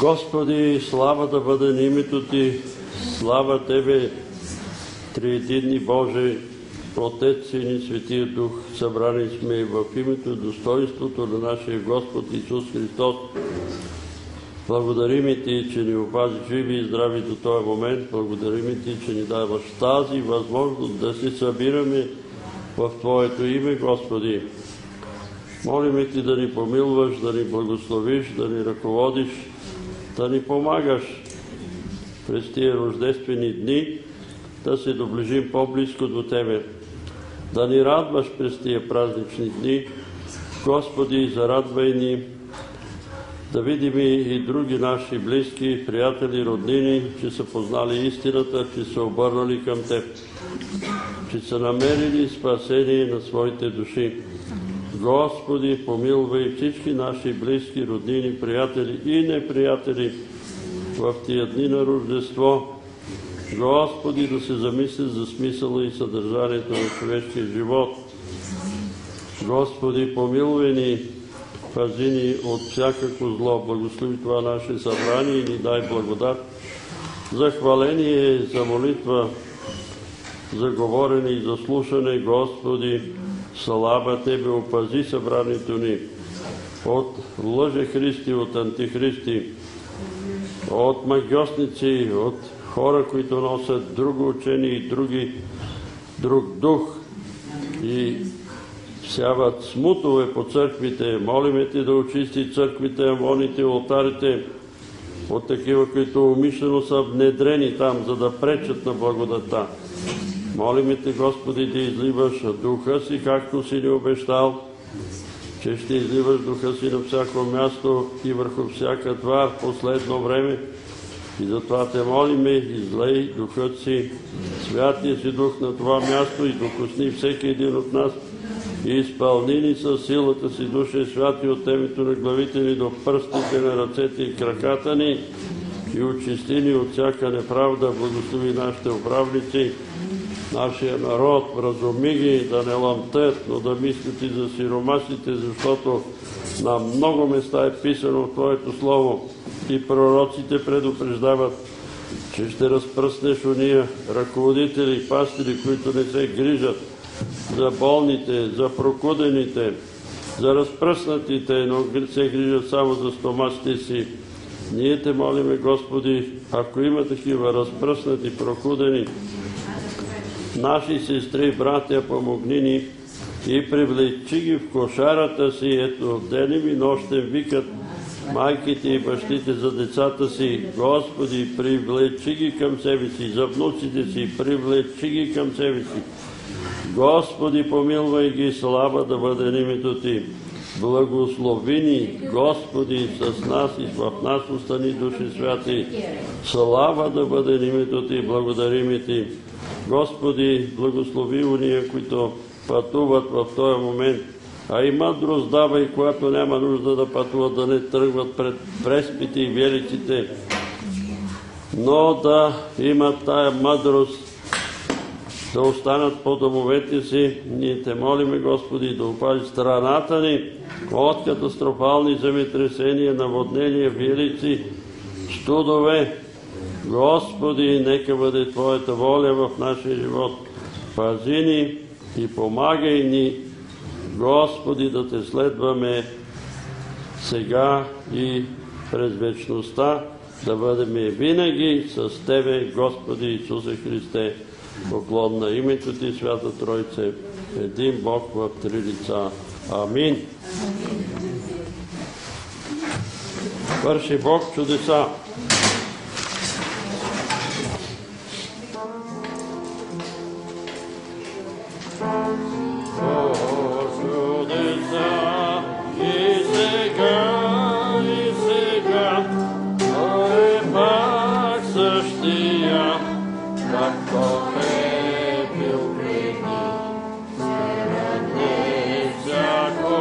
Господи, слава да бъде на името Ти, слава Тебе, Триединни Боже, Отец, Син и Светия Дух, събрани сме в името и достоинството на нашия Господ Исус Христос. Благодарим Ти, че ни опази живи и здрави до този момент. Благодарим Ти, че ни даваш тази възможност да се събираме в Твоето име, Господи. Молим Ти да ни помилваш, да ни благословиш, да ни ръководиш, да ни помагаш през тия рождествени дни, да се доближим по-близко до Тебе, да ни радваш през тия празнични дни. Господи, зарадвай ни, да видим и други наши близки, приятели, роднини, че са познали истината, че са обърнали към Теб, че са намерили спасение на своите души. Господи, помилвай всички наши близки, роднини, приятели и неприятели в тия дни на Рождество. Господи, да се замислят за смисъла и съдържанието на човешкия живот. Господи, помилвай ни, пази ни от всякакво зло. Благослови това наше събрание и ни дай благодат за хваление, за молитва, за говорене и за слушане. Господи, слава Тебе, опази събранието ни от лъжехристи, от антихристи, от магьосници, от хора, които носят друго учение и друг дух и всяват смутове по църквите. Молиме Ти да очисти църквите, амоните, олтарите от такива, които умишлено са внедрени там, за да пречат на благодата. Молиме Те, Господи, да изливаш духа Си, както Си ни обещал, че ще изливаш духа Си на всяко място и върху всяка твар в последно време. И затова Те молиме, излей духът Си, святия Си дух на това място и докосни всеки един от нас и изпълни ни със силата Си, Душе Святи, от темето на главите ни до пръстите на ръцете и краката ни и очисти ни от всяка неправда. Благослови нашите управници, нашия народ, вразуми ги да не ламтят, но да мислят и за сиромасите, защото на много места е писано в Твоето Слово и пророците предупреждават, че ще разпръснеш уния ръководители и пастири, които не се грижат за болните, за прокудените, за разпръснатите, но се грижат само за стомасите си. Ние Те молиме, Господи, ако има такива разпръснати, прокудени, наши сестри и братя, помогни ни и привлечи ги в кошарата Си. Ето, денем и нощем викат майките и бащите за децата си. Господи, привлечи ги към себе Си, за внуците си, привлечи ги към себе Си. Господи, помилвай ги, слава да бъде на името Ти. Благослови ни, Господи, с нас и в нас остани, Души Святи. Слава да бъде на името Ти, благодарим Ти. Господи, благослови уния, които пътуват в този момент, а и мъдрост давай, когато няма нужда да пътуват, да не тръгват пред преспите и велиците, но да имат тая мъдрост, да останат по домовете си. Ние Те молиме, Господи, да опази страната ни от катастрофални земетресения, наводнения, велици, студове. Господи, нека бъде Твоята воля в нашия живот. Пази ни и помагай ни, Господи, да Те следваме сега и през вечността, да бъдем винаги с Тебе, Господи Исусе Христе. Поклон на името Ти, Свята Тройце, един Бог в три лица. Амин. Върши Бог чудеса.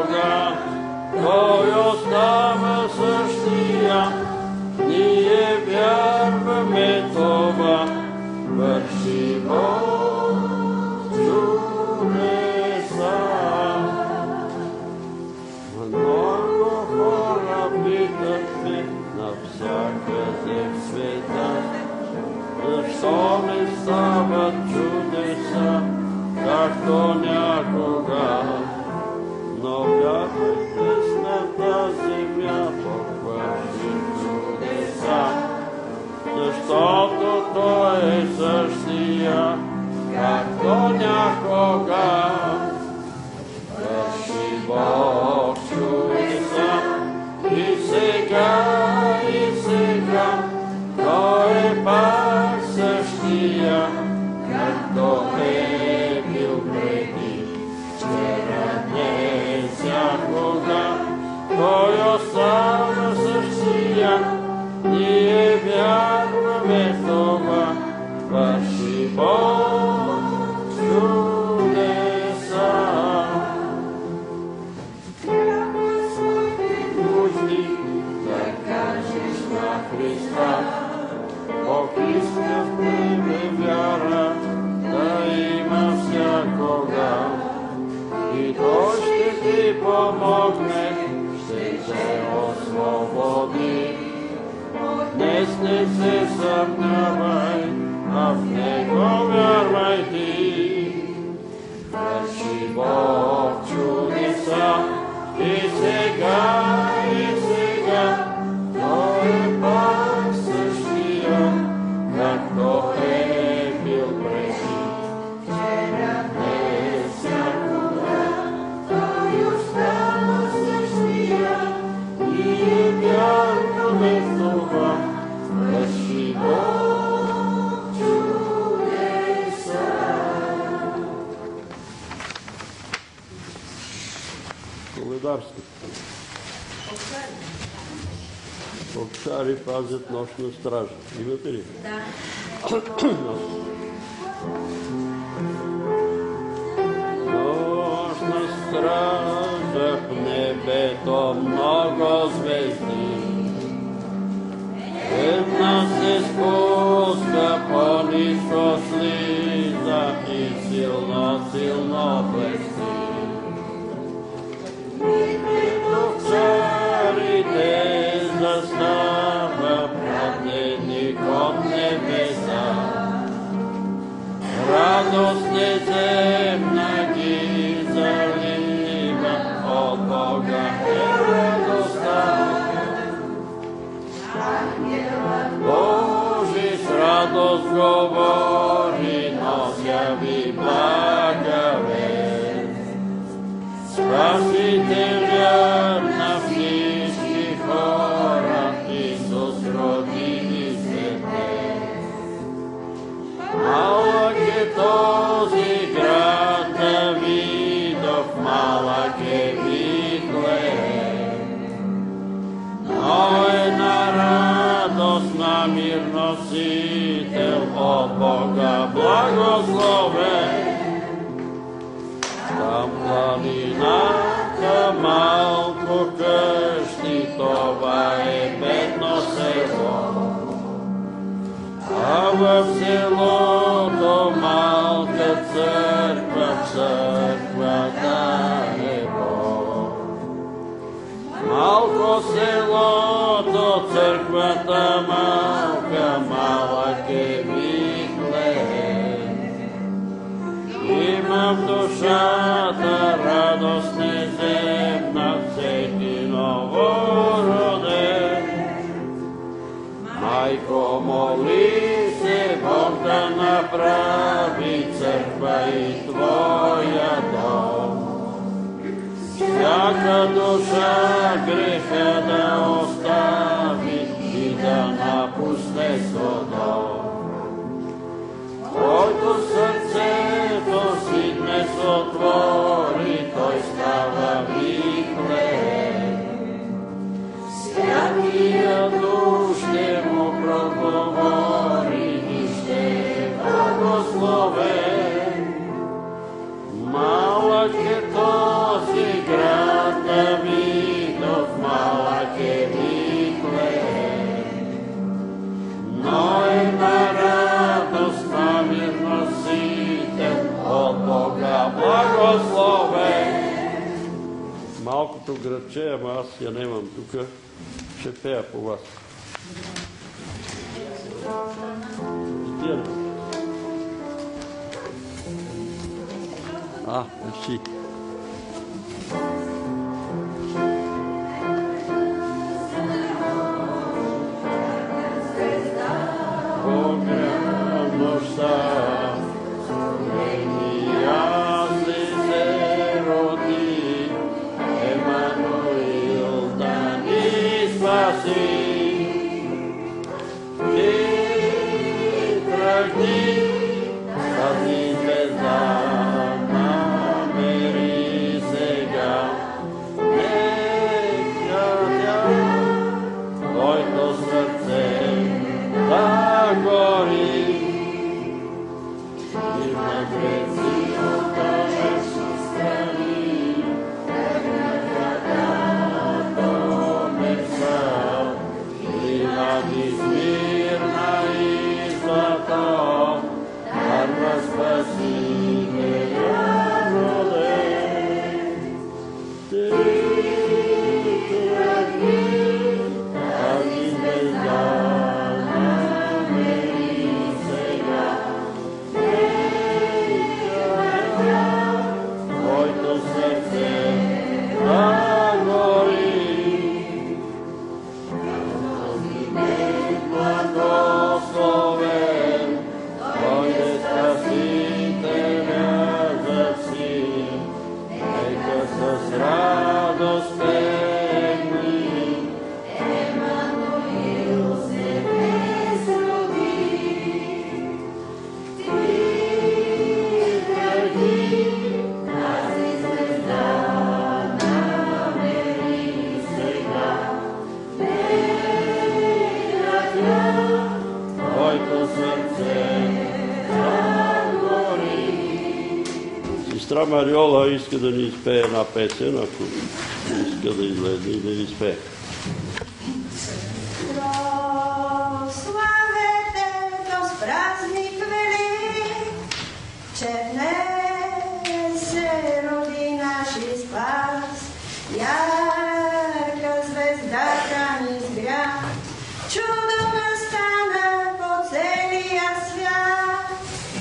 Той остава същия, ние навсякъде в света. Защо не стават чудеса, както някога? Но вярвайте, с тази земя Бог върши чудеса, защото Той е същия, както някога. Върши Бог чудеса и сега, Той е пак същия, както е бил преди, вчера, днес, всякога. Той остава същия, ние вярваме в това. Върши Бог чудеса. Нужди да кажеш на Христа, Бог иска в тебе вяра да има всякога. И Той ще ти помогне, ще те освободи. Днес не се съмнявай, а в Него вярвай ти. Върши Бог чудеса и сега, Той е пак същия, както е бил преди, вчера, днес, всякога. Той остава същия, ние вярваме в това. Върши Бог чудеса. Коледарски. Овчари пазят нощна стража. Имате ли? Да. Нощна стража в небето много звезди. Една се спуска, по-ниско слиза и силно блести. Овчарите застава пратеник от небеса. Радост неземна ги залива, от Бога е радостта. Божи с радост говори, нося ви блага вест. Спасителят на всички хора, Исус роди се днес. Малък е този град Давидов, малък е Вифлеем, но е на радост на мир носител, от Бога благословен. Там планината малко къщи, това е бедно село, а в селото малка църква, църквата е Бог. Малко селото, църквата малка, малък е Вифлеем. Има в душата радост неземна, всеки новороден. Майко, моли се Бог да направи църква и твоя дом. Всяка душа греха да остави и да напусне Содом. Който сърцето си днес отвори, той става Вифлеем. Всякия душ ще му проговори и ще е благословен. Малък е този град Давидов, малък е Вифлеем, но е на радост на мир носител, от Бога благословен. Малкото градче, ама аз я немам тук, ще пея по вас. Ah, merci. Сестра Мариола иска да ни изпее една песен, ако иска да излезе и да ни изпее. Прославете този празник велик, че днес се роди наши спас. Ярка звездата ни изгря, чудо настана по целия свят.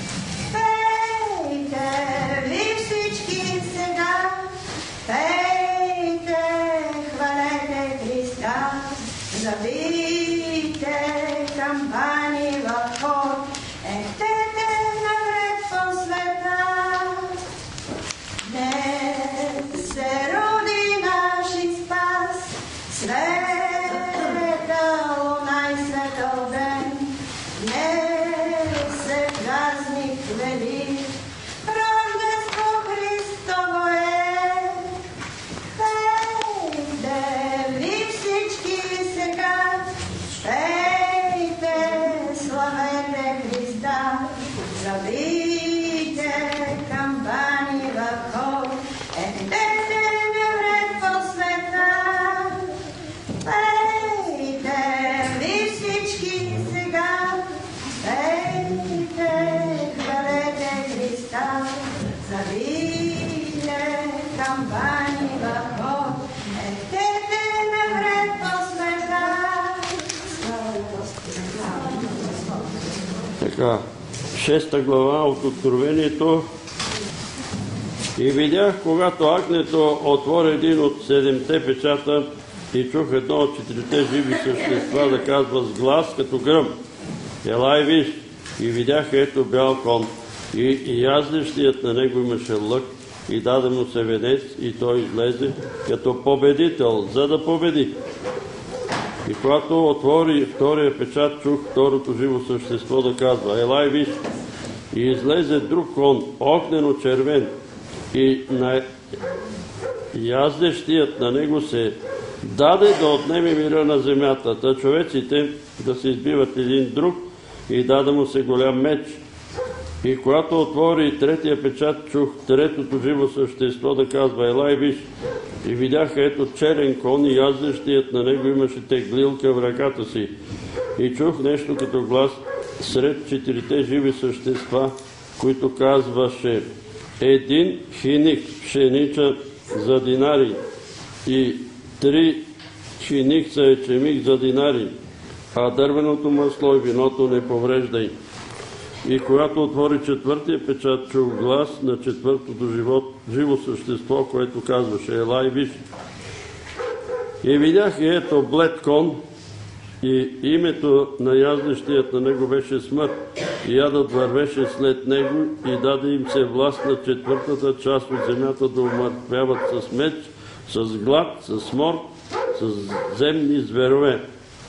Пейте ви всички сега, пейте, хвалете Христа, забийте кампани в хор, ехтете напред по света. Днес се роди наши спас, светъл, най-светъл ден. Днес е празник велик, Рождество Христово е. Пейте ви всички сега, пейте, славете Христа, забийте кампани в хор, ехтете напред по света. Пейте ви всички сега, пейте, хвалете Христа, забийте кампани в хор, ехтете напред по света. Така, 6 глава от Откровението. И видях, когато агнето отвори един от 7-те печата и чух едно от 4-те живи същества да казва с глас като гръм: елай виж! И видях ето бял кон, и яздещият на него имаше лък, и даде му се венец, и той излезе като победител, за да победи. И когато отвори втория печат, чух второто живо същество да казва: елай виж! И излезе друг кон, огнено-червен, и на яздещият на него се даде да отнеме мира на земята, та човеците да се избиват един друг, и даде му се голям меч. И когато отвори третия печат, чух третото живо същество да казва: елай виж! И видях ето черен кон, и яздещият на него имаше теглилка в ръката си. И чух нещо като глас сред 4-те живи същества, които казваше: един финик пшенича за динари и 3 финикса ечемик за динари, а дървеното масло и виното не повреждай. И когато отвори четвъртия печат, чух глас на четвъртото живо същество, което казваше: елай, виж. И видях, и ето блед кон, и името на яздещият на него беше смърт. И ядът вървеше след него, и даде им се власт на четвъртата част от земята да умъртвяват с меч, с глад, с сморт, с земни зверове.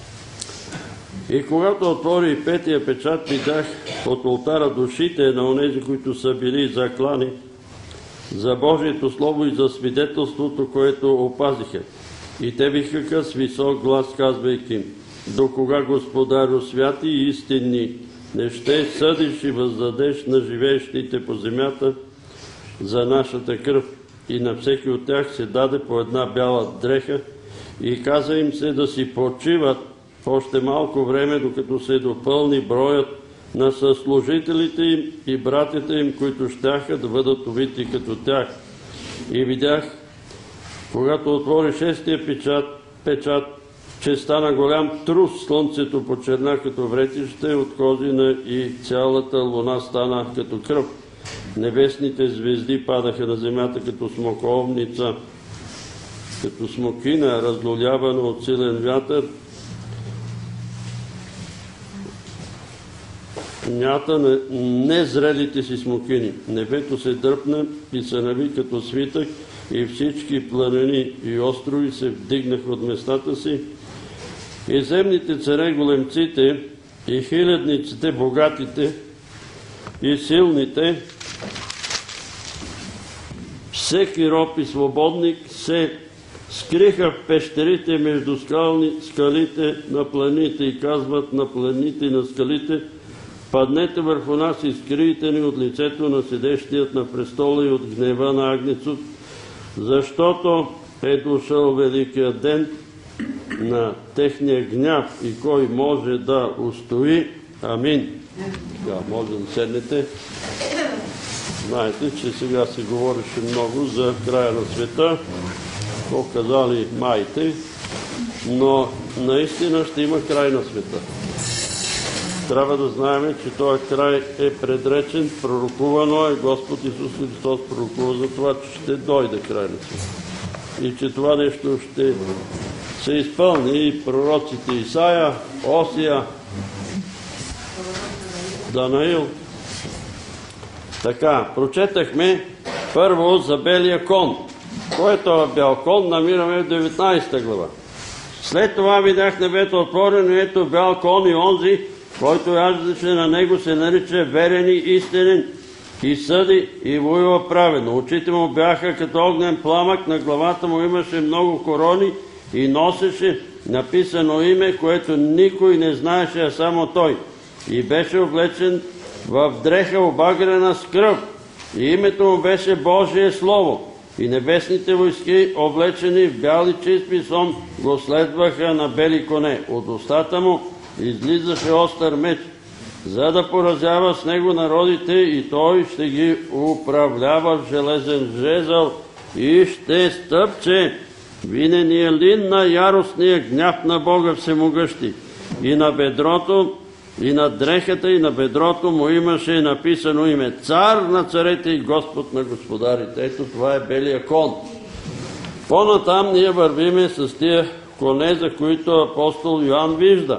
И когато отвори петия печат, видях от олтара душите на онези, които са били заклани за Божието Слово и за свидетелството, което опазиха. И те викаха с висок глас, казвайки: до кога, Господарю, святи и истинни, не ще съдиш и въздадеш на живеещите по земята за нашата кръв? И на всеки от тях се даде по една бяла дреха, и каза им се да си почиват още малко време, докато се допълни броят на съслужителите им и братята им, които щяха да бъдат убити като тях. И видях, когато отвори шестия печат, че стана голям трус, слънцето почерна като вретище от козина и цялата луна стана като кръв. Небесните звезди падаха на земята като смоковница, като смокина, разлолявана от силен вятър. Мята на незрелите си смокини. Небето се дръпна и се нави като свитък, и всички планини и острови се вдигнаха от местата си. И земните царе, големците, и хилядниците, богатите и силните, всеки роб и свободник се скриха в пещерите между скалите на планините и казват на планините и на скалите: паднете върху нас и скрийте ни от лицето на седещият на престола и от гнева на Агнецът, защото е дошъл великият ден на техния гняв, и кой може да устои. Амин. Сега може да седнете. Знаете, че сега се говореше много за края на света, какво казали майите, но наистина ще има край на света. Трябва да знаем, че този край е предречен, пророкувано е. Господ Исус Христос пророкува за това, че ще дойде край на света. И че това нещо ще се изпълни. И пророците Исаия, Осия, Данаил. Така, прочетахме първо за белия кон. Който е бял кон, намираме в 19 глава. След това видях небето отворено, ето бял кон, и онзи, който яздеше на него, се нарича верен и истинен, и съди и воюва праведно. Очите му бяха като огнен пламък, на главата му имаше много корони и носеше написано име, което никой не знаеше, а само той. И беше облечен в дреха, обагрена с кръв, и името му беше Божие Слово. И небесните войски, облечени в бял и чист писон, го следваха на бели коне. От устата му излизаше остър меч, за да поразява с него народите, и той ще ги управлява в железен жезъл и ще стъпче винения лин на яростния гняв на Бога Всемогъщи. И на бедрото, и на дрехата, и на бедрото му имаше написано име: Цар на царете и Господ на господарите. Ето това е белия кон. По-натам ние вървиме с тия коне, за които апостол Йоан вижда.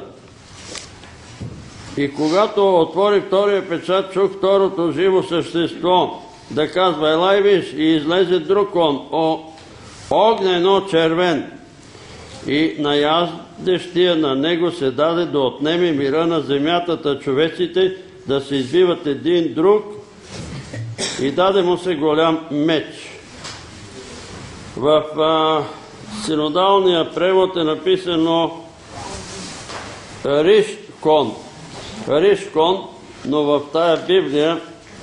И когато отвори втория печат, чух второто живо същество да казва: елай, виж. И излезе друг кон, огнено червен. И на яздещия на него се даде да отнеме мира на земята, човеците да се избиват един друг, и даде му се голям меч. В синодалния превод е написано Риш-кон. Риш-кон, но в тая Библия,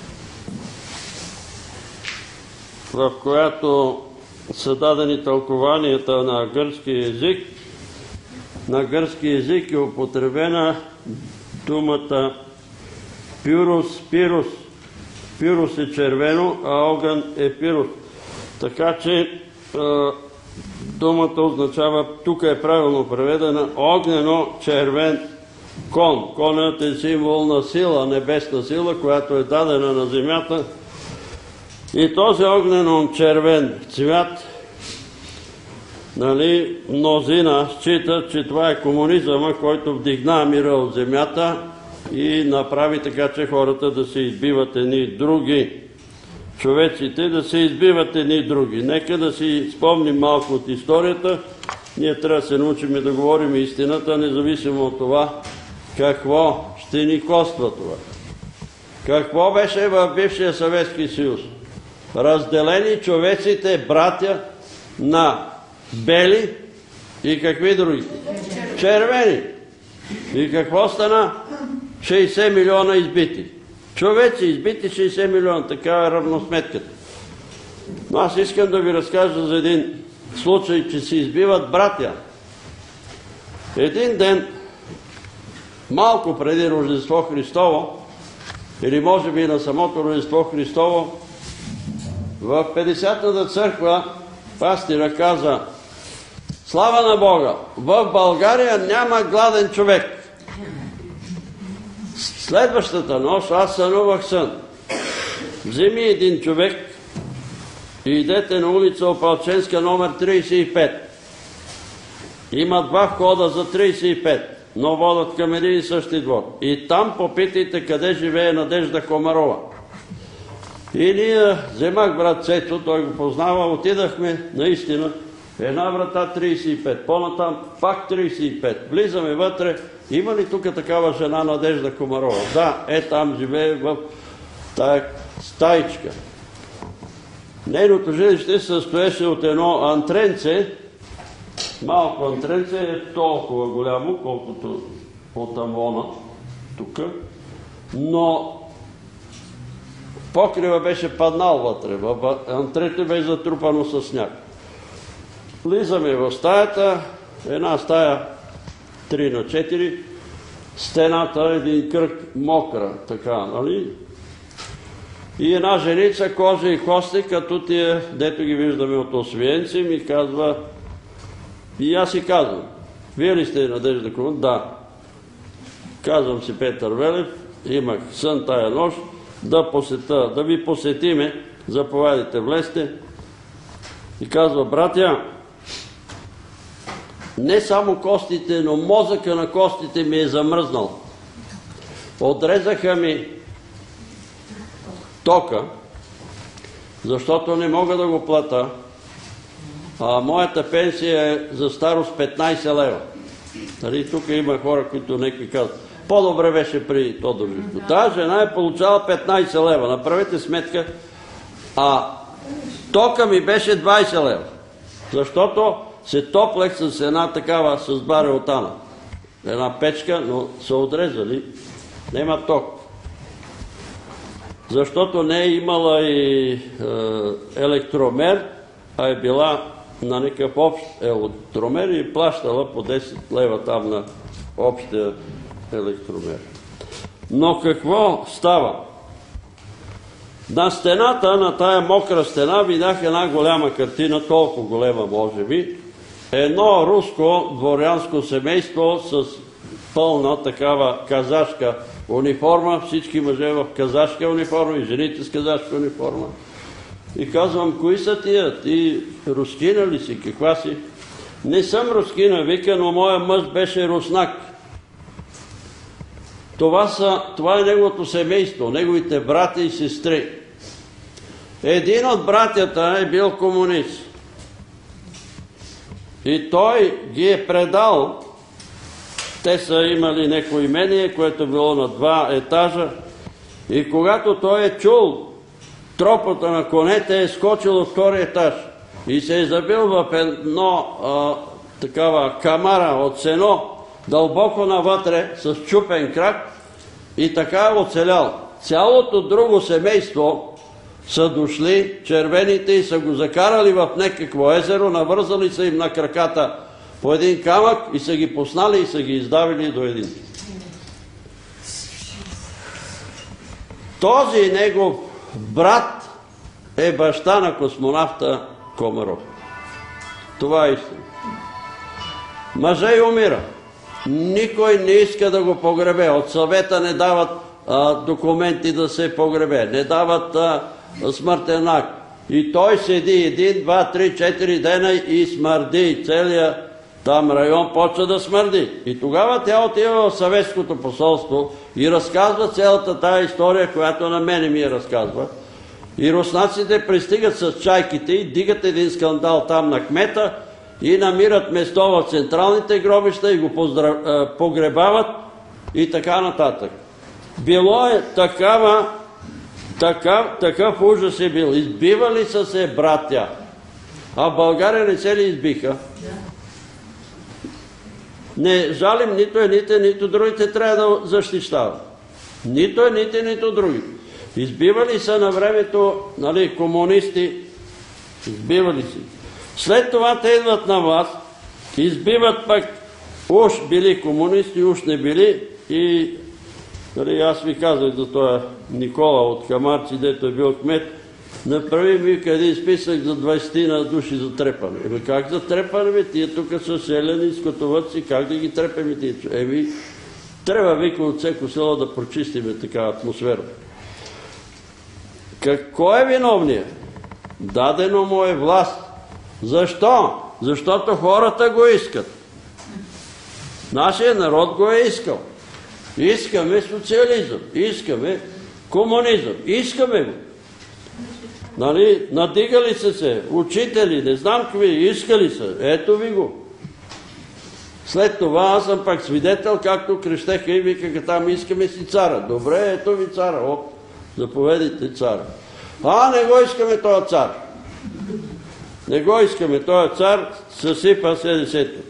в която са дадени тълкованията на гръцки език, на гръцки език е употребена думата пюрус, пирус. Пюрус е червено, а огън е пирус. Така че думата означава, тук е правилно преведена, огнено-червен кон. Конът е символ на сила, небесна сила, която е дадена на земята. И този огнено-червен цвят, мнозина считат, че това е комунизъма, който вдигна мира от земята и направи така, че хората да се избиват едни други. Човеците да се избиват едни други. Нека да си спомним малко от историята. Ние трябва да се научим да говорим истината, независимо от това какво ще ни коства това. Какво беше в бившия Съветски съюз? Разделени човеците, братя на бели и какви други? Червени. И какво стана? 60 милиона избити. Човеци избити 60 милиона. Такава е равносметката. Но аз искам да ви разкажа за един случай, че се избиват братя. Един ден, малко преди Рождество Христово, или може би на самото Рождество Христово, в 50-та църква пастира каза: слава на Бога! В България няма гладен човек. Следващата нощ аз сънувах сън. Вземи един човек и идете на улица Опалченска номер 35. Има два входа за 35, но водят към един и същи двор. И там попитайте къде живее Надежда Комарова. И ние вземах брат Цецо, той го познава, отидахме наистина. Една врата 35, по-натам пак 35. Влизаме вътре. Има ли тук такава жена Надежда Комарова? Да, там живее в тая стаичка. Нейното жилище се състоеше от едно антренце. Малко антренце е толкова голямо, колкото от амвона тук. Но покрива беше паднал вътре. В антрето беше затрупано със сняг. Влизаме в стаята, една стая 3x4, стената един кръг мокра, така, нали? И една женица, кожа и кости, като тия, дето ги виждаме от Освенци, ми казва, и аз си казвам: вие ли сте Надежда Комарова? Да. Казвам си Петър Велев, имах сън тая нощ, да ви посетиме, заповядайте, влезте. И казва: братя, не само костите, но мозъка на костите ми е замръзнал. Отрезаха ми тока, защото не мога да го плата, а моята пенсия е за старост 15 лева. Тук има хора, които некви казват: по-добре беше при Тодор Живков. Тая жена е получала 15 лева. Направете сметка. А тока ми беше 20 лева. Защото се топлех с една такава, с барелтана. Една печка, но са отрезали. Нема ток. Защото не е имала и електромер, а е била на някакъв общ електромер и плащала по 10 лева там на общия електромер. Но какво става? На стената, на тая мокра стена, видях една голяма картина, толкова голема може би. Едно руско дворянско семейство с пълна такава казашка униформа, всички мъже в казашка униформа и жените с казашка униформа. И казвам: кои са тия? Ти рускина ли си? Каква си? Не съм рускина, вика, но моя мъж беше руснак. Това е неговото семейство, неговите брати и сестри. Един от братята е бил комунист. И той ги е предал. Те са имали някое имение, което било на 2 етажа. И когато той е чул тропата на конете, е скочил от 2-ри етаж. И се е забил в едно такава камара от сено, дълбоко навътре, с чупен крак. И така е оцелял. Цялото друго семейство са дошли, червените, и са го закарали в някакво езеро, навързали са им на краката по един камък и са ги пуснали и са ги издавили до един. Този негов брат е баща на космонавта Комаров. Това е истина. Мъжът умира. Никой не иска да го погребе. От съвета не дават документи да се погребе. Не дават смъртен акт. И той седи 1, 2, 3, 4 дена и смърди. Целият там район почва да смърди. И тогава тя отива в съветското посолство и разказва цялата тая история, която на мене ми я разказва. И руснаците пристигат с чайките и дигат един скандал там на кмета и намират место в централните гробища и го погребават и така нататък. Било е такъв ужас е бил. Избивали са се братя. А в България не се ли избиха? Не жалим нито едните, нито другите, трябва да защищават. Нито едните, нито другите. Избивали са на времето, комунисти, избивали си. След това те идват на власт, избиват пък, уж били комунисти, уж не били, и аз ви казах за този Никола от Хамарци, дето е бил кмет, направи ми един списък за 20 на души за трепане. Как за трепане? Тия тук са селени, скотовъдци, как да ги трепеме тия? Трябва, вика, от всеко село да прочистиме така атмосфера. Кой е виновният? Дадено му е власт. Защо? Защото хората го искат. Нашия народ го е искал. Искаме социализъм, искаме комунизъм, искаме го. Надигали са се, учители, не знам какви, искали са, ето ви го. След това аз съм пак свидетел, както крещеха и викаха там, искаме си цара. Добре, ето ви цара, заповедите цара. Не го искаме този цар. Не го искаме, този цар съсипа СДС-то.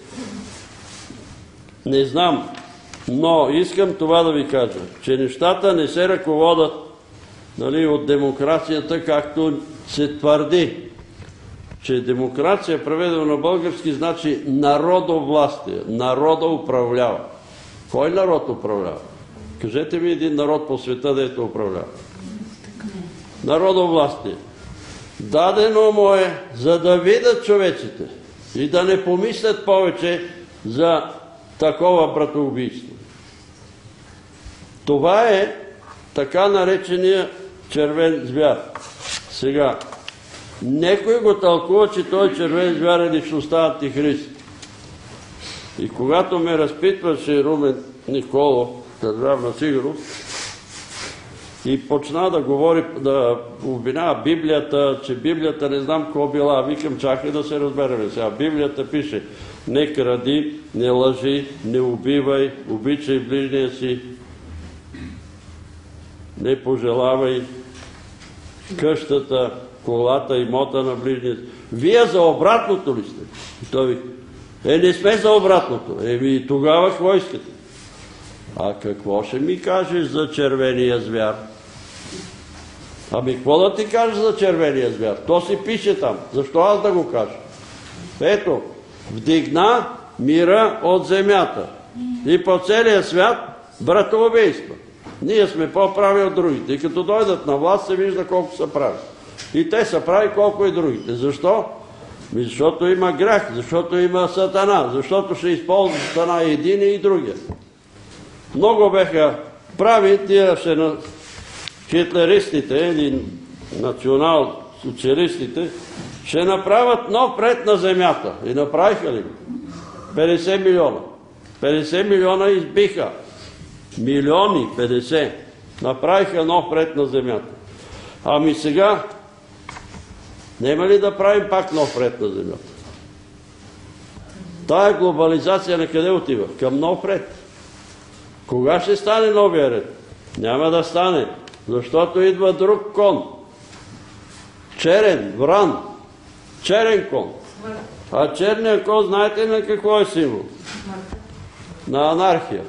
Не знам, но искам това да ви кажа, че нещата не се ръководят от демокрацията, както се твърди, че демокрация, преведено на български, значи народовластие. Народа управлява. Кой народ управлява? Кажете ми един народ по света, дето управлява. Народовластие. Дадено му е, за да видят човеците и да не помислят повече за такова братоубийство. Това е така наречения червен звяр. Сега, некой го тълкува, че той червен звяр е личността Антихрист. И когато ме разпитваше Румен Николов, Държавна сигурност, и почна да говори, да обвинява Библията, че Библията не знам какво била. Викам, чакай да се разберем сега. Библията пише: не кради, не лъжи, не убивай, обичай ближния си, не пожелавай къщата, колата, имота на ближния си. Вие за обратното ли сте? И той вика: не сме за обратното. И тогава какво искате? А какво ще ми кажеш за червения звяр? Какво да ти кажеш за червения звяр? То си пише там. Защо аз да го кажа? Ето, вдигна мира от земята. И по целия свят братоубийства. Ние сме по-прави от другите. И като дойдат на власт, се вижда колко са прави. И те са прави колко и другите. Защо? Защото има грях, защото има сатана, защото ще използва сатана и един и другия. Много беха прави тия хитлеристите или национал-социалистите, ще направят нов ред на земята. И направиха ли го? 50 милиона. 50 милиона избиха. Милиони, 50. Направиха нов ред на земята. Ами сега, нема ли да правим пак нов ред на земята? Тая глобализация на къде отива? Към нов ред. Кога ще стане новия ред? Няма да стане, защото идва друг кон. Черен, вран, черен кон. А черният кон, знаете на какво е символ? На анархия.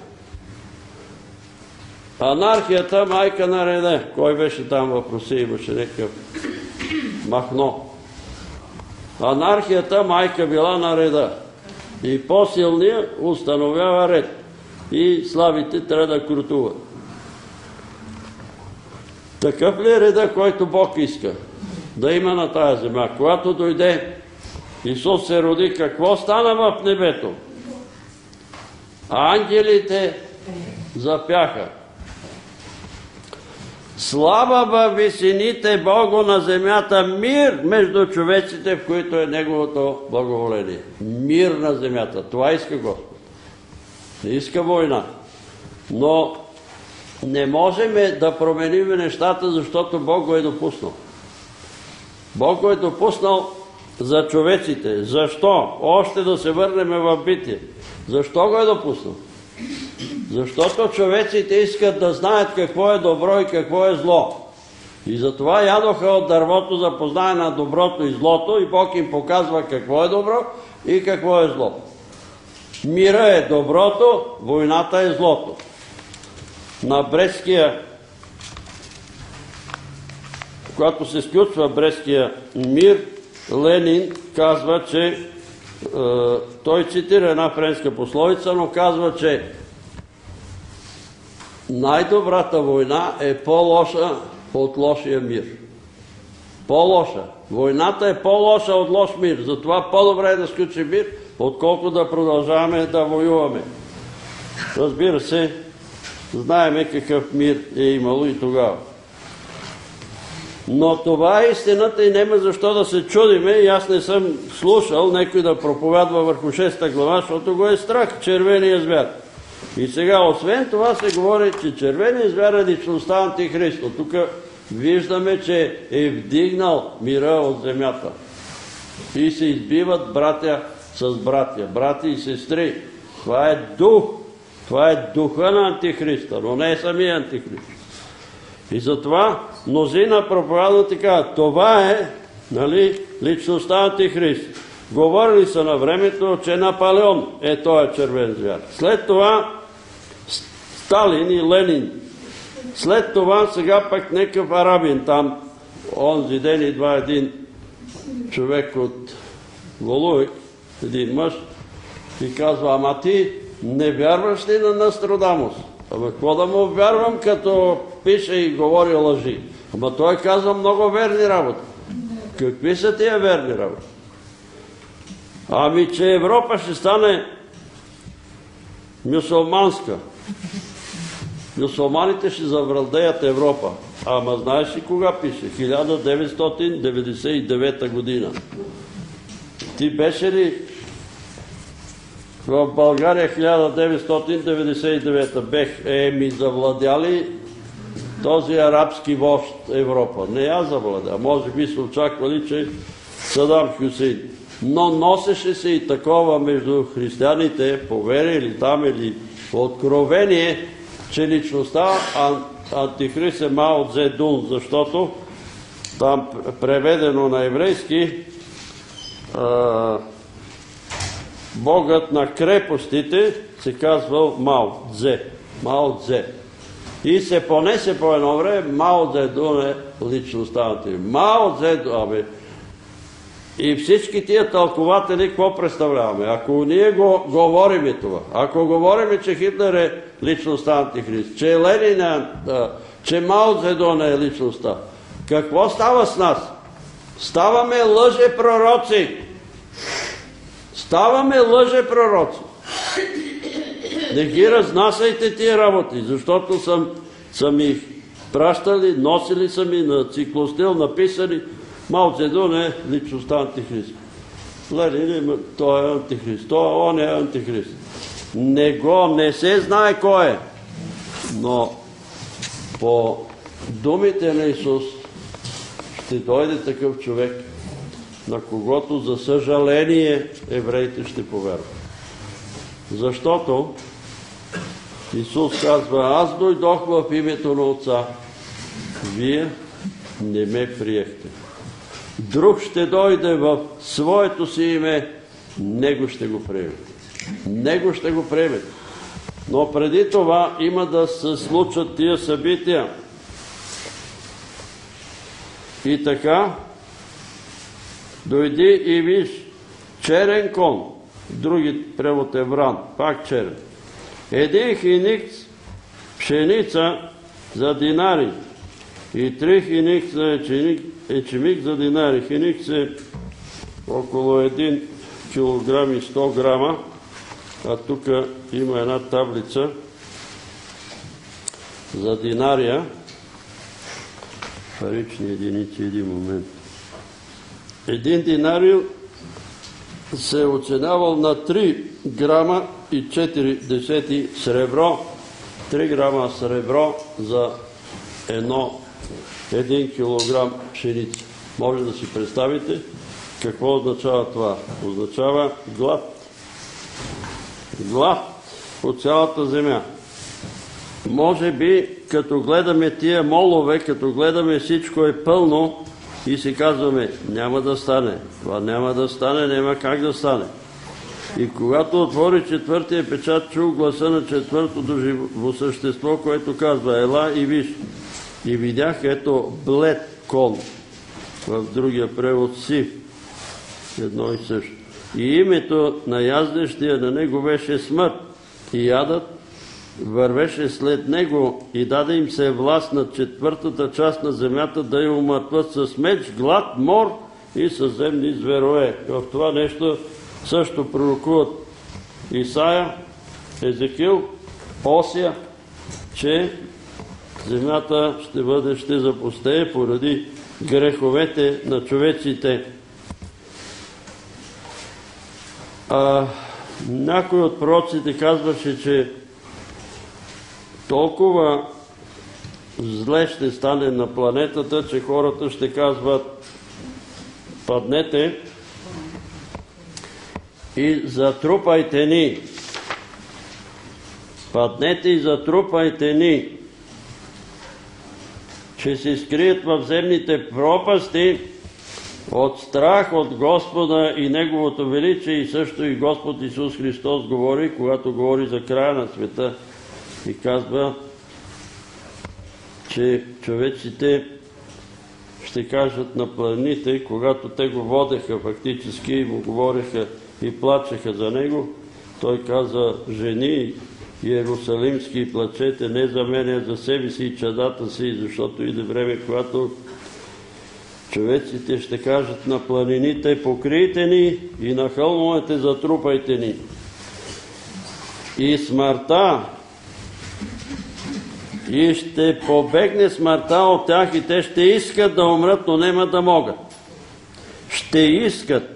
Анархията майка на реда. Кой беше там в Русия? Имаше някакъв Махно. Анархията майка била на реда. И по-силният установява ред. И слабите трябва да крутуват. Такъв ли е реда, който Бог иска да има на тая земя? Когато дойде Исус се роди, какво стана в небето? Ангелите запяха. Слава във висините, Богу на земята, мир между човеците, в които е Неговото благоволение. Мир на земята. Това иска Господ. Не иска война. Но не можем да променим нещата, защото Бог го е допуснал. Бог го е допуснал за човеците. Защо? Още да се върнем в Битие. Защо го е допуснал? Защото човеците искат да знаят какво е добро и какво е зло. И затова ядоха от дървото за познание на доброто и злото и Бог им показва какво е добро и какво е зло. Мира е доброто, войната е злото. На Брестския, когато се сключва Брестския мир, Ленин казва, че той цитира една френска пословица, но казва, че най-добрата война е по-лоша от лошия мир. По-лоша. Войната е по-лоша от лош мир. Затова по-добре е да сключи мир, отколко да продължаваме да воюваме. Разбира се, знаеме какъв мир е имало и тогава. Но това е истината и няма защо да се чудиме. И аз не съм слушал някой да проповядва върху 6 глава, защото го е страх, червения звяр. И сега, освен това, се говори, че червения звяр е личността Антихристо. Тук виждаме, че е вдигнал мира от земята. И се избиват братя с братя, брати и сестри. Това е дух. Това е духа на Антихриста, но не е самия Антихрист. И затова мнозина проповядват така, това е, личността Антихрист. Говорили са на времето, че Наполеон е този червен звяр. След това Сталин и Ленин. След това сега пък някакъв арабин там, онзи ден идва един човек от Волуик, един мъж, и казва, ама ти не вярваш ли на Нострадамус? Ама какво да му вярвам, като пише и говори лъжи? Ама той казва много верни работи. Какви са тия верни работи? Ами, че Европа ще стане мюсюлманска. Мюсюлманите ще завладеят Европа. Ама знаеш ли кога пише? 1999 година. Ти беше ли в България 1999? Бех ми завладяли този арабски вожд Европа. Не я завладя. Може би се очаквали, че Садам Хюсейн. Но носеше се и такова между християните, по вера или там, или по откровение, че личността Антихрист е Мао Цзедун, защото там преведено на еврейски Богът на крепостите се казвал Мао Цзе. Мао Цзе. И се понесе по едно време, Мао Цзедун е личността Антихрист. Мао Цзедун, и всички тия тълкователи, какво представляваме? Ако ние го говориме това, ако говориме, че Хитлер е личността Антихрист, че Ленин е, че Мао Цзедун е личността, какво става с нас? Ставаме лъжепророци. Ставаме лъжепророци. Не ги разнасяйте тия работи, защото съм их пращали, носили са ми на циклостил, написали, Мао Цзедун е личността Антихрист. Ленин, той е Антихрист. Он е Антихрист. Не се знае кой е. Но по думите на Исус ще дойде такъв човек, на когото, за съжаление, евреите ще повярват. Защото Исус казва, аз дойдох в името на Отца, вие не ме приехте. Друг ще дойде в своето си име, него ще го приемете. Него ще го приемете. Но преди това има да се случат тия събития. И така, дойди и виж черен кон, други превод е вран, пак черен. Един хиник пшеница за динари и 3 хиник за ечемик за динари. Хиник се около 1 килограм и 100 грама, а тук има една таблица за динария, парични единици, един момент. Един динарил се оценявал на 3 грама и 4 десети сребро, 3 грама сребро за 1 килограм пшеница. Може да си представите какво означава това. Означава глад. Глад по цялата земя. Може би, като гледаме тия молове, като гледаме всичко е пълно и си казваме, няма да стане. Това няма да стане, няма как да стане. И когато отвори четвъртия печат, чул гласа на четвъртото живо същество, което казва, ела и виж. И видях, ето, блед кон. В другия превод сив. Едно и също. И името на яздещия на него беше смърт. И ядът вървеше след него и даде им се власт на четвъртата част на земята да я умъртват с меч, глад, мор и със земни зверове. В това нещо също пророкуват Исаия, Езекил, Осия, че земята ще запустее поради греховете на човеците. Някой от пророците казваше, че толкова зле ще стане на планетата, че хората ще казват, паднете и затрупайте ни. Паднете и затрупайте ни, че се скрият в земните пропасти от страх от Господа и Неговото величие, и също и Господ Исус Христос говори, когато говори за края на света и казва, че човеците ще кажат на планините, когато те го водеха фактически и му говореха и плачеха за него, той каза, жени иерусалимски, плачете не за мене, а за себе си и чадата си, защото иде време, когато човеците ще кажат на планините, покрийте ни, и на хълмовете затрупайте ни. И смъртта, и ще побегне смъртта от тях, и те ще искат да умрат, но нема да могат. Ще искат.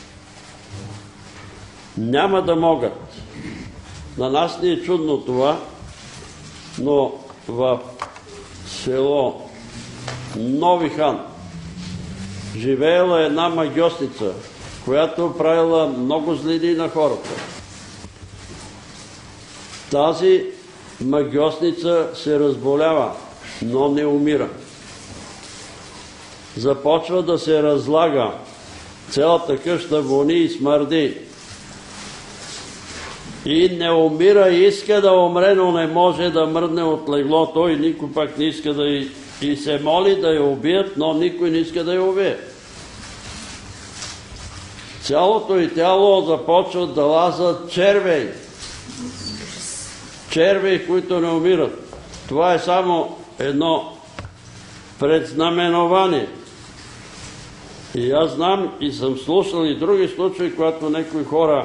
Няма да могат. На нас не е чудно това, но в село Нови хан живеела една магьосница, която правила много злини на хората. Тази магьосница се разболява, но не умира. Започва да се разлага. Цялата къща вони и смърди. И не умира, иска да умре, но не може да мръдне от леглото, и никой пак не иска да и се моли да я убият, но никой не иска да я убие. Цялото и тяло започват да лазат червей. Червей, които не умират. Това е само едно предзнаменование. И аз знам и съм слушал и други случаи, когато някои хора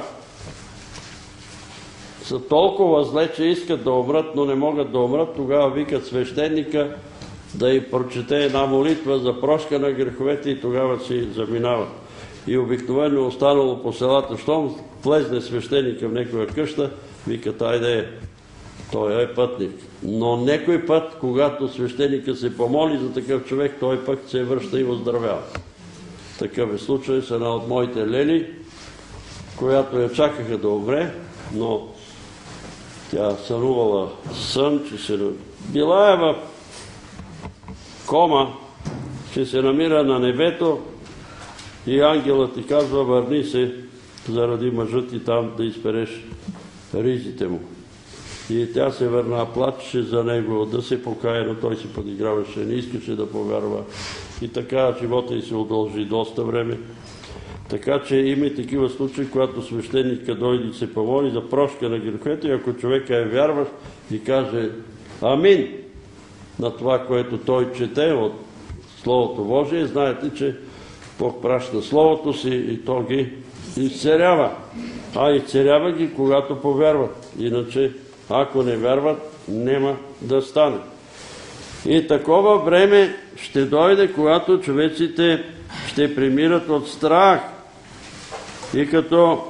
са толкова зле, че искат да умрат, но не могат да умрат, тогава викат свещеника да й прочете една молитва за прошка на греховете, и тогава си заминават. И обикновено останало по селата, щом влезне свещеника в някоя къща, викат, айде, той е пътник. Но някой път, когато свещеника се помоли за такъв човек, той пък се връща и оздравява. Такъв е случай с една от моите лели, която я чакаха да умре, но тя сънувала сън, че се била е в кома, че се намира на небето, и ангелът ти казва, върни се заради мъжът ти там да изпереш ризите му. И тя се върна, плачеше за него, да се покае, но той се подиграваше, не искаше да повярва. И така живота й се удължи доста време. Така че има и такива случаи, когато свещеника дойде и се помоли за прошка на греховете, и ако човека е вярващ и каже амин на това, което той чете от Словото Божие, знаете, че Бог праща Словото си и то ги изцерява. А изцерява ги, когато повярват. Иначе, ако не вярват, няма да стане. И такова време ще дойде, когато човеците ще премират от страх. И като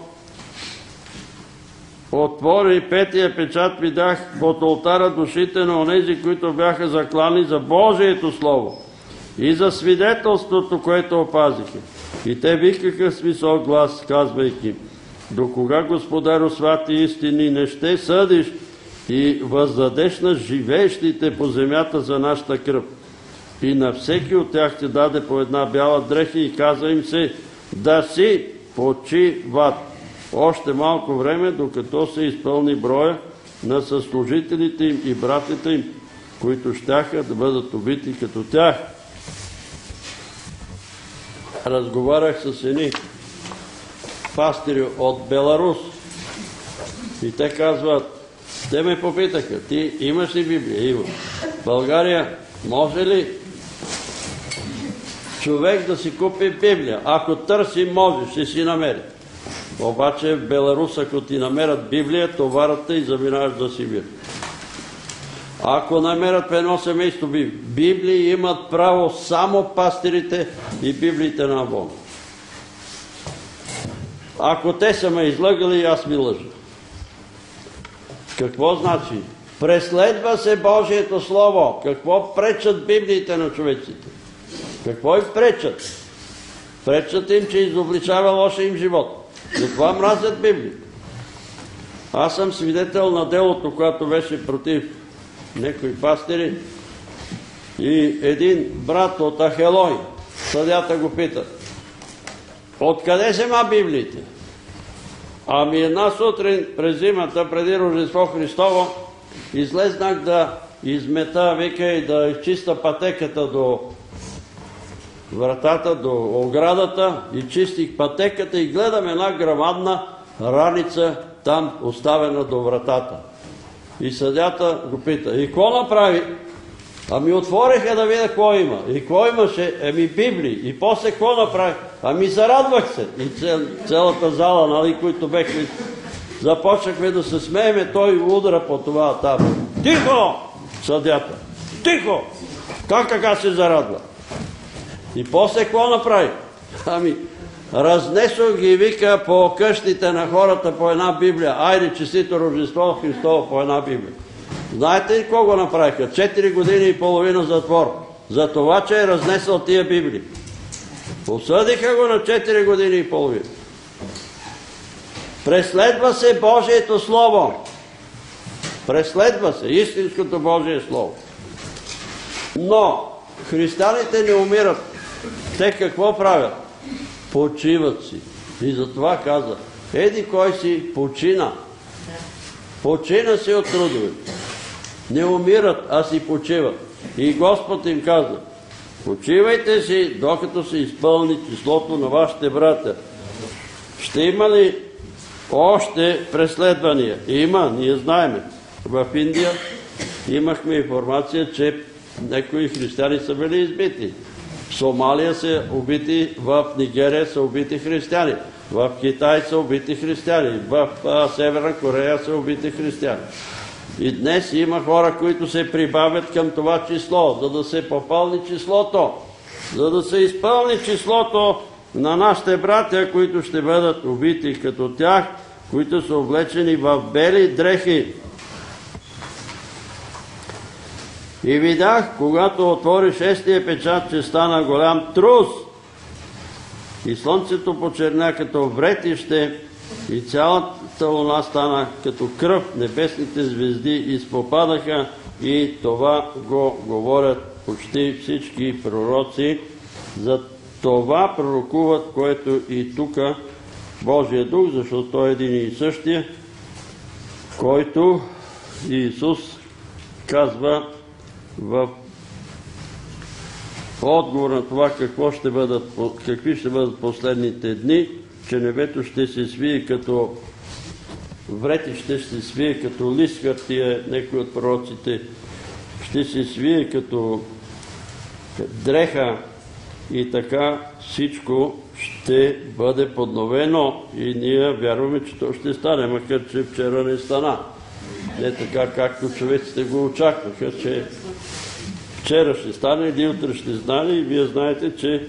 отвори петия печат, видях под олтара душите на онези, които бяха заклани за Божието Слово и за свидетелството, което опазиха. И те викаха с висок глас, казвайки: до кога, Господарю, святи истини, не ще съдиш и въздадеш на живеещите по земята за нашата кръв? И на всеки от тях ще даде по една бяла дреха и каза им се да си почиват още малко време, докато се изпълни броя на съслужителите им и братите им, които щяха да бъдат убити като тях. Разговарях с едни пастири от Беларус и те казват, те ме попитаха: ти имаш ли Библия? Имам. В България може ли човек да си купи Библия? Ако търси, може, ще си намери. Обаче в Беларус, ако ти намерят Библия, товарът те и заминаваш за Сибир. Ако намерят в едно семейство Библии, имат право само пастирите и Библиите на Бога. Ако те са ме излъгали, аз ми лъжа. Какво значи? Преследва се Божието Слово. Какво пречат Библиите на човеците? Какво им пречат? Пречат им, че изобличава лошия им живот. Затова мразят Библията. Аз съм свидетел на делото, което беше против някои пастири, и един брат от Ахелой, съдята го пита: откъде взема Библиите? Ами една сутрин през зимата, преди Рождество Христово, излезнах да измета, вика, и да изчиста пътеката до вратата, до оградата, и чистих пътеката и гледам една грамадна раница там, оставена до вратата. И съдята го пита: и какво направи? Ами отвориха да видя какво има. И какво имаше? Еми Библии. И после какво направи? Ами зарадвах се. И цялата зала, нали, които бехме, започнахме да се смееме, той удара по това табла. Тихо! Съдята. Тихо! Как така се зарадва? И после какво направи? Ами разнесох ги, вика, по къщите на хората по една Библия. Айде, честито Рождество Христово, по една Библия. Знаете ли какво го направиха? 4 години и половина затвор. За това, че е разнесъл тия Библии. Осъдиха го на 4 години и половина. Преследва се Божието Слово. Преследва се истинското Божие Слово. Но християните не умират. Те какво правят? Почиват си. И затова каза: еди кой си почина. Почина си от трудовете. Не умират, а си почиват. И Господ им каза: почивайте си, докато се изпълни числото на вашите братя. Ще има ли още преследвания? Има, ние знаеме. В Индия имахме информация, че някои християни са били избити. В Сомалия са убити, в Нигерия са убити християни, в Китай са убити християни, в Северна Корея са убити християни. И днес има хора, които се прибавят към това число, за да се попълни числото, за да се изпълни числото на нашите братя, които ще бъдат убити като тях, които са облечени в бели дрехи. И видях, когато отвори 6-тия печат, че стана голям трус, и слънцето почерня като вретище, и цялата луна стана като кръв, небесните звезди изпопадаха, и това го говорят почти всички пророци. За това пророкуват, което и тук Божия дух, защото той е един и същия, който Исус казва в отговор на това какви ще бъдат последните дни, че небето ще се свие като вретище, ще се свие като лист хартия, някои от пророците, ще се свие като дреха и така всичко ще бъде подновено и ние вярваме, че то ще стане, макар че вчера не стана. Не така, както човеците го очакваха, че вчера ще стане или утре ще стане, и вие знаете, че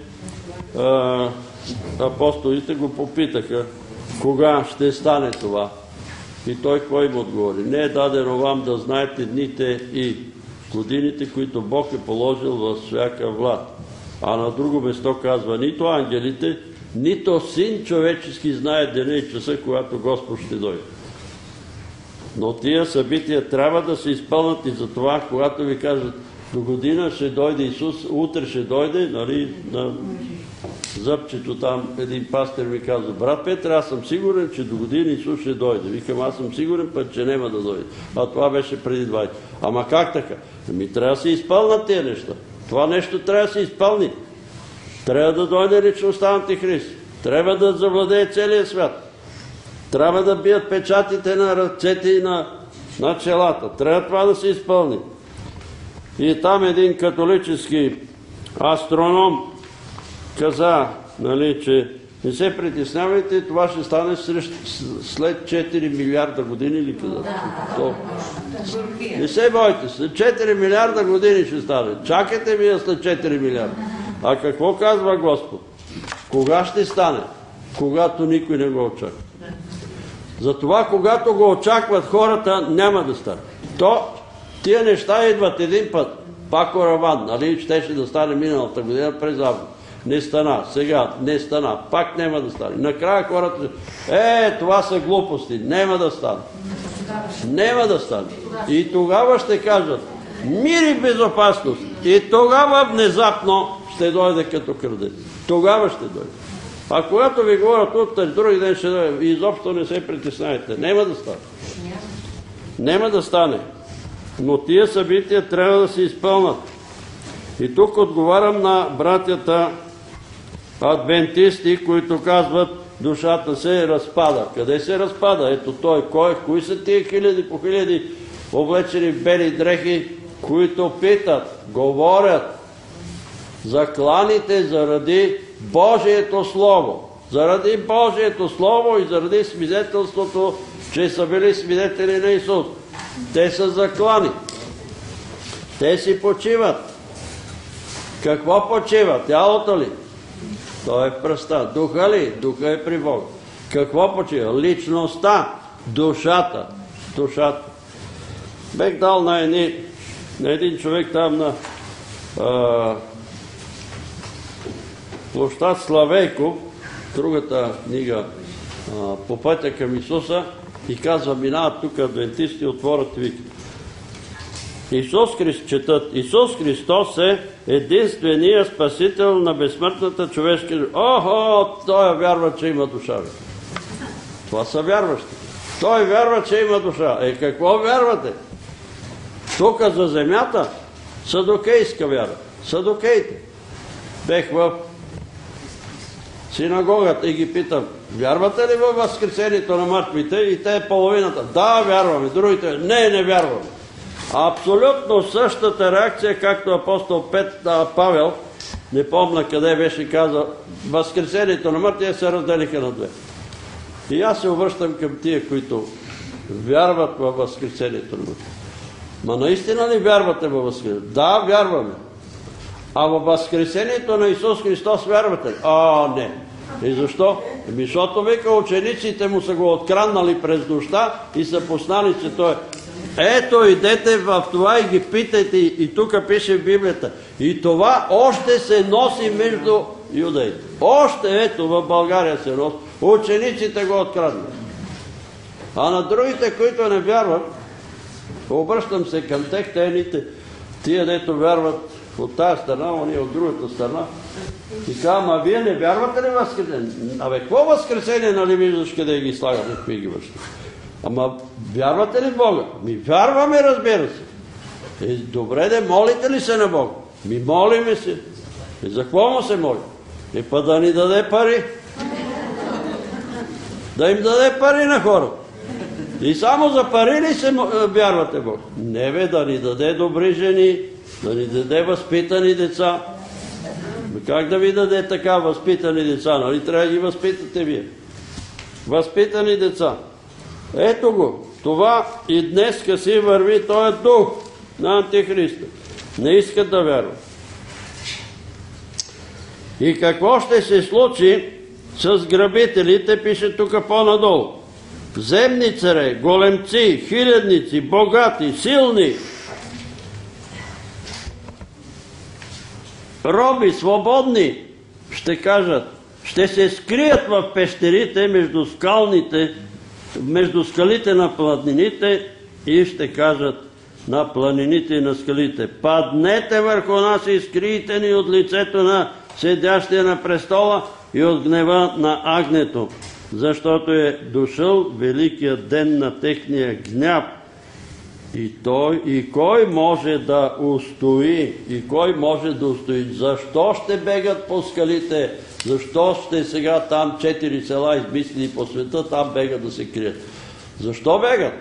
апостолите го попитаха кога ще стане това. И той кой им отговори? Не е дадено вам да знаете дните и годините, които Бог е положил във всяка власт. А на друго место казва, нито ангелите, нито Син човечески знае деня и часа, когато Господ ще дойде. Но тия събития трябва да се изпълнят и за това, когато ви кажат, до година ще дойде Исус, утре ще дойде, нали, на зъбчето там един пастир ми казва, брат Петър, аз съм сигурен, че до година Исус ще дойде. Викам, аз съм сигурен път, че няма да дойде. А това беше преди 20. Ама как така? Ами трябва да се изпълнат тези неща. Това нещо трябва да се изпълни. Трябва да дойде личността Антихрист. Трябва да завладее целия свят. Трябва да бият печатите на ръцете и на челата. Трябва това да се изпълни. И там един католически астроном каза, нали, че не се притеснявайте, това ще стане след 4 милиарда години, или каза? Не се бойте, след 4 милиарда години ще стане. Чакайте вие след 4 милиарда. А какво казва Господ? Кога ще стане? Когато никой не го очаква. Затова, когато го очакват хората, няма да стане. Тия неща идват един път. Пак Ораван, нали, щеше да стане миналата година през август. Не стана. Сега не стана. Пак няма да стане. Накрая хората, това са глупости. Няма да стане. Няма да стане. И тогава ще кажат, мир и безопасност. И тогава внезапно ще дойде като крадец. Тогава ще дойде. А когато ви говорят утре, други ден ще дойде, изобщо не се притеснявайте. Няма да стане. Няма да стане. Но тия събития трябва да се изпълнат. И тук отговарям на братята адвентисти, които казват, душата се разпада. Къде се разпада? Ето той, кои са тия хиляди по хиляди облечени в бели дрехи, които питат, говорят, закланите заради Божието Слово. Заради Божието Слово и заради свидетелството, че са били свидетели на Исус. Те са заклани. Те си почиват. Какво почива? Тялото ли? То е в пръста. Духа ли? Духа е при Бога. Какво почива? Личността. Душата. Душата. Бех дал на един човек там на площад Славейков, другата книга по пътя към Исуса, и казва, минават тук адвентисти, отворят и викат. Исус Христос е единствения спасител на безсмъртната човешка душа. Той вярва, че има душа. Това са вярващи. Той вярва, че има душа. Какво вярвате? Тук за земята садокейска вяра. Садокеите. Бех в синагогата и ги питам, вярвате ли във възкресението на мъртвите? И те половината, да, вярваме. Другите, не вярваме. Абсолютно същата реакция, както апостол Павел, не помня къде беше казал, възкресението на мъртвите се разделиха на две. И аз се обръщам към тия, които вярват във възкресението на мъртвите. Ма наистина ли вярвате във възкресението? Да, вярваме. А във възкресението на Исус Христос вярвате ли? Не. И защо? Защото вика, учениците му са го откраннали през нощта и са познали, че той е. Ето, идете в това и ги питайте, и тук пише в Библията. И това още се носи между юдеите. Още, ето, в България се носи. Учениците го откраднали. А на другите, които не вярват, обръщам се към тях, тия, дето вярват от тази страна, ония от другата страна. И казвам, а вие не вярвате ли възкресение? Какво възкресение, нали виждаш къде ги слагат, какви ги вършат? Ама вярвате ли в Бога? Вярваме, разбира се. Добре, де, молите ли се на Бога? Молиме се. За какво му се моли? Па да ни даде пари. Да им даде пари на хората. И само за пари ли се вярвате в Бога? Не бе, да ни даде добри жени, да ни даде възпитани деца. Как да ви даде така възпитани деца? Нали трябва да ги възпитате вие? Възпитани деца. Ето го. Това и днеска си върви този дух на Антихриста. Не искат да вярват. И какво ще се случи с грабителите, пише тук по-надолу. Земни царе, големци, хилядници, богати, силни, роби, свободни, ще кажат, ще се скрият в пещерите между скалите на планините и ще кажат на планините и на скалите: паднете върху нас и скрийте ни от лицето на седящия на престола и от гнева на агнето, защото е дошъл великият ден на техния гняв. И кой може да устои? И кой може да устои? Защо ще бегат по скалите? Защо ще сега там 4 села измислени по света, там бегат да се крият? Защо бегат?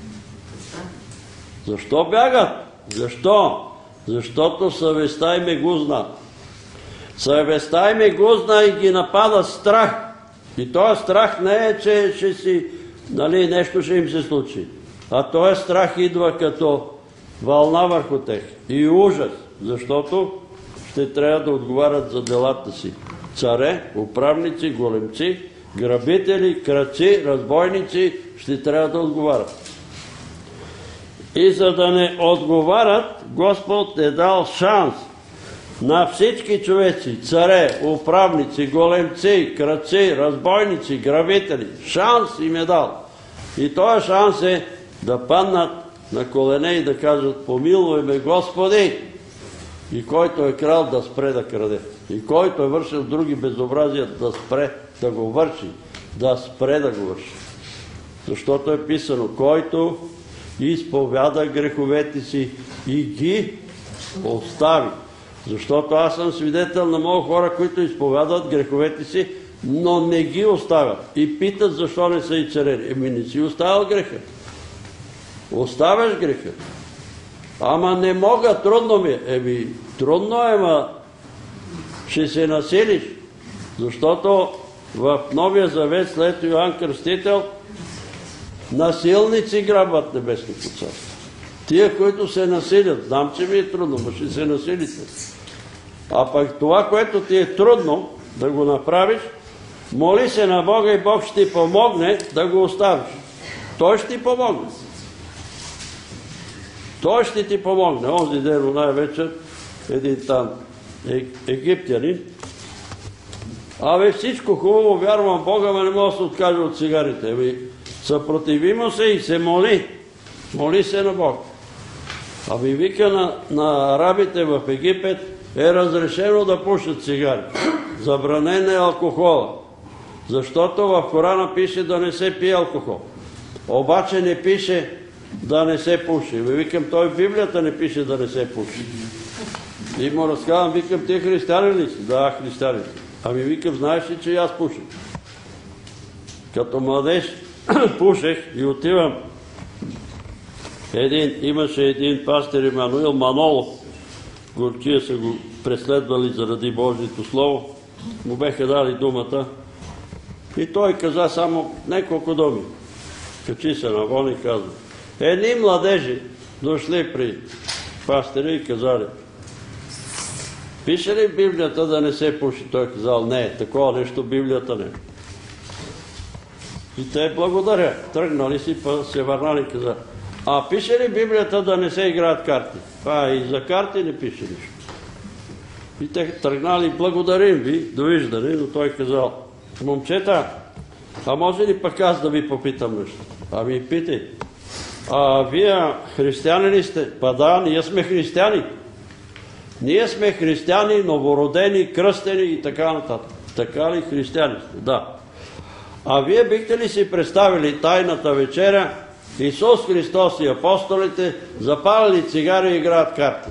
Защо бягат? Защо? Защото съвестта им е гузна. Съвестта им е гузна и ги напада страх. И този страх не е, че ще си, нещо ще им се случи. А този страх идва като вълна върху тях. И ужас, защото ще трябва да отговарят за делата си. Царе, управници, големци, грабители, крадци, разбойници ще трябва да отговарят. И за да не отговарят, Господ е дал шанс на всички човеци, царе, управници, големци, крадци, разбойници, грабители. Шанс им е дал. И този шанс е да паднат на колене и да кажат: помилуй ме, Господи! И който е крал, да спре да краде. И който е вършил други безобразия, да спре да го върши. Да спре да го върши. Защото е писано: който изповяда греховете си и ги остави. Защото аз съм свидетел на много хора, които изповядат греховете си, но не ги оставят. И питат защо не са и царени. Не си оставил греха. Оставяш греха. Ама не мога, трудно ми е. Трудно е, ама ще се насилиш. Защото в Новия Завет след Йоан Кръстител насилници грабват небесното царство. Тия, които се насилят, знам, че ми е трудно, но ще се насилите. А пък това, което ти е трудно да го направиш, моли се на Бога и Бог ще ти помогне да го оставиш. Той ще ти помогне. Той ще ти помогне. Онзи ден, оная вечер, един там египтянин: всичко хубаво, вярвам в Бога, но не мога да се откажа от цигарите. Съпротиви му се и се моли. Моли се на Бог. Вика на арабите в Египет е разрешено да пушат цигари. Забранен е алкохола. Защото в Корана пише да не се пие алкохол. Обаче не пише да не се пуши. Викам, той в Библията не пише да не се пуши. И му разказвам, викам: ти християнин ли си? Да, християнин. Викам, знаеш ли, че аз пуших? Като младеж пушех и отивам. Имаше един пастир Емануил Манолов. Горчия са го преследвали заради Божието Слово. Му беха дали думата. И той каза само няколко думи. Качи се навън и каза: едни младежи дошли при пастиря и казали: пише ли в Библията да не се пуши? Той казал: не, такова нещо в Библията не. И те благодаря. Тръгнали си, па се върнали и казали: пише ли в Библията да не се играят карти? И за карти не пише нищо. И те тръгнали: благодарим ви, довиждане. Но той казал: момчета, може ли пък аз да ви попитам нещо? Питай. Вие християни ли сте? Да, ние сме християни. Ние сме християни, новородени, кръстени и така нататък. Така ли християни сте? Да. Вие бихте ли си представили тайната вечеря? Исус Христос и апостолите запалили цигари и играят карти.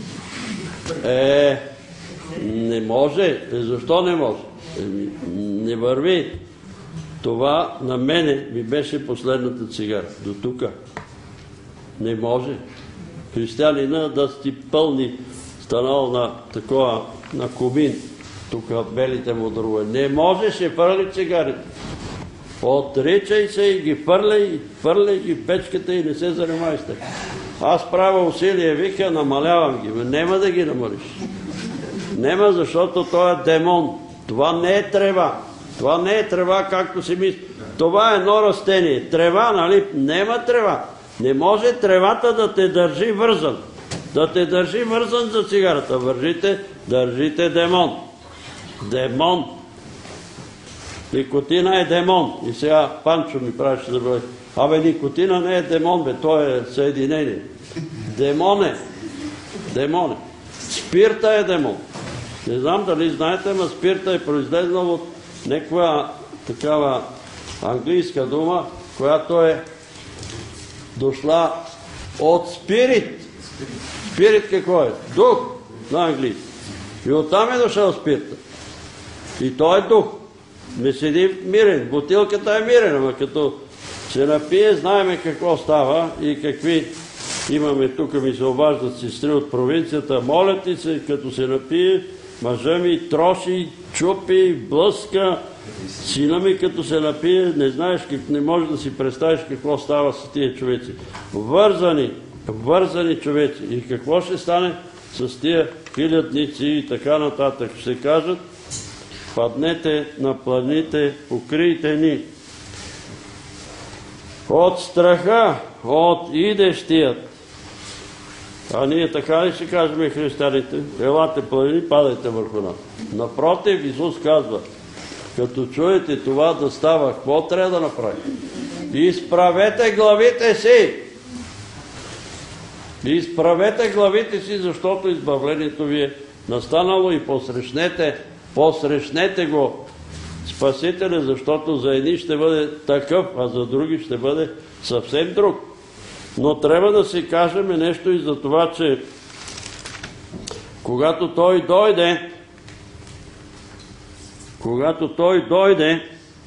Не може. Защо не може? Не върви. Това на мене ми беше последната цигара. До тука. Не може. Християнина да си пълни станал на такова, на кубин тук белите му дрове. Не можеше, фърли цигарите. Отричай се и ги фърляй ги в печката и не се занимай с тях. Аз правя усилие, вика, намалявам ги. Нема да ги намалиш. Нема, защото той е демон. Това не е трева. Това не е трева, както си мисли. Това е едно растение. Трева, нали? Нема трева. Не може тревата да те държи вързан. Да те държи вързан за цигарата. Държите демон. Демон. Никотина е демон. И сега Панчо ми правеше да бъде. Абе, никотина не е демон, бе, то е съединение. Демон е. Демон е. Спирта е демон. Не знам дали знаете, но спирта е произлезла от някаква такава английска дума, която е дошла от спирит. Спирит какво е? Дух на английски. И оттам е дошъл спирта. И той е дух. Не седи мирен. Бутилката е мирена, но като се напие, знаеме какво става и какви имаме тук, ми се обаждат сестри от провинцията, молят и се, като се напие, мъжа ми троши, чупи, блъска, сина ми като се напие, не знаеш, не можеш да си представиш какво става с тия човеци. Вързани човеци. И какво ще стане с тия хилядници и така нататък? Ще кажат, паднете на планините, покрийте ни. От страха, от идещият. А ние така ли ще кажем християните? Елате планини, падайте върху нас. Напротив, Исус казва, като чуете това да става, какво трябва да направите? Изправете главите си! Изправете главите си, защото избавлението ви е настанало и посрещнете го Спасителя, защото за едни ще бъде такъв, а за други ще бъде съвсем друг. Но трябва да си кажем нещо и за това, че когато той дойде,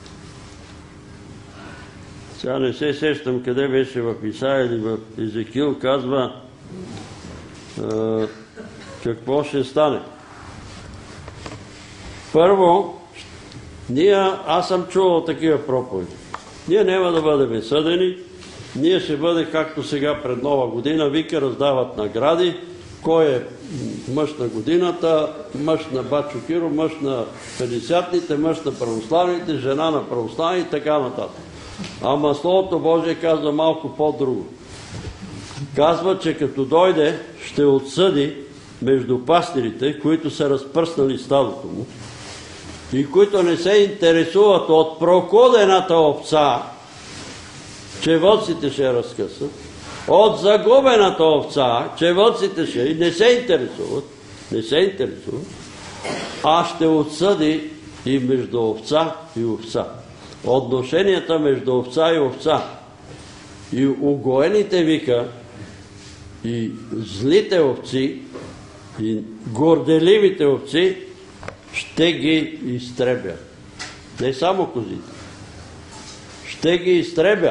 сега не се сещам къде беше, в Исаия или в Езекил, казва какво ще стане. Първо, аз съм чувал такива проповеди. Ние няма да бъдем съдени, ние ще бъде както сега пред Нова година, вика, раздават награди, кой е мъж на годината, мъж на Бачо Киро, мъж на 50-ните, мъж на православните, жена на православните и така нататък. Ама Словото Божие казва малко по-друго. Казва, че като дойде, ще отсъди между пастирите, които са разпръснали стадото му и които не се интересуват от прокудената овца, че вълците ще разкъсат, от загубената овца, че вълците ще не се интересуват, а ще отсъди и между овца и овца. Отношенията между овца и овца. И угоените, вика, и злите овци, и горделивите овци ще ги изтребя. Не само козите. Ще ги изтребя.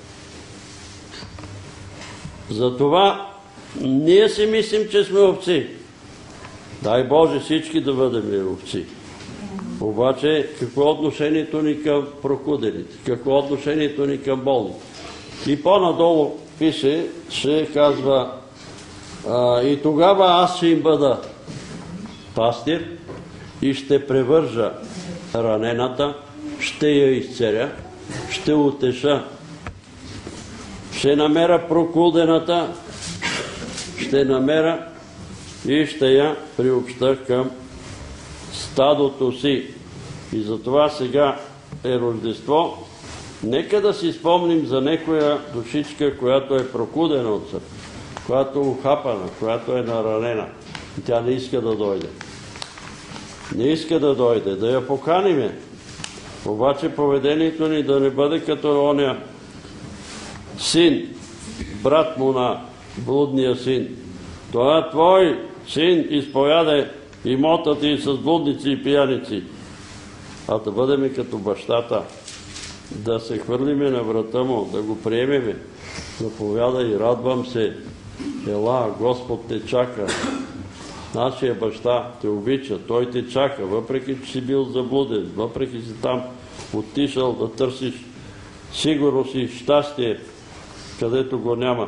Затова ние си мислим, че сме овци. Дай Боже всички да бъдем овци. Обаче, какво е отношението ни към прокудените? Какво е отношението ни към болните? И по-надолу пише, ще казва, и тогава аз ще им бъда пастир и ще превържа ранената, ще я изцеря, ще утеша, ще намеря прокудената, ще намеря и ще я приобща към стадото си. И затова сега е Рождество. Нека да си спомним за некоя душичка, която е прокудена от съд, която е ухапана, която е наранена. И тя не иска да дойде. Не иска да дойде, да я поканиме. Обаче поведението ни да не бъде като оня син, брат му на блудния син. Това твой син изповяде имота ти с блудници и пияници. А да бъдем като бащата, да се хвърлиме на врата му, да го приемеме, заповядай, радвам се, ела, Господ те чака. Нашия баща те обича, той те чака, въпреки че си бил заблуден, въпреки че там отишъл да търсиш сигурност и щастие, където го няма.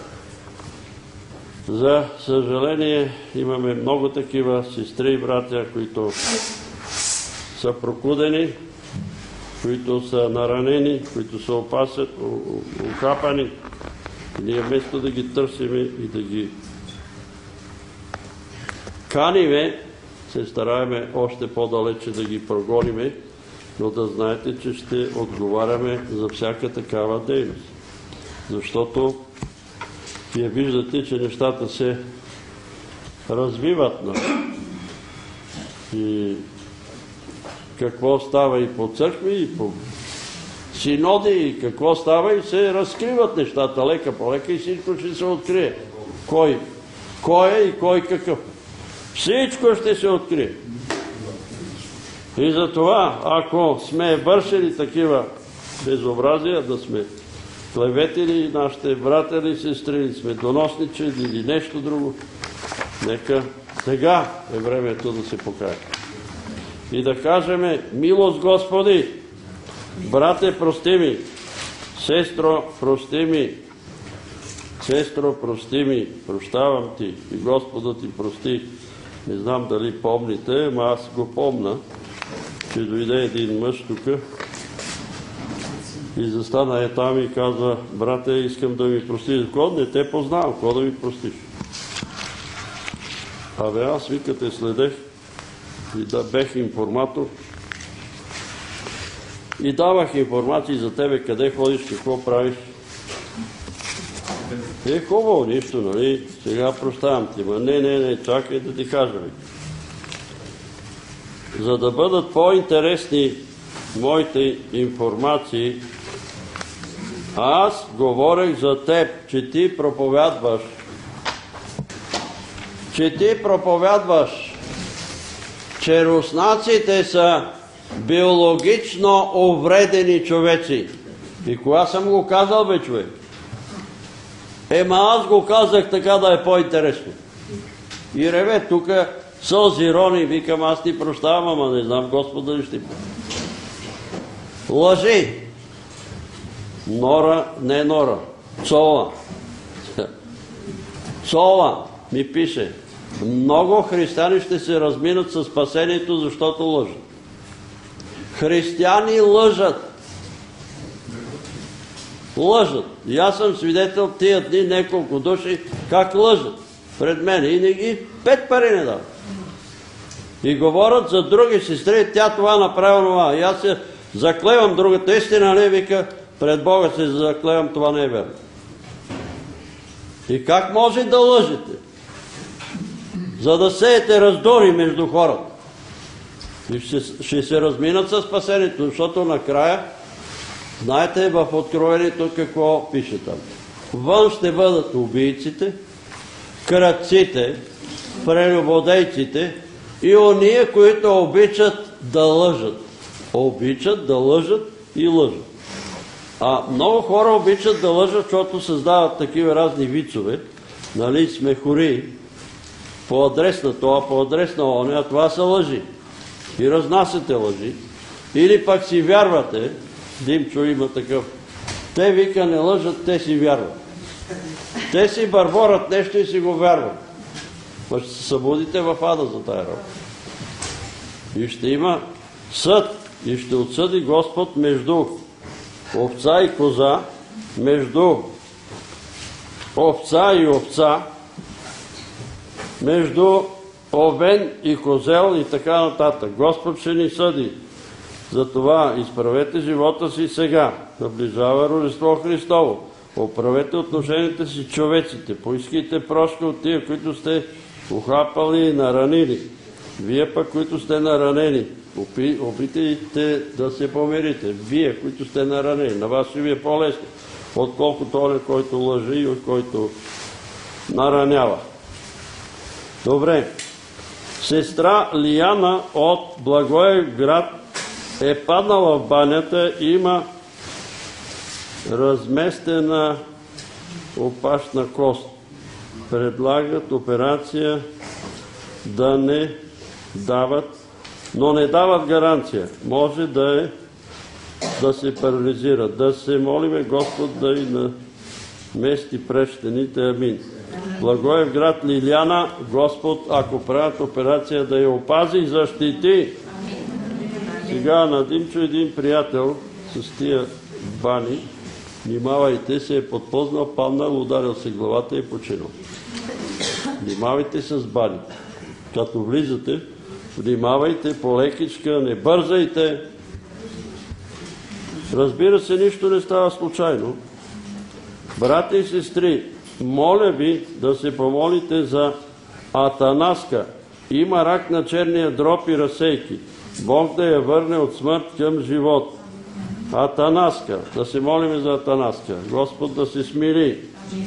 За съжаление, имаме много такива сестри и братя, които са прокудени, които са наранени, които са ухапани. Ние вместо да ги търсиме и да ги каниме, се стараеме още по-далече да ги прогониме, но да знаете, че ще отговаряме за всяка такава дейност. Защото вие виждате, че нещата се развиват. И какво става и по църкви, и по синоди, и какво става, и се разкриват нещата лека по лека и всичко ще се открие. Кой е и кой какъв. Всичко ще се открие. И затова, ако сме вършили такива безобразия, да сме клеветили нашите братя и сестри, сме доносничили или нещо друго, нека сега е времето да се покаем. И да кажем: милост Господи, брате, прости ми, сестро, прости ми, сестро, прости ми, прощавам ти и Господа ти прости. Не знам дали помните, ама аз го помня, че дойде един мъж тук и застана там и казва: брате, искам да ми простиш. Не те познавам, какво да ми простиш? Абе, аз, викате, следех и да бех информатор и давах информации за тебе, къде ходиш, какво правиш. Е, хубаво, нищо, нали? Сега прощавам ти. Ма не, чакай да ти кажа. За да бъдат по-интересни моите информации, аз говорех за теб, че ти проповядваш. Че руснаците са биологично увредени човеци. И кога съм го казал, бе, човек? Аз го казах така да е по-интересно. И реве тук сълзи рони, викам: аз ти прощавам, ама не знам Господа ли ще прощава. Лъжи. Цола ми пише: много християни ще се разминат със спасението, защото лъжат. Християни лъжат. И аз съм свидетел тия дни няколко души как лъжат пред мен и не ги 5 пари не дават. И говорят за други сестри: тя това направила, това. И аз се заклевам, другата истина не, вика, пред Бога се заклевам, това не е верно. И как може да лъжете? За да сеете раздори между хората. И ще се разминат със спасението, защото накрая, знаете в Откровението какво пише там? Вън ще бъдат убийците, крадците, прелюбодейците и ония, които обичат да лъжат. Обичат да лъжат и лъжат. А много хора обичат да лъжат, защото създават такива разни вицове, нали, смехори, по адрес на това, по адрес на оня, това са лъжи. И разнасяте лъжи. Или пак си вярвате, Димчо има такъв. Те, вика, не лъжат, те си вярват. Те си бърборят нещо и си го вярват. Ма ще се събудите в ада за тая работа. И ще има съд. И ще отсъди Господ между овца и коза, между овца и овца, между овен и козел и така нататък. Господ ще ни съди. Затова изправете живота си сега. Наближава Рождество Христово. Оправете отношенията си с човеците. Поискайте прошка от тия, които сте ухапали и наранили. Вие пък, които сте наранени, опитайте да се помирите. Вие, които сте наранени, на вас ще ви е по-лесно, отколкото он, който лъжи и от който наранява. Добре. Сестра Лияна от Благоевград е паднала в банята и има разместена опашна кост. Предлагат операция да не дават, но не дават гаранция. Може да се парализира. Да се молиме Господ да и намести прещените. Амин. Благоевград, Лиляна, Господ, ако правят операция, да я опази и защити. Сега на Димчо един приятел с тия бани, внимавайте, се е подпознал, паднал, ударил се главата и починал. Внимавайте с баните. Като влизате, внимавайте полекичка, не бързайте. Разбира се, нищо не става случайно. Брати и сестри, моля ви да се помолите за Атанаска. Има рак на черния дроб и разсейки. Бог да я върне от смърт към живот. Атанаска. Да се молим за Атанаска. Господ да се смири.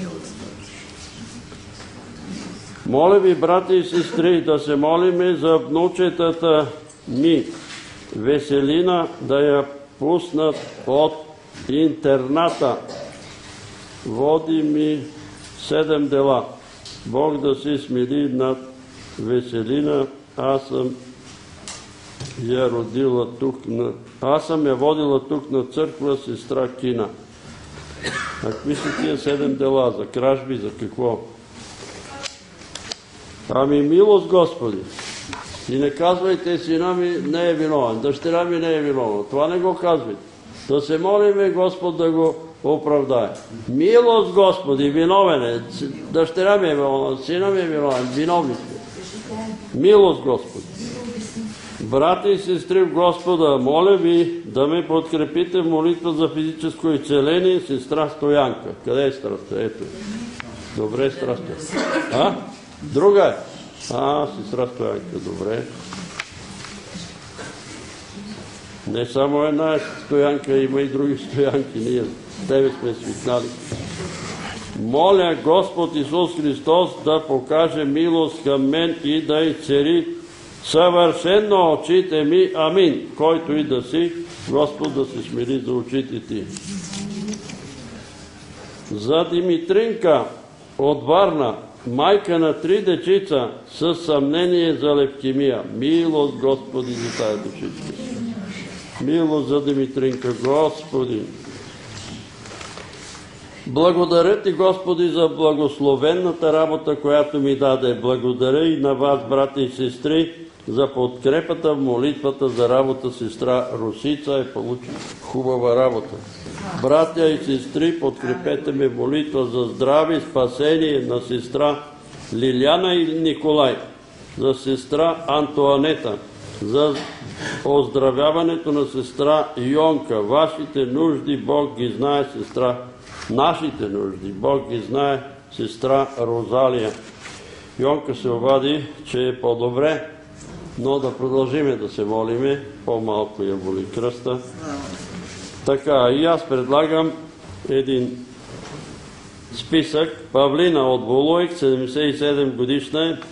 Моля ви, брати и сестри, да се молим за внучетата ми. Веселина, да я пуснат от интерната. Води ми 7 дела. Бог да се смири над Веселина. Аз съм я водила тук на църква сестра Кина. А какви са тия 7 дела? За кражби, за какво? Ами милост, Господи. И не казвайте, сина ми не е виновен, дъщеря ми не е виновна. Това не го казвайте. Да се молиме Господ да го оправдае. Милост, Господи, виновен е. Дъщеря ми е виновна, сина ми е виновен, виновни сме. Милост, Господи. Брати и сестри в Господа, моля ви да ме подкрепите в молитва за физическо изцеление, сестра Стоянка. Къде е сестра? Ето. Добре, сестра Стоянка. Друга е. Сестра Стоянка, добре. Не само една Стоянка, има и други Стоянки. Ние с тебе сме свикнали. Моля Господ Исус Христос да покаже милост към мен и да изцели съвършено очите ми. Амин. Който и да си, Господ да се смири за очите ти. За Димитринка от Варна, майка на 3 дечица с съмнение за левкемия. Милост, Господи, за тая дечица. Милост за Димитринка, Господи. Благодаря ти, Господи, за благословенната работа, която ми даде. Благодаря и на вас, брати и сестри, за подкрепата в молитвата за работа. Сестра Русица е получила хубава работа. Братя и сестри, подкрепете ме в молитва за здраве и спасение на сестра Лиляна и Николай, за сестра Антоанета, за оздравяването на сестра Йонка. Вашите нужди Бог ги знае, сестра. Нашите нужди Бог ги знае, сестра Розалия. Йонка се обади, че е по-добре, но да продължиме да се молиме. По-малко я боли кръста. Така, и аз предлагам един списък. Павлина от Волуек, 77 годишна е.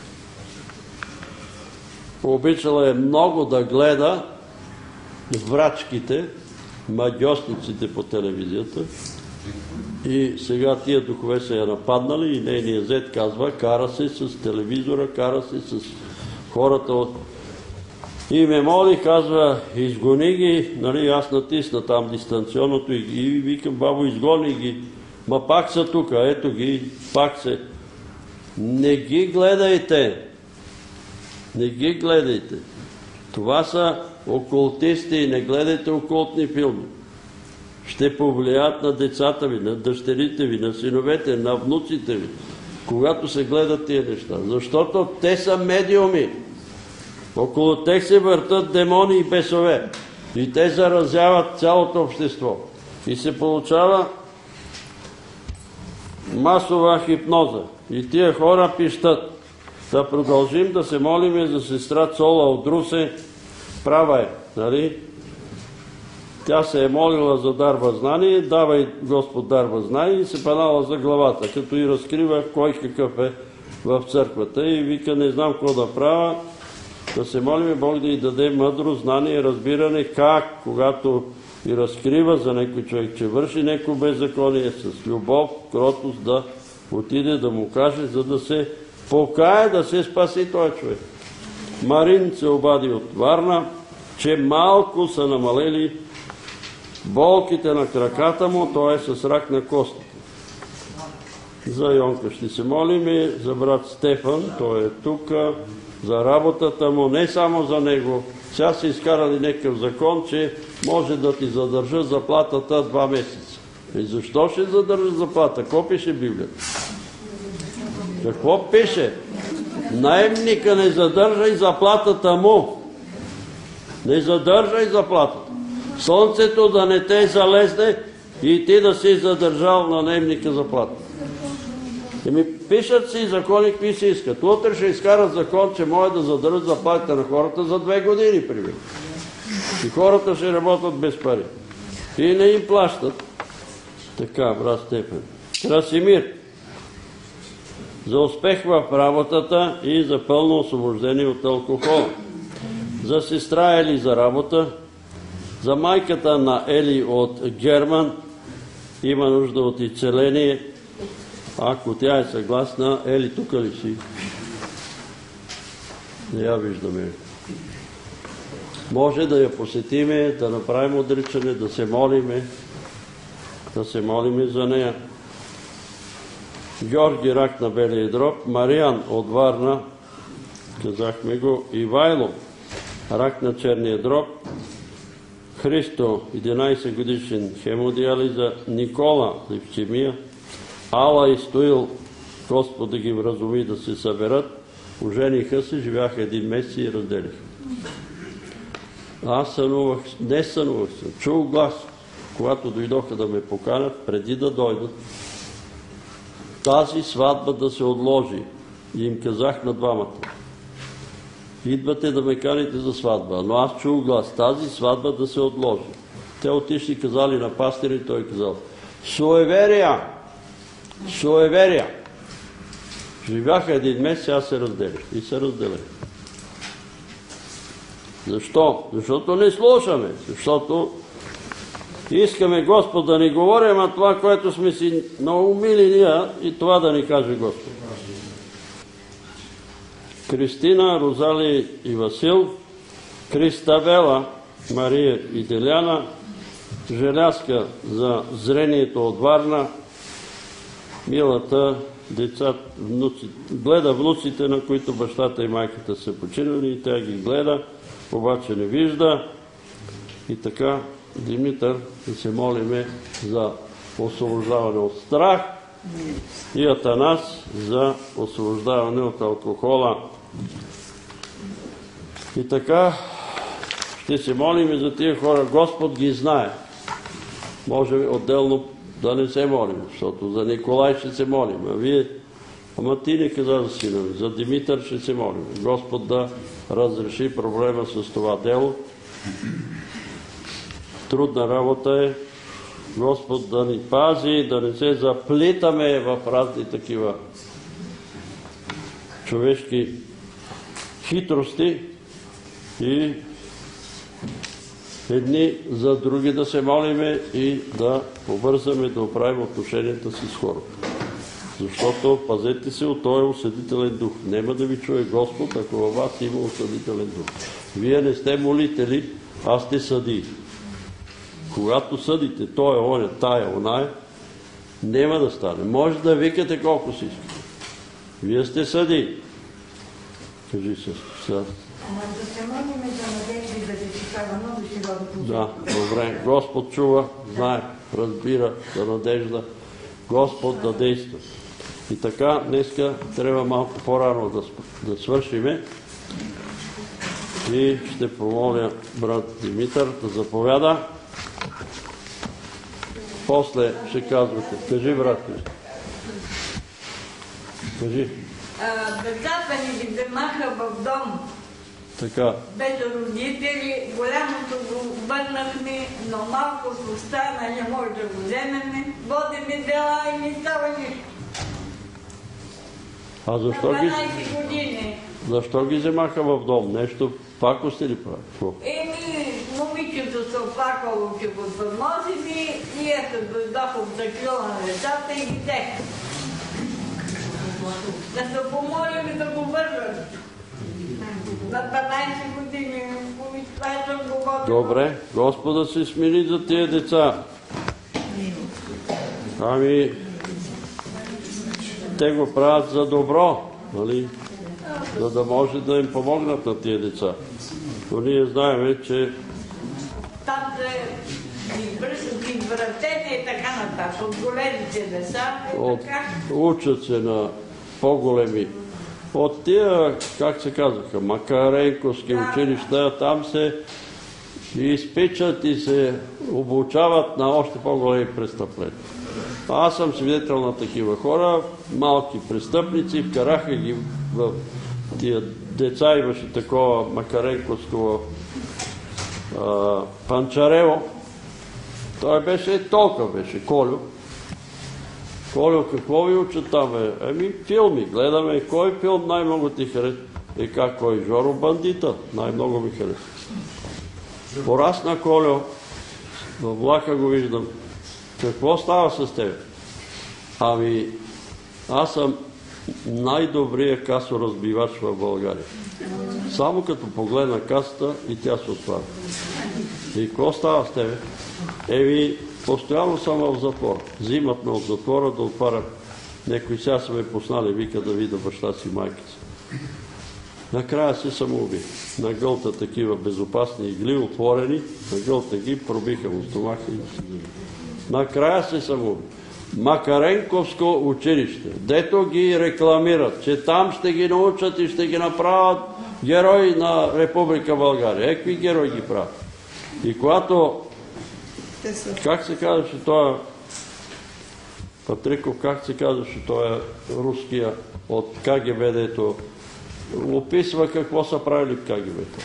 Обичала е много да гледа врачките, магьосниците по телевизията. И сега тия духове са я нападнали и нейният зет казва, кара се с телевизора, кара се с хората от... И ме моли, казва, изгони ги, нали, аз натисна там дистанционното и викам, бабо, изгони ги. Ма пак са тук, ето ги, пак се. Не ги гледайте. Не ги гледайте. Това са окултисти и не гледайте окултни филми. Ще повлият на децата ви, на дъщерите ви, на синовете, на внуците ви, когато се гледат тия неща. Защото те са медиуми. Около тях се въртат демони и бесове. И те заразяват цялото общество. И се получава масова хипноза. И тия хора пищат. Да продължим да се молим за сестра Цола от Русе. Права е, нали? Тя се е молила за дар възнание, дава и Господ дар възнание и се панала за главата, като и разкрива кой какъв е в църквата и вика, не знам какво да правя, да се молим Бог да й даде мъдро знание, разбиране как, когато и разкрива за някой човек, че върши някой беззаконие, с любов, кротост да отиде да му каже, за да се покая да се спаси този човек. Марин се обади от Варна, че малко са намалели болките на краката му, той е с рак на костите. За Йонка ще се молим, за брат Стефан, той е тук, за работата му, не само за него. Сега са изкарали някакъв закон, че може да ти задържа заплатата 2 месеца. И защо ще задържа заплата? Какво пише Библията? Какво пише? Наемника не задържай заплатата му. Не задържай заплатата. Слънцето да не те залезне и ти да си задържал на наемника заплата. Пишат си закони, какви си искат. Утре ще изкарат закон, че може да задържат заплатите на хората за 2 години, примерно. И хората ще работят без пари. И не им плащат. Така, брат Стефан. Красимир. За успех в работата и за пълно освобождение от алкохол. За сестра Ели за работа. За майката на Ели от Герман. Има нужда от изцеление. Ако тя е съгласна, Ели тук ли си? Не я виждаме. Може да я посетиме, да направим отричане, да се молиме. Да се молиме за нея. Георги, рак на белия дроб. Мариан от Варна, казахме го. Ивайло, рак на черния дроб. Христо, 11 годишен хемодиализа. Никола, левкемия. Ала и Стоил, Господ да ги вразуми да се съберат. Ожениха се, живяха 1 месец и разделиха. Аз сънувах, не сънувах се, чул глас, когато дойдоха да ме поканят, преди да дойдат, тази сватба да се отложи. И им казах на двамата. Идвате да ме каните за сватба, но аз чул глас, тази сватба да се отложи. Те отишли, казали на пастира и той казал: суеверия! Суеверия! Живяха 1 месец, аз се разделих. И се разделих. Защо? Защото не слушаме. Защото искаме Господ да ни говори, ама това, което сме си наумили ние, и това да ни каже Господ. Кристина, Розали и Васил, Криставела, Мария и Деляна, Желязка за зрението от Варна, Милата, деца, внуци, гледа внуците, на които бащата и майката са починали, и тя ги гледа, обаче не вижда. И така, Димитър, да се молиме за освобождаване от страх, и Атанас за освобождаване от алкохола. И така, ще се молиме за тия хора. Господ ги знае. Може отделно да не се молим, защото за Николай ще се молим. Ама ти не каза за сина ми. За Димитър ще се молим. Господ да разреши проблема с това дело. Трудна работа е. Господ да ни пази, да не се заплитаме в разни такива човешки хитрости и едни за други да се молиме и да побързаме да оправим отношенията си с хората. Защото пазете се от този осъдителен дух. Нема да ви чуе Господ, ако във вас има осъдителен дух. Вие не сте молители, а сте съдии. Когато съдите той е оня, тая, оная, няма да стане. Може да викате колко си искате. Вие сте съдии. Кажи се. Да се молиме за надежда и да се кара много ще го да. Да, добре. Господ чува, знае, разбира за надежда. Господ да действа. И така, днеска трябва малко по-рано да свършиме. И ще помоля брат Димитър да заповяда. После ще казвате. Кажи, брат. Кажи. Децата ни ги вземаха в дом. Така. Без родители, голямото го върнахме, но малко с остана, не може да го вземеме. Водиме дела и не става нищо. А На 12 години. Защо ги вземаха в дом? Нещо пакости ли прави? Момичето се оплакало, че го тормозили, ние се дойдоха в закрила на децата и ги взеха. Да се помолим и да го върнат. На 12 години, това съм говорила. Добре, Господа се смили за тия деца. Ами, те го правят за добро, нали? За да може да им помогнат на тия деца. Но ние знаем, че Там да ги вратете и така нататък, от големите деца и така. учат се на по-големи. От тия, как се казаха, Макаренковски училища, там се изпичат и се обучават на още по-големи престъпления. Аз съм свидетел на такива хора, малки престъпници, вкараха ги в тия деца, имаше такова Макаренковско Панчарево. Той беше толкова, беше Колю. Колю, какво ви учат там? Еми, филми. Гледаме кой филм най-много ти хареса. Кой? Жоро Бандита. Най-много ми хареса. Порасна Колю. Във влака го виждам. Какво става с теб? Ами, аз съм най-добрият касоразбивач в България. Само като погледна касата и тя се отваря. И какво става с тебе? Еми, постоянно съм в затвор. Взимат ме от затвора да отварят. Некои сега са ме поснали, вика да видя баща си, майка си. Накрая се самоуби. На гълта такива безопасни игли, отворени, на гълта ги пробиха му стомаха и се взима. Накрая се самоуби. Макаренковско училище, дето ги рекламират, че там ще ги научат и ще ги направят герои на Република България. Екви герои ги правят. И когато, как се казваше това, Патриков, как се казваше това руския от КГБ, дето описва какво са правили в КГБ-то.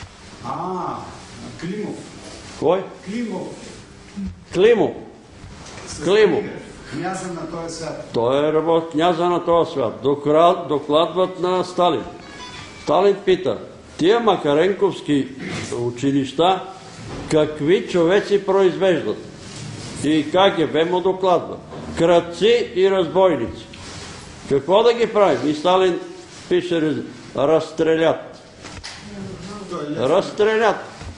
Климов. Кой? Климов. Климов. Климов. Княза на този свят. Той е княза на този свят. Докладват на Сталин. Сталин пита, тия макаренковски училища какви човеци произвеждат? И КГБ му докладва. Крадци и разбойници. Какво да ги правим? И Сталин пише, разстрелят. Разстрелят.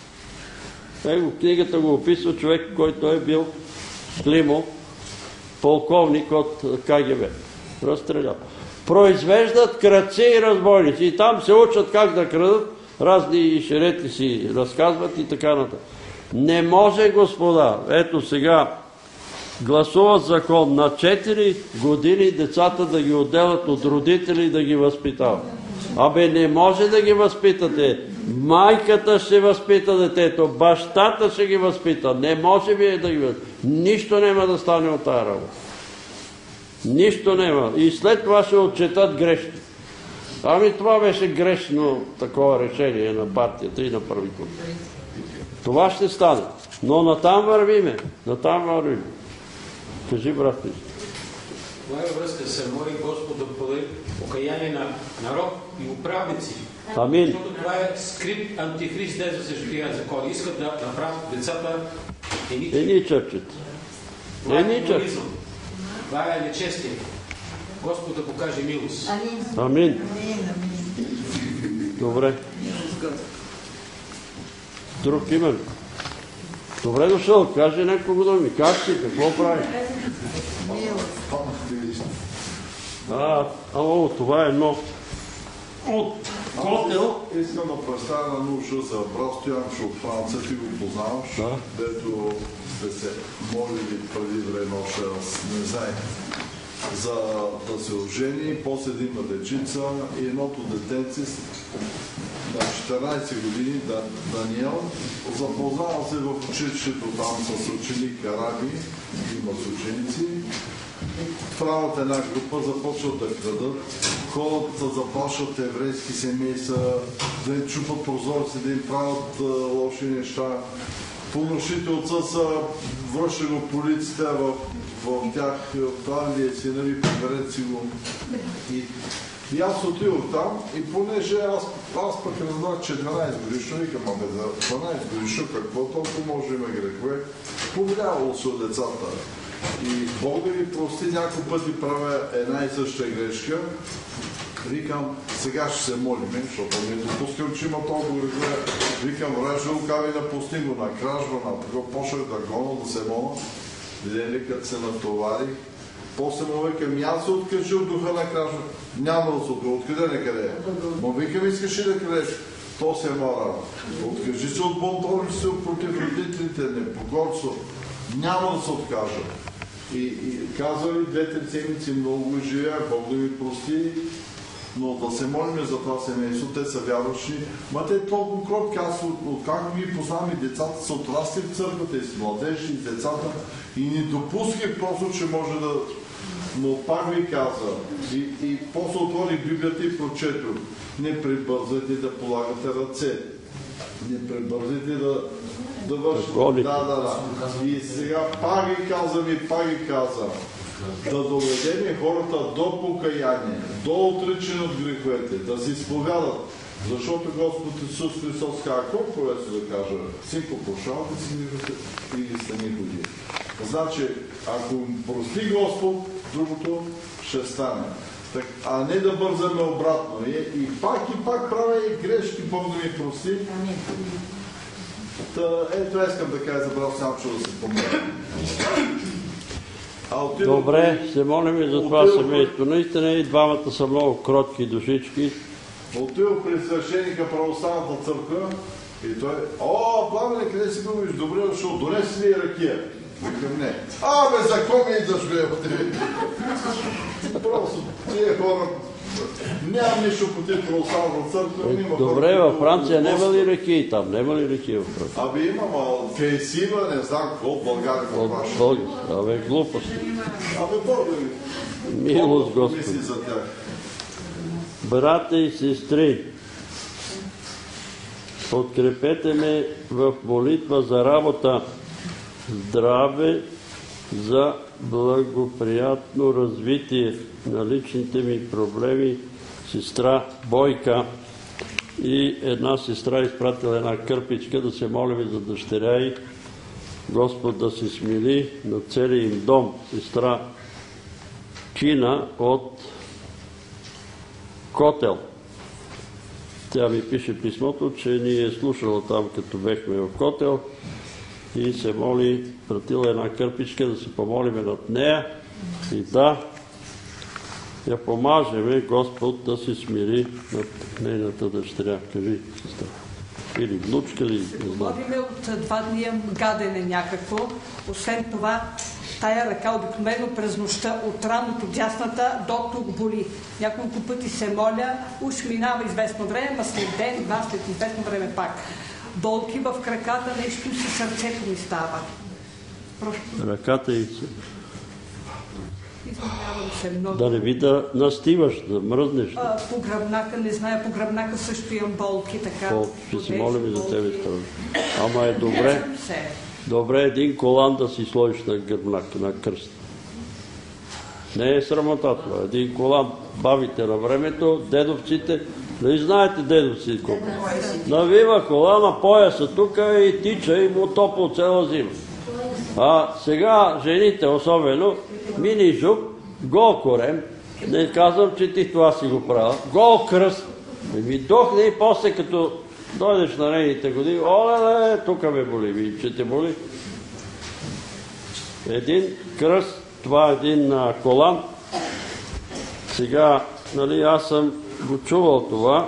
Книгата го описва човек, който е бил Климов, полковник от КГБ. Разстрелят. Произвеждат крадци и разбойници. И там се учат как да крадат, разни шерети си разказват и така нататък. Не може, господа, ето сега гласуват закон на 4 години децата да ги отделят от родители и да ги възпитават. Абе, не може да ги възпитате. Майката ще възпита детето, бащата ще ги възпита. Не може вие да ги възпитате. Нищо няма да стане от тази работа. Нищо няма. И след това ще отчетат грешки. Ами това беше грешно такова решение на партията и на правителството. Това ще стане. Но натам вървиме. Натам вървиме. Кажи, брат ми. Това е връзка с моли Господ да подаде покаяние на народ и управници. Амин. Защото това е скрит антихрист, дето се жития закон. Искат да направят децата едни чепчета. Това е комунизъм. Това е нечестие. Господ да покаже милост. Амин. Добре. Друг имен. Добре дошъл. Кажи някого думи. Как си? Какво прави? Това е едно от котел. Искам да представя на Нуша за брат Стоянчо от Франция, ти го познаваш, дето сте се молили преди време, още не знае, за да се ожени, после да има дечица и едното детенце на 14 години, Даниел, запознава се в училището там с ученик араби, имат ученици. Правят една група, започват да крадат, ходят да заплашват еврейски семейства, да им чупат прозорци, да им правят лоши неща. Помощите отца са, връща го полицията в тях, това ли е сина ви, поберете си го. И аз отидох там и понеже аз пък разбрах, че 12 годишно, викам, за 12 годишно какво толкова може да има грехове, повлиявало се от децата. И Бог да ми прости, няколко пъти правя една и съща грешка. Викам, сега ще се молим, защото не допускам, че има толкова грехове. Викам, враже лукави, напусти го на кражба, на такова, почнах да гоня, да се моля. Виден ли, като се натоварих, после му викам, аз се откажи от духа на кражба. Няма да се откажи, откъде некъде е. Но викам, искаш ли да крадеш? То се е мора. Откажи се от бунтовничество против родителите, непокорство. Няма да се откажа. И казали 2-3 седмици много живея, Бог да ми прости, но да се молим за това семейство, те са вярващи. Ма те толкова кротки, аз откакто ги познавам и децата са отрасли в църквата, и с младежи, и с децата, и не допусках просто, че може да... Но пак ви каза, и после отворих Библията и прочетох, не прибързвайте да полагате ръце, не прибързвайте да вършите. Да. И сега пак ги каза, да доведем хората до покаяние, до отричане от греховете, да се изповядат. Защото Господ Исус Христос каза, колко лесно да кажа, синко, прошавате си греховете или сами ходи. Значи, ако прости Господ, другото ще стане. А не да бързаме обратно. И пак правя и грешки, Бог да ми прости. Ето искам да кажа, забрал само, че да се помоля. Добре, се молим и за това семейство. Наистина и двамата са много кротки душички. Отидох при свещеника православната църква и той, Пламене, къде си бил? Добре дошъл, донеси ли ракия? Викам, не. За кой ми идваш, бе? Просто тия хора, нямам нищо против православната църква. Добре, във Франция нема ли ракии там? Нема ли ракии във Франция? Имам, фейсива, не знам какво, от България какво праша. България, глупости. Бог да ви. Милост Господи. Мисли за тях. Брата и сестри, подкрепете ме в молитва за работа, здраве, за благоприятно развитие на личните ми проблеми, сестра Бойка. И една сестра изпратила една кърпичка да се молим за дъщеря и Господ да се смили на целия им дом. Сестра Кина от Котел. Тя ми пише писмото, че ни е слушала там, като бехме в Котел и се моли, пратила една кърпичка да се помолиме над нея и да я помажеме Господ да се смири над нейната дъщеря. Кажи, сестра. Или внучка, или не знам. Ходиме от 2 дни гадене някакво. Освен това, тая ръка обикновено през нощта от рамото дясната до тук боли. Няколко пъти се моля, уж минава известно време, ма след ден, два, след известно време пак. Болки в краката, нещо със сърцето ми става. Просто... Ръката и... Изморявам се много. Да не ви да настиваш, да мръзнеш. По гръбнака, не зная, по гръбнака също имам болки, така. Ще се молим и за тебе, страна. Ама е добре. Добре един колан да си сложиш на гръбнака, на кръст. Не е срамота това. Един колан бавите на времето, дедовците. Не знаете дедовците колко. Навива колана, пояса тук и тича и му топло цяла зима. А сега жените особено, мини жук, гол корем, не казвам, че ти това си го правил, гол кръст, ми дохне и после като дойдеш на нейните години, оле, тук ме боли, че те боли. Един кръст, това е един колан. Сега, нали, аз съм го чувал това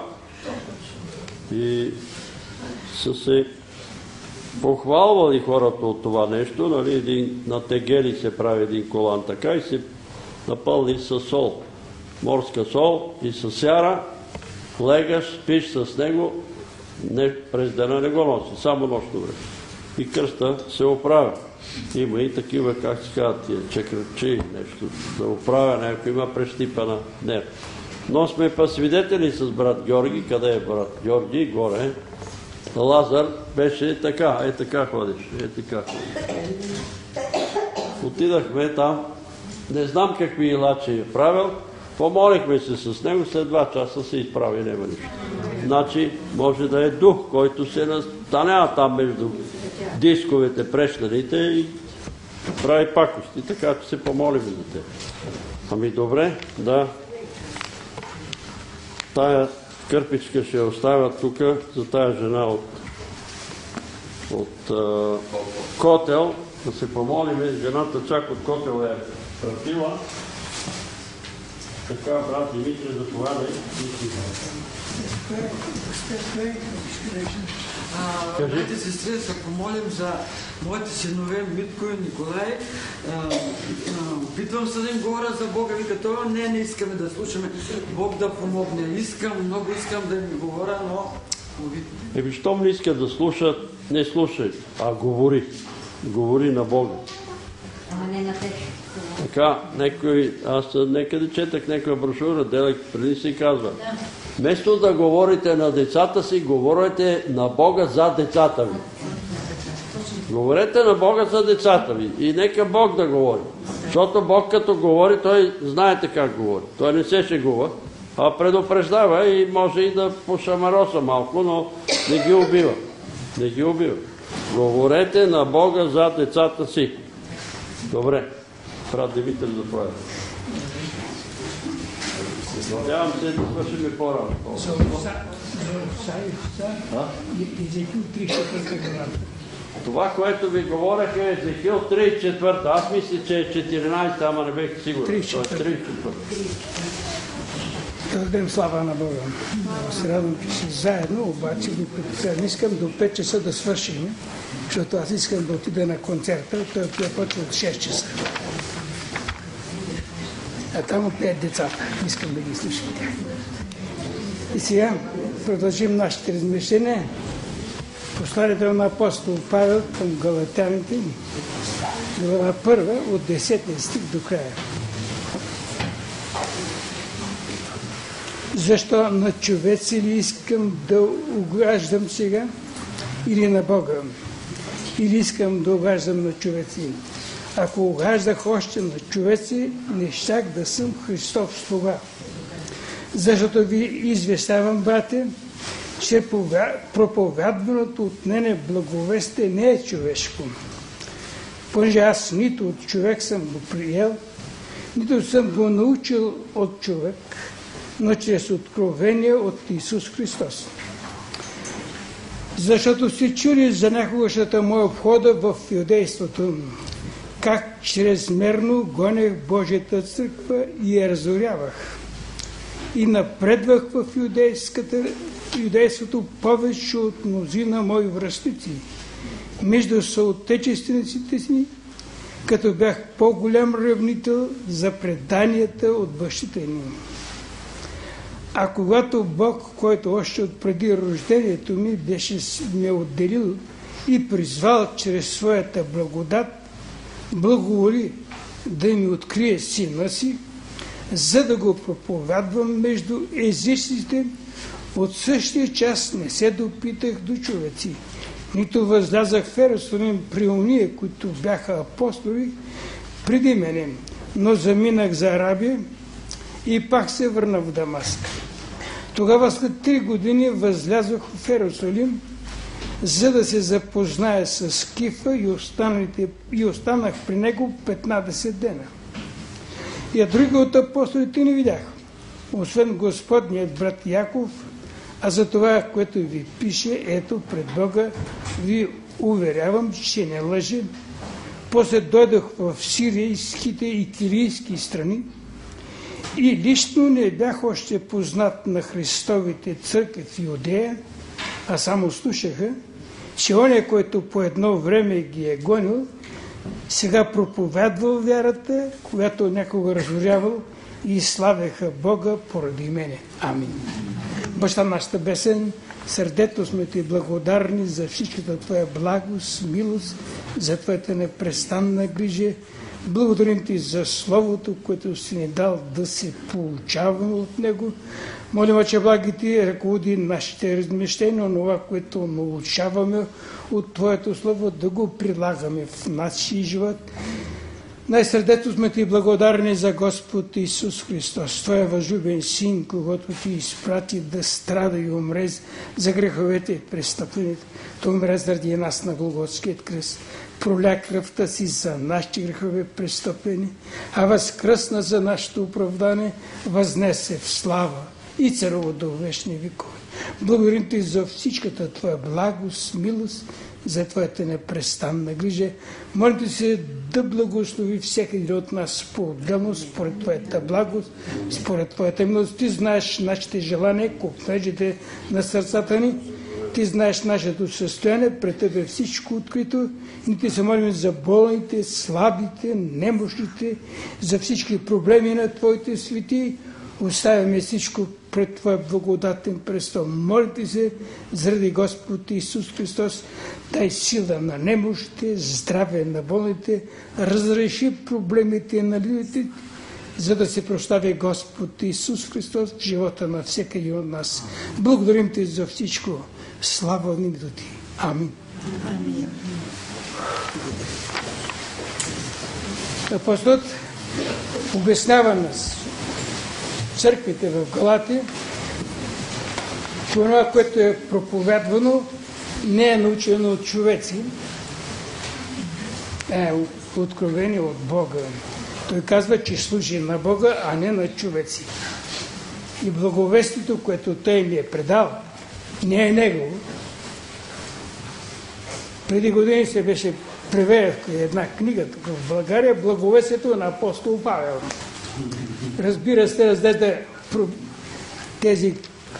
и са се похвалвали хората от това нещо, нали, на тегели се прави един колан така и се напълни с сол, морска сол и с сяра, легаш, спиш с него, през дена не го носи, само нощно време. И кръста се оправя. Има и такива, как се казват, тия чекръчи, нещо, да оправя някой, има прещипана нерв. Но сме па свидетели с брат Георги, къде е брат Георги, горе. Лазар беше така, така ходиш, така. Отидахме там, не знам какви илачи е правил, помолихме се с него, след 2 часа се изправи, няма нищо. Значи, може да е дух, който се настанява там между дисковете, прещаните и прави пакости, така че се помолим за теб. Ами добре, да. Тая кърпичка ще оставя тук за тая жена от Котел, да се помолим. Жената чак от Котел е пратила. Така, брат Димитре, заповядай. Моите сестри, се помолим за моите синове Митко и Николай. Опитвам се да им говоря за Бога. Вика, това не искаме да слушаме. Бог да помогне. Много искам да им говоря, но... Щом не искат да слушат, не слушай, а говори. Говори на Бога. Ама не на теб. Така, аз некъде четах някаква брошура, преди си казва. Вместо да говорите на децата си, говорете на Бога за децата ви. Говорете на Бога за децата ви и нека Бог да говори. Защото Бог като говори, той знаете как говори. Той не се шегува, а предупреждава и може и да пошамароса малко, но не ги убива. Не ги убива. Говорете на Бога за децата си. Добре. Брат Димитър, заповядай. Надявам се да свършим по-рано. Това, което ви говорех е Езехил 3:4. Аз мисля, че е 14, ама не бех сигурен. 3:4. Да дадем слава на Бога. Се радвам, че си заедно, обаче не искам до 5 часа да свършим, защото аз искам да отида на концерта, той почва от 6 часа. А там опять децата. Искам да ги слушам тях. И сега продължим нашите размишления. Посланието на апостол Павел към галатяните, глава 1, от 10 стих до края. Защо на човеци ли искам да угаждам сега или на Бога? Или искам да угаждам на човеци? Ако угаждах още на човеци, не щях да съм Христов слуга. Защото ви извещавам, брате, че проповядваното от мене благовестие не е човешко. Понеже аз нито от човек съм го приел, нито съм го научил от човек, но чрез откровение от Исус Христос. Защото си чули за някогашната моя обхода в юдейството, как чрезмерно гонех Божията църква и я разорявах. И напредвах в юдейството повече от мнозина мои връстници, между съотечествениците си, като бях по-голям ревнител за преданията от бащите ни. А когато Бог, който още от преди рождението ми беше ме отделил и призвал чрез своята благодат, благоволи да ми открие Сина си, за да го проповядвам между езиците, от същия час не се допитах до човеци, нито възлязах в Иерусалим при ония, които бяха апостоли преди мене, но заминах за Арабия и пак се върна в Дамаск. Тогава след 3 години възлязох в Иерусалим, за да се запозная с Кифа и останах при него 15 дена. И други от апостолите не видях, освен Господният брат Яков, а за това, което ви пише, ето пред Бога ви уверявам, че не лъже. После дойдох в сирийските и кирийски страни и лично не бях още познат на Христовите църкви в Юдея, а само слушаха, че оня, който по едно време ги е гонил, сега проповядвал вярата, която някога разорявал и славяха Бога поради мене. Амин. Баща, нашата песен, сърдето сме ти благодарни за всичката твоя благост, милост, за твоята непрестанна грижа. Благодарим ти за Словото, което си ни дал да се получаваме от него. Молим, че благи ти ръководи нашите размещения, това, което научаваме от Твоето Слово, да го прилагаме в нашия живот. Най-сърдечно сме ти благодарни за Господ Исус Христос, Твоя възлюбен Син, когато ти изпрати да страда и умре за греховете и престъпленията. Той умре заради нас на Голготският кръст. Проля кръвта си за нашите грехове престъпления, а възкръсна за нашето оправдание, възнесе в слава и царува до вечни векове. Благодарим ти за всичката Твоя благост, милост, за Твоята непрестанна грижа. Молим ти се да благослови всеки един от нас по-отделно, според Твоята благост, според Твоята милост. Ти знаеш нашите желания, копнежите на сърцата ни. Ти знаеш нашето състояние, пред Тебе всичко открито. И ти се молим за болните, слабите, немощните, за всички проблеми на Твоите свети. Оставяме всичко пред Твоя благодатен престол. Молите се заради Господ Исус Христос, дай сила на немощите, здраве на болните, разреши проблемите на людите, за да се прослави Господ Исус Христос в живота на всеки един от нас. Благодарим Ти за всичко. Слава името Ти. Амин. Амин. Апостолът обяснява нас църквите в Галатия, това, което е проповядвано, не е научено от човеци, е откровение от Бога. Той казва, че служи на Бога, а не на човеци. И благовестието, което Той ни е предал, не е Негово. Преди години се беше превела една книга тук в България, благовестието на апостол Павел. Разбира се, разгледа тези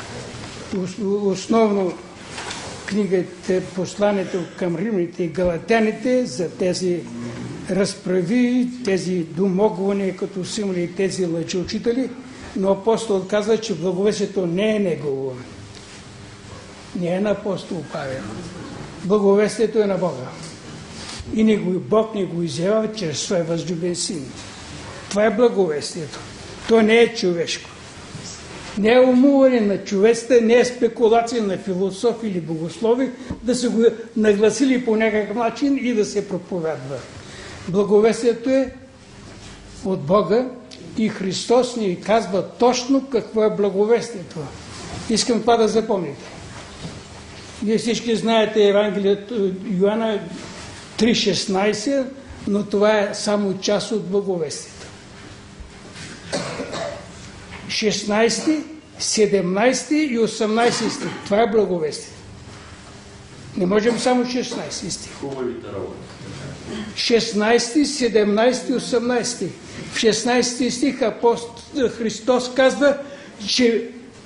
основно книгите, посланието към римляните и галатяните, за тези разправи, тези домогвания като символи, тези лъжеучители, но апостол казва, че благовестието не е негово. Не е на апостол Павел. Благовестието е на Бога. И Бог не го изявява чрез своя възлюбен Син. Това е благовестието. То не е човешко. Не е умуване на човеците, не е спекулация на философи или богослови, да се го нагласили по някакъв начин и да се проповядва. Благовестието е от Бога и Христос ни казва точно какво е благовестието. Искам това да запомните. Вие всички знаете Евангелието Йоанна 3,16, но това е само част от благовестието. 16, 17 и 18 стих. Това е благовестие. Не можем само 16 стих. 16, 17 и 18 стих. В 16 стих апостол Христос казва, че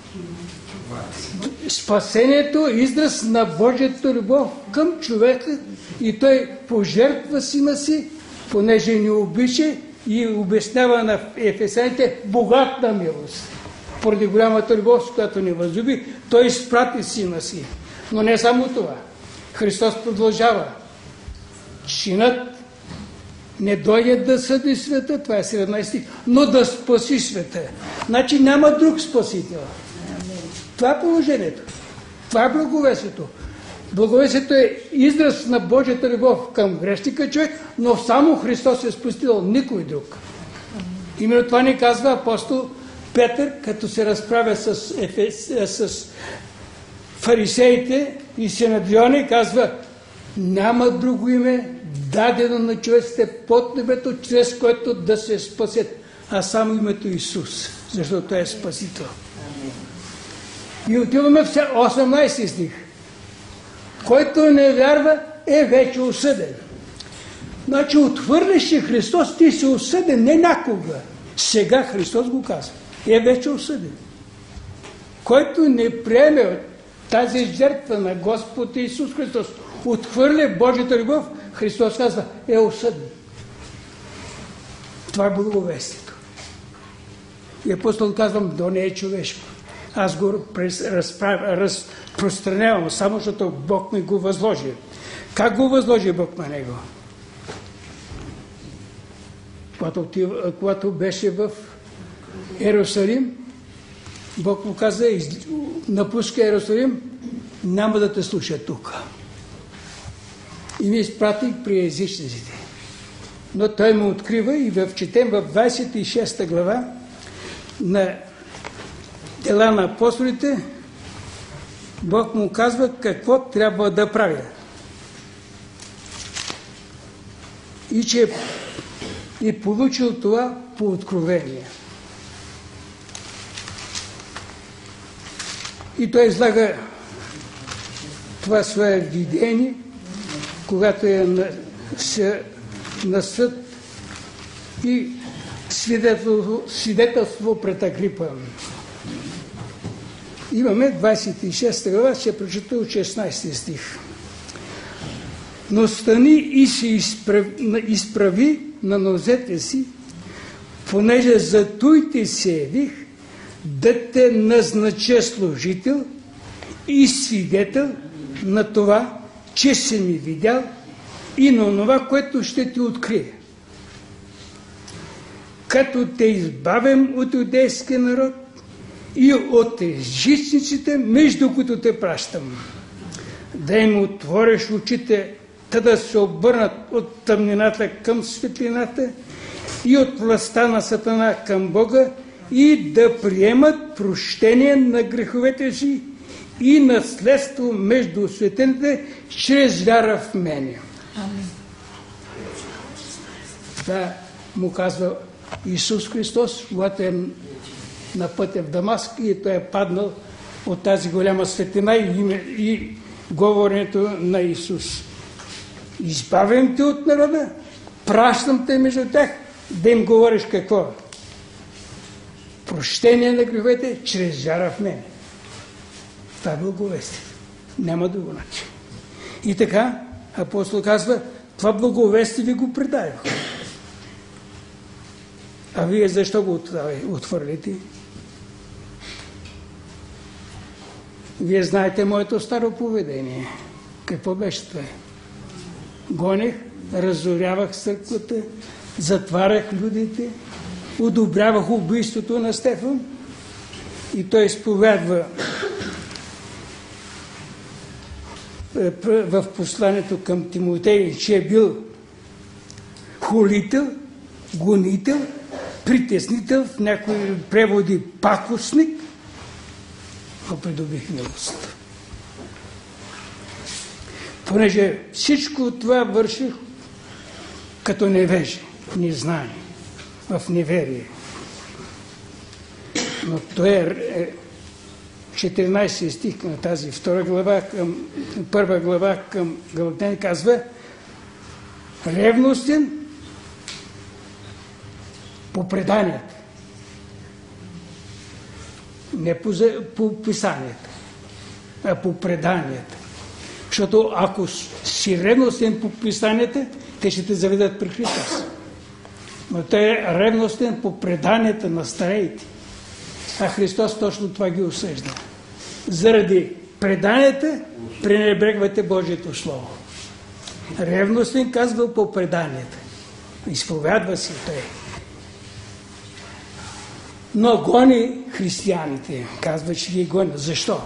спасението е израз на Божията любов към човека и той пожертва сина си, понеже ни обича и обяснява на ефесяните богатна милост. Поради голямата любов, с която ни възлюби, той изпрати сина си. Но не само това. Христос продължава. Синът не дойде да съди света, това е 17 стих, но да спаси света. Значи няма друг спасител. Това е положението. Това е благовестието. Благовестието е израз на Божията любов към грешника човек, но само Христос е спасител, никой друг. Именно това ни казва апостол Петър, като се разправя с фарисеите и синедриони, казва: няма друго име дадено на човеците под небето, чрез което да се спасят, а само името Исус, защото Той е спасител. И отиваме в 18 стих. Който не вярва, е вече осъден. Значи отхвърляш Христос, ти си осъден, не някога. Сега Христос го казва. Е вече осъден. Който не приеме тази жертва на Господ Исус Христос, отхвърля Божията любов, Христос казва, е осъден. Това е благовестието. И апостол казвам, то не е човешко. Аз го разпространявам, само защото Бог ми го възложи. Как го възложи Бог на него? Когато беше в Иерусалим, Бог му каза, напуска Иерусалим, няма да те слуша тук. И ми изпратих при езичниците. Но той му открива и четем в 26 глава на Дела на апостолите, Бог му казва какво трябва да прави. И че е получил това по откровение. И той излага това свое видение, когато е на съд и свидетелство пред Агрипа. Имаме 26 глава, ще прочета от 16 стих. Но стани и се изправи на нозете си, понеже за туй те се явих, да те назнача служител и свидетел на това, че си ми видял и на това, което ще ти открие. Като те избавям от юдейския народ и от езичниците, между които те пращам, да им отвориш очите, да се обърнат от тъмнината към светлината и от властта на Сатана към Бога и да приемат прощение на греховете си и наследство между осветените чрез вяра в мене. Това му казва Исус Христос, когато е на пътя в Дамаск и той е паднал от тази голяма светлина и говоренето на Исус. Избавям те от народа, пращам те между тях, да им говориш какво? Прощение на греховете чрез вяра в мене. Това е благовестие. Няма друго начин. И така, апостол казва, това благовестие ви го предадох. А вие защо го отвърлите? Вие знаете моето старо поведение. Какво беше това? Гонех, разорявах църквата, затварях людите, одобрявах убийството на Стефан и той изповядва в посланието към Тимотей, че е бил хулител, гонител, притеснител, в някои преводи пакостник, но придобих милост. Понеже всичко това върших като невеже, незнание, в неверие. Но той е 14 стих на тази първа глава към Галатяни казва ревностен по преданията. Не по писанията, а по преданията. Защото ако си ревностен по писанията, те ще те заведат при Христос. Но той е ревностен по преданията на стареите. А Христос точно това ги осъжда. Заради преданията пренебрегвате Божието Слово. Ревностен казва по преданията. Изповядва си той. Но гони християните. Казва, че ги гони. Защо?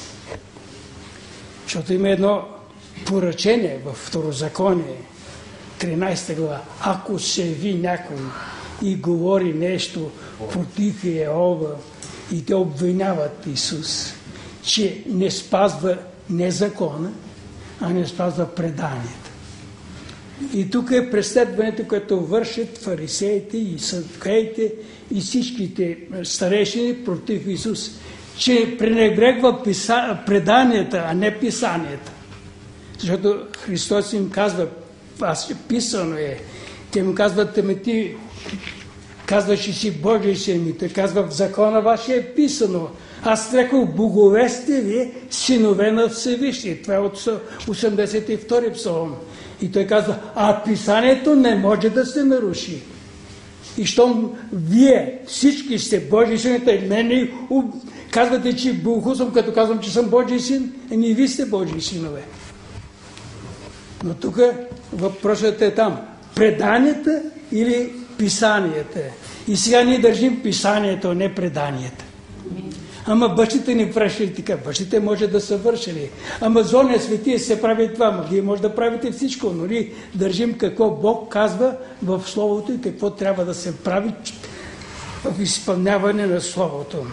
Защото има едно поръчение в Второзаконие, 13 глава. Ако се яви някой и говори нещо против Йehova и те обвиняват Исус, че не спазва не закона, а не спазва преданията. И тук е преследването, което вършат фарисеите и садукеите и всичките старейшини против Исус, че пренебрегва преданията, а не писанията. Защото Христос им казва, писано е, те му казват, ти казваш, че си Божий син, те казва, в закона ваше е писано. Аз рекох, боговестие вие, синове на Всевишния. Това е от 82 псалом. И той казва, а писанието не може да се наруши. И щом вие всички сте Божии синове, мене казвате, че богохулствам, като казвам, че съм Божий син, ами вие сте Божии синове. Но тук въпросът е там. Преданията или писанията. И сега ние държим писанието, а не преданията. Ама бащите ни пращали така. Бащите може да са вършили. Ама зоня светия се прави това. Ама вие може да правите всичко. Но ние държим какво Бог казва в Словото и какво трябва да се прави в изпълняване на Словото.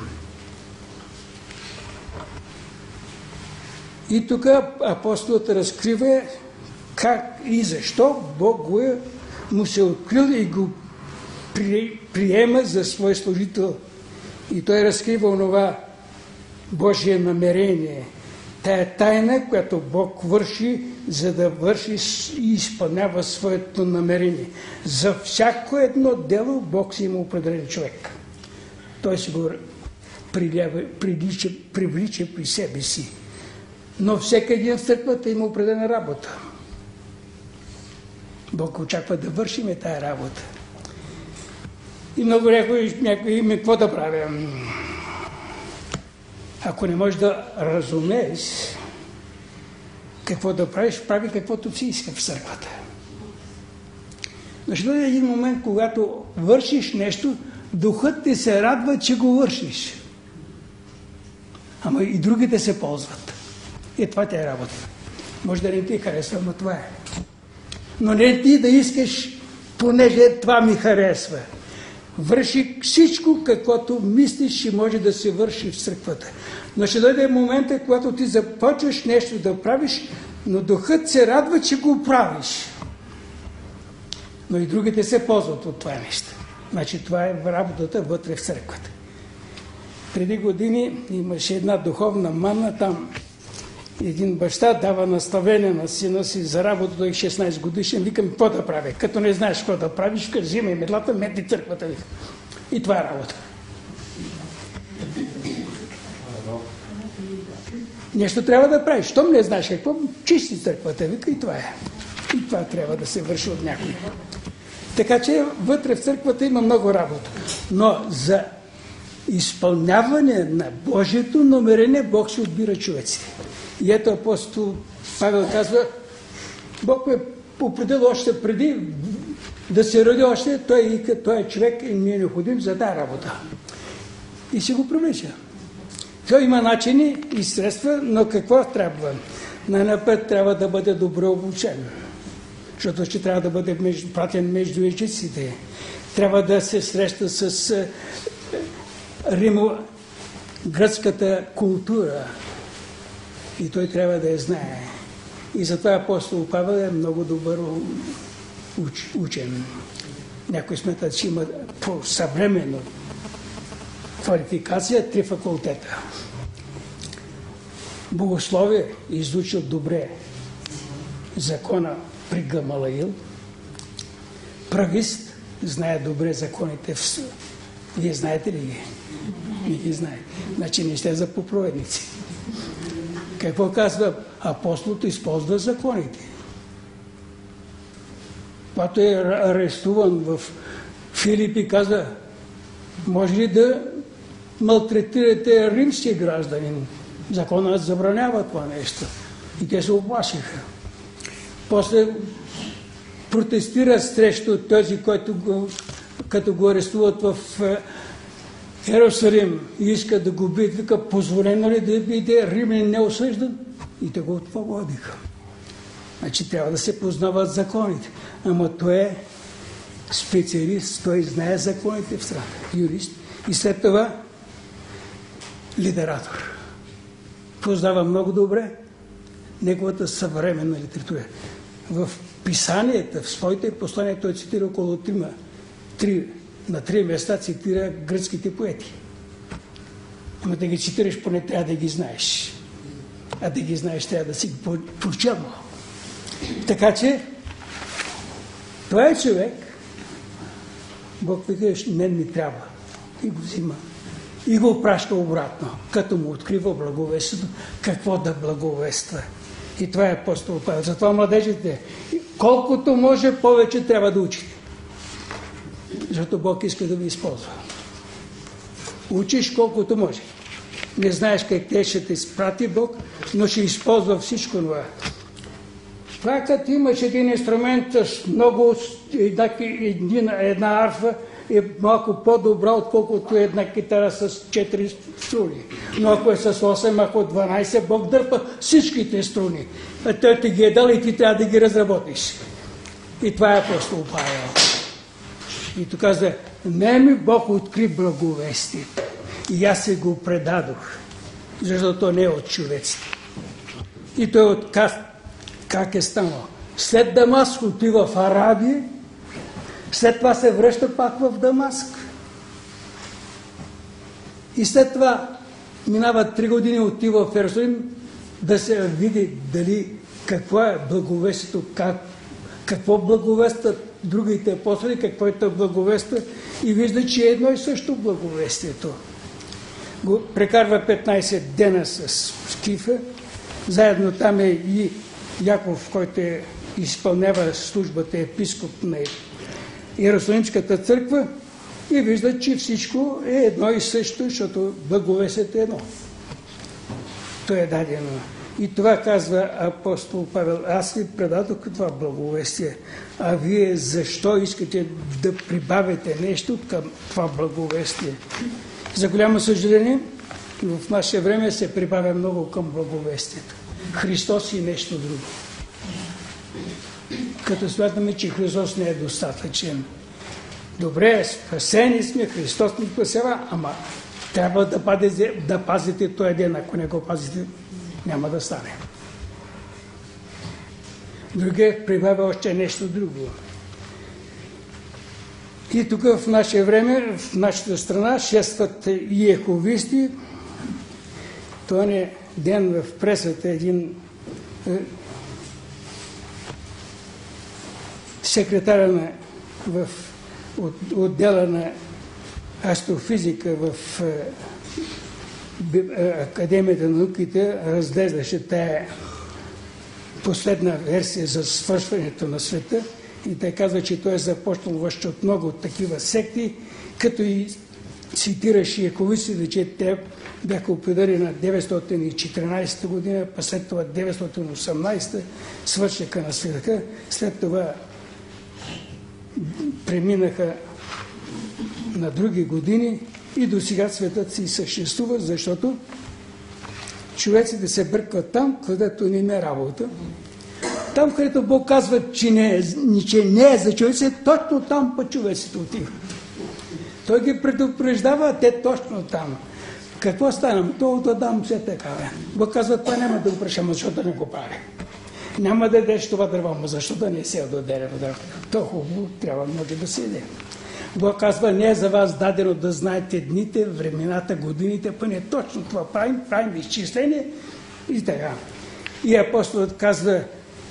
И тук апостолът разкрива как и защо Бог му се открил и го приема за свой служител. И той разкрива онова Божие намерение. Тая тайна, която Бог върши, за да върши и изпълнява своето намерение. За всяко едно дело Бог си има определен човек. Той си го привлича при себе си. Но всеки един в църквата има определена работа. Бог очаква да вършиме тая работа. И много някой има какво да правя. Ако не можеш да разумееш какво да правиш, прави каквото си иска в църквата. Но ще дойде един момент, когато вършиш нещо, духът ти се радва, че го вършиш. Ама и другите се ползват. И това ти е работа. Може да не ти харесва, но това е. Но не ти да искаш, понеже това ми харесва. Върши всичко, каквото мислиш, че може да се върши в църквата. Но ще дойде момента, когато ти започваш нещо да правиш, но духът се радва, че го правиш. Но и другите се ползват от това нещо. Значи това е работата вътре в църквата. Преди години имаше една духовна манна там. Един баща дава наставление на сина си за работа, той 16 годишен. Викам, какво да правя? Като не знаеш какво да правиш, взимай метлата, метни църквата. И това е работа. Нещо трябва да правиш. Щом не знаеш какво, чисти църквата, вика, и това е. И това трябва да се върши от някой. Така че вътре в църквата има много работа. Но за изпълняване на Божието намерение Бог ще отбира човеците. И ето апостол Павел казва, Бог ме определил още преди да се роди още, той човек ми е необходим за тази работа. И си го привлича. Той има начини и средства, но какво трябва? Най-напред трябва да бъде добре обучен, защото ще трябва да бъде пратен между езиците. Трябва да се среща с римо-гръцката култура. И той трябва да я знае. И затова апостол Павел е много добър учен. Някой смятат, че има по-съвременно квалификация 3 факултета. Богословие изучил добре закона при Гамалаил. Правист знае добре законите. Вие знаете ли ги? Не ги знае. Значи не сте за проповедници. Какво казва? Апостолът използва законите. Когато е арестуван в Филипи, каза, може ли да малтретирате римски гражданин? Законът забранява това нещо. И те се оплашиха. После протестира срещу този, като го арестуват в Йерусалим и иска да го бият, вика, позволено ли да биде римлян неосъждан? И те го отводиха. Значи трябва да се познават законите. Ама той е специалист, той знае законите в страната, юрист. И след това литератор. Познава много добре неговата съвременна литература. В писанията, в своите послания, той цитира около 3 места цитира гръцките поети. Ама да ги цитираш, поне трябва да ги знаеш. А да ги знаеш, трябва да си ги прочел. Така че, това е човек, Бог вика, мен ми трябва. И го взима. И го праща обратно, като му открива благовестието, какво да благовества. И това е апостол Павел. Затова младежите, колкото може повече трябва да учите. Защото Бог иска да ви използва. Учиш колкото може. Не знаеш къде ще те изпрати Бог, но ще използва всичко това. Това като имаш един инструмент с много, една арфа е малко по-добра, отколкото една китара с 4 струни. Но ако е с 8, ако 12, Бог дърпа всичките струни. А той ти ги е дал и ти трябва да ги разработиш. И това е апостол Павел. И тук каза, не ми Бог откри благовестието. И аз се го предадох, защото не е от човеците. И той отказ, как е станало? След Дамаск отива в Арабия, след това се връща пак в Дамаск. И след това минава 3 години, отива в Иерусалим да се види дали какво е благовестието, какво благовестят другите апостоли, какво е то благовеста, и вижда, че е едно и също благовестието. Прекарва 15 дена с Кифа, заедно там е и Яков, който изпълнява службата епископ на Иерусалимската църква, и вижда, че всичко е едно и също, защото благовестието е едно. То е дадено. И това казва апостол Павел. Аз ви предадох това благовестие, а вие защо искате да прибавите нещо към това благовестие? За голямо съжаление, в наше време се прибавя много към благовестието. Христос и нещо друго. Като смятаме, че Христос не е достатъчен. Добре, спасени сме, Христос ни спасява, ама трябва да пазите този ден. Ако не го пазите, няма да стане. Другият прибавя още нещо друго. И тук в наше време, в нашата страна, шестват и ековисти. Този ден в пресата един секретаря в отдела на астрофизика в Академията на науките разглеждаше тая последна версия за свършването на света, и те казва, че той е започнал още от много такива секти, като и цитираше ековистите, че те бяха определени на 914 година, па след това 918 свършиха на света, след това преминаха на други години и до сега светът си съществува, защото човеците се бъркват там, където не е работа. Там, където Бог казва, че не е за човеците, точно там по човеците отиват. Той ги предупреждава, а те точно там. Какво стана? То от Адам все такава. Бог казва, това няма да го прещам, защото не го прави. Няма да дадеш това дърво, но защо да не се до дерево дърво? То хубаво, трябва може да се яде. Бог казва, не е за вас дадено да знаете дните, времената, годините, па не точно това правим изчисление и така. И апостолът казва,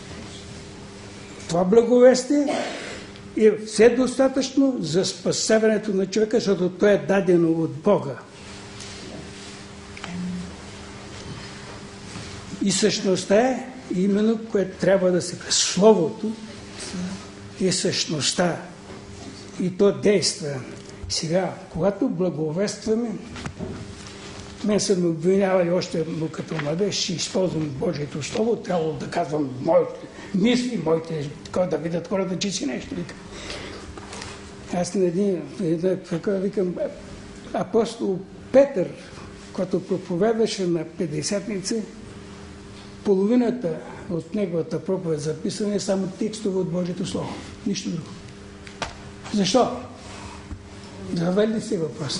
това благовестие е все достатъчно за спасяването на човека, защото то е дадено от Бога. И същността е именно, което трябва да се... Словото е същността. И то действа. Сега, когато благовестваме, мен са ме обвинявали още като младеж, ще използвам Божието Слово, трябвало да казвам моите мисли, моите, да видят хората, че си нещо. Аз викам, апостол Петър, който проповядваше на Петдесятница, половината от неговата проповед записана е само текстове от Божието Слово. Нищо друго. Защо? Завели си въпроса.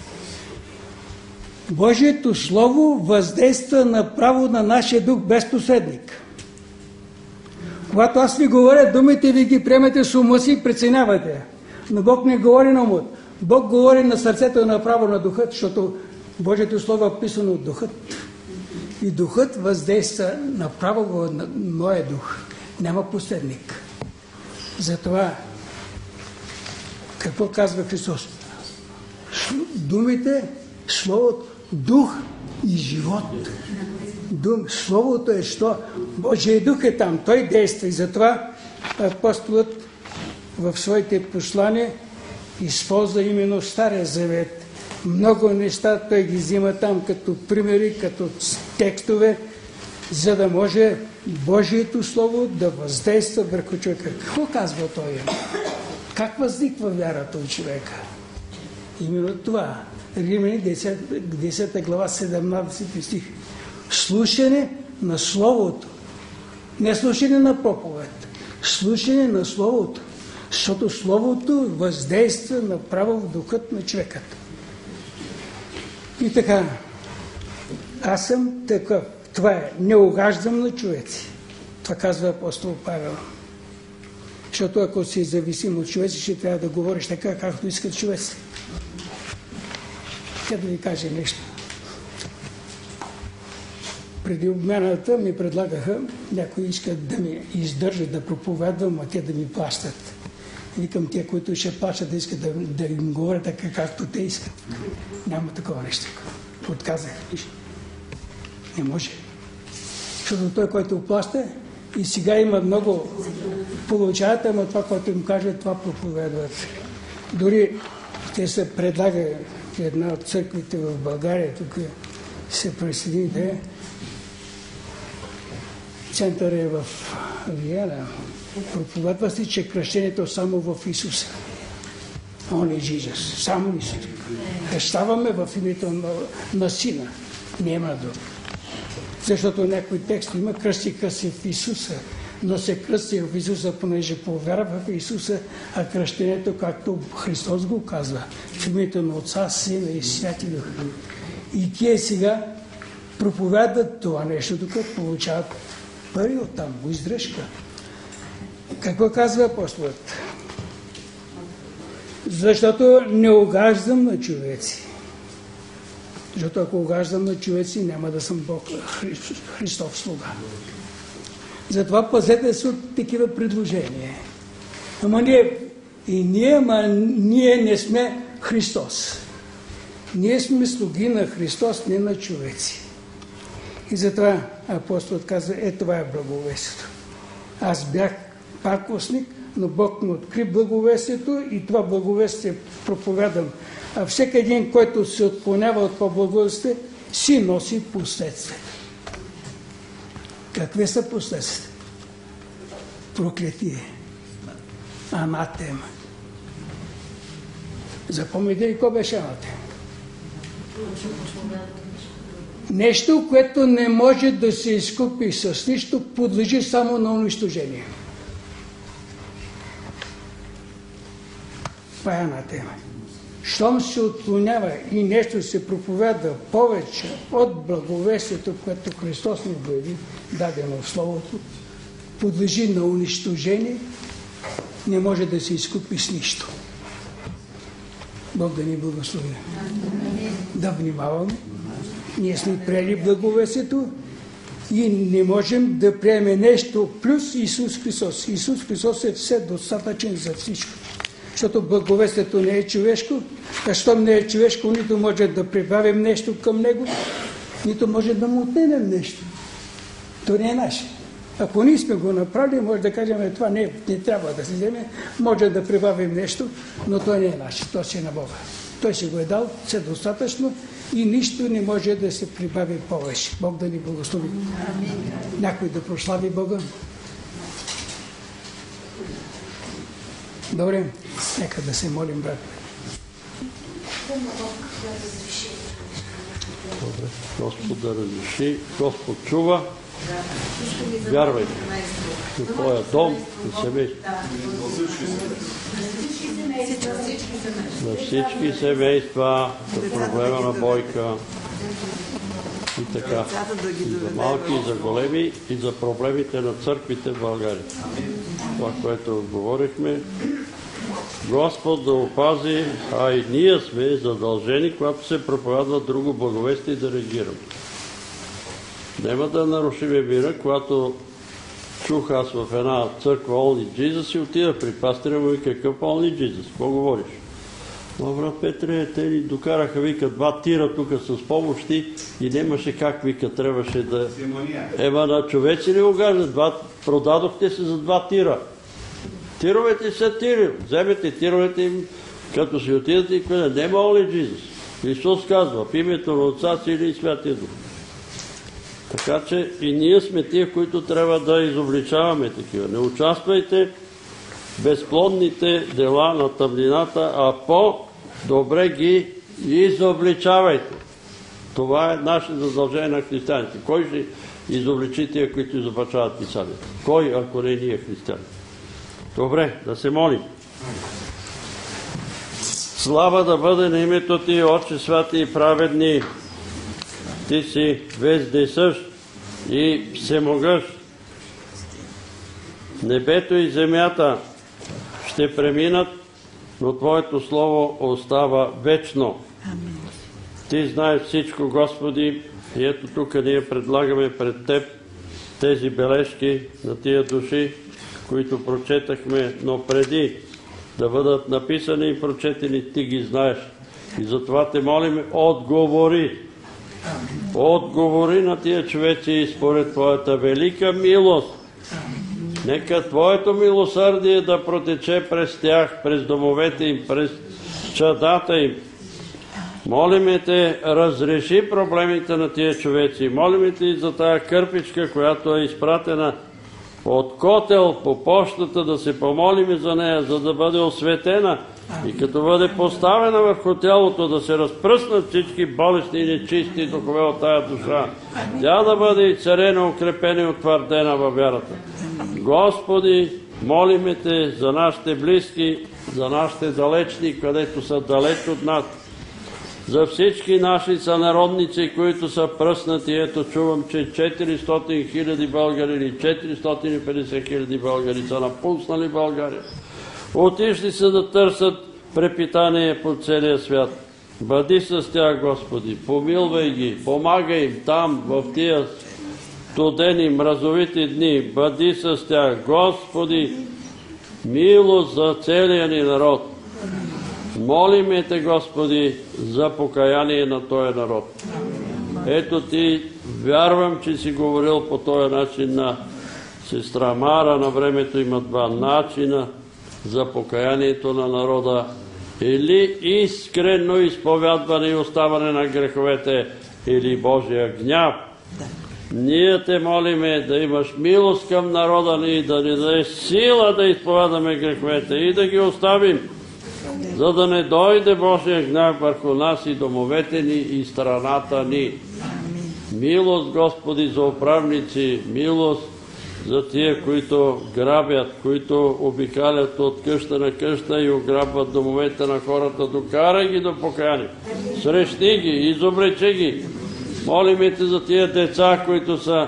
Божието Слово въздейства направо на нашия дух без посредник. Когато аз ви говоря, думите ви ги приемате с ума си и преценявате. Но Бог не говори на ума. Бог говори на сърцето направо на духът, защото Божието Слово е писано от духът. И духът въздейства направо на моя дух. Няма посредник. Затова какво казва Христос? Думите, Словото, дух и живот. Словото е що? Божия дух е там, той действа. И затова апостолът в своите послания използва именно Стария Завет. Много неща той ги взима там като примери, като текстове, за да може Божието Слово да въздейства върху човека. Какво казва той? Как възниква вярата от човека? Именно това. Римляни 10 глава 17 стих. Слушане на Словото. Не слушане на проповед. Слушане на Словото. Защото Словото въздейства направо в духът на човекът. И така, аз съм такъв. Това е, не угаждам на човеци. Това казва апостол Павел. Защото ако си зависим от човеци, ще трябва да говориш така, както искат човеци. Тя да ви каже нещо. Преди обмяната ми предлагаха, някои искат да ми издържат, да проповядвам, а те да ми плащат. Викам, те, които ще плащат, да искат да им говоря така, както те искат. Няма такова нещо. Отказах. Не може. Защото той, който плаща, и сега има много получават, ама това, което им каже, това проповядват. Дори те се предлага една от църквите в България, тук се присъедините, център е в Виена. Проповядва се, че кръщението само в Исуса. Only Jesus. Само Исус. Кръщаваме в името на Сина. Няма друг. Защото някой текст има кръстиха се в Исуса, но се кръсти в Исуса, понеже повярва в Исуса, а кръщението, както Христос го казва, в името на Отца, Сина и Святи Дух. И тие сега проповядат това нещо, докато получават пари оттам, издръжка. Какво казва апостолът? Защото не угаждам на човеци. Защото ако угаждам на човеци, няма да съм Бог, Христов слуга. Затова пазете се от такива предложения. Ама ние не сме Христос. Ние сме слуги на Христос, не на човеци. И затова апостолът казва, това е благовестието. Аз бях пакостник, но Бог ми откри благовестието и това благовестие проповядам. А всеки един, който се отклонява от това благовестие, си носи последствия. Какви са последствия? Проклятие. Анатема. Запомните ли какво беше анатема? Нещо, което не може да се изкупи с нищо, подлежи само на унищожение. Това е анатема. Щом се отклонява и нещо се проповядва повече от благовестието, което Христос ни обяви, дадено в Словото, подлежи на унищожение, не може да се изкупи с нищо. Бог да ни благослови. Да внимаваме. Ние сме приели благовестието и не можем да приемем нещо плюс Исус Христос. Исус Христос е все достатъчен за всичко. Защото благовестието не е човешко, а щом не е човешко, нито може да прибавим нещо към него, нито може да му отнемем нещо. То не е наше. Ако ние сме го направили, може да кажем, това не трябва да се вземе, може да прибавим нещо, но то не е наше, то си е на Бога. Той си го е дал, все достатъчно и нищо не може да се прибави повече. Бог да ни благослови. Някой да прослави Бога. Добре, нека да се молим, брат. Добре, Господ да разреши, Господ чува. Вярвайте на твоя дом и семейство. На всички семейства, за проблема на Бойка и така. И за малки, и за големи, и за проблемите на църквите в България. Това, което говорихме, Господ да опази, а и ние сме задължени, когато се проповядва друго благовестие, да реагираме. Няма да нарушиме мира, когато чух аз в една църква Only Jesus и отида при пастиря му и какъв Only Jesus? Какво говориш? Брат Петре, те ни докараха, вика, 2 тира тук с помощи и нямаше как, вика, трябваше да... Ема на човеци ли огаждат? Продадохте се за 2 тира. Тировете са тири. Вземете тировете им, като си отидете и къде. Нема Only Jesus. Исус казва, в името на Отца, Сина и Святия Дух. Така че и ние сме тия, които трябва да изобличаваме такива. Не участвайте безплодните дела на тъмнината, а по-добре ги изобличавайте. Това е наше задължение на християните. Кой ще изобличи тия, които изопачават писанието? Кой, ако не ние християни? Добре, да се молим. Слава да бъде на името Ти, Отче святи и праведни. Ти си вездесъщ и всемогъщ. Небето и земята ще преминат, но Твоето Слово остава вечно. Ти знаеш всичко, Господи, и ето тук ние предлагаме пред Теб тези бележки на тия души, които прочетахме, но преди да бъдат написани и прочетени, Ти ги знаеш. И затова Те молим, отговори. Отговори на тия човеци според Твоята велика милост. Нека Твоето милосърдие да протече през тях, през домовете им, през чадата им. Молиме Те, разреши проблемите на тия човеци. Молиме Те и за тая кърпичка, която е изпратена от котел по почтата, да се помолиме за нея, за да бъде осветена и като бъде поставена върху тялото, да се разпръснат всички болестни и нечисти духове от тая душа. Тя да бъде изцарена, укрепена и утвърдена във вярата. Господи, молиме Те за нашите близки, за нашите далечни, където са далеч от нас, за всички наши сънародници, които са пръснати. Ето чувам, че 400 000 българи или 450 000 българи са напуснали България. Отишли са да търсят препитание по целия свят. Бъди с тях, Господи, помилвай ги, помагай им там, в тия студени, мразовити дни. Бъди с тях, Господи, милост за целия ни народ. Молиме Те, Господи, за покаяние на този народ. Ето Ти, вярвам, че си говорил по този начин на сестра Мара. На времето има два начина за покаянието на народа. Или искрено изповядване и оставане на греховете, или Божия гняв. Ние Те молиме да имаш милост към народа ни, да ни даде сила да изповядаме греховете и да ги оставим, за да не дойде Божия гняв върху нас и домовете ни и страната ни. Милост, Господи, за управници, милост за тия, които грабят, които обикалят от къща на къща и ограбват домовете на хората. Докарай ги до покаяние. Срещни ги, изобличи ги. Молиме Те за тия деца, които са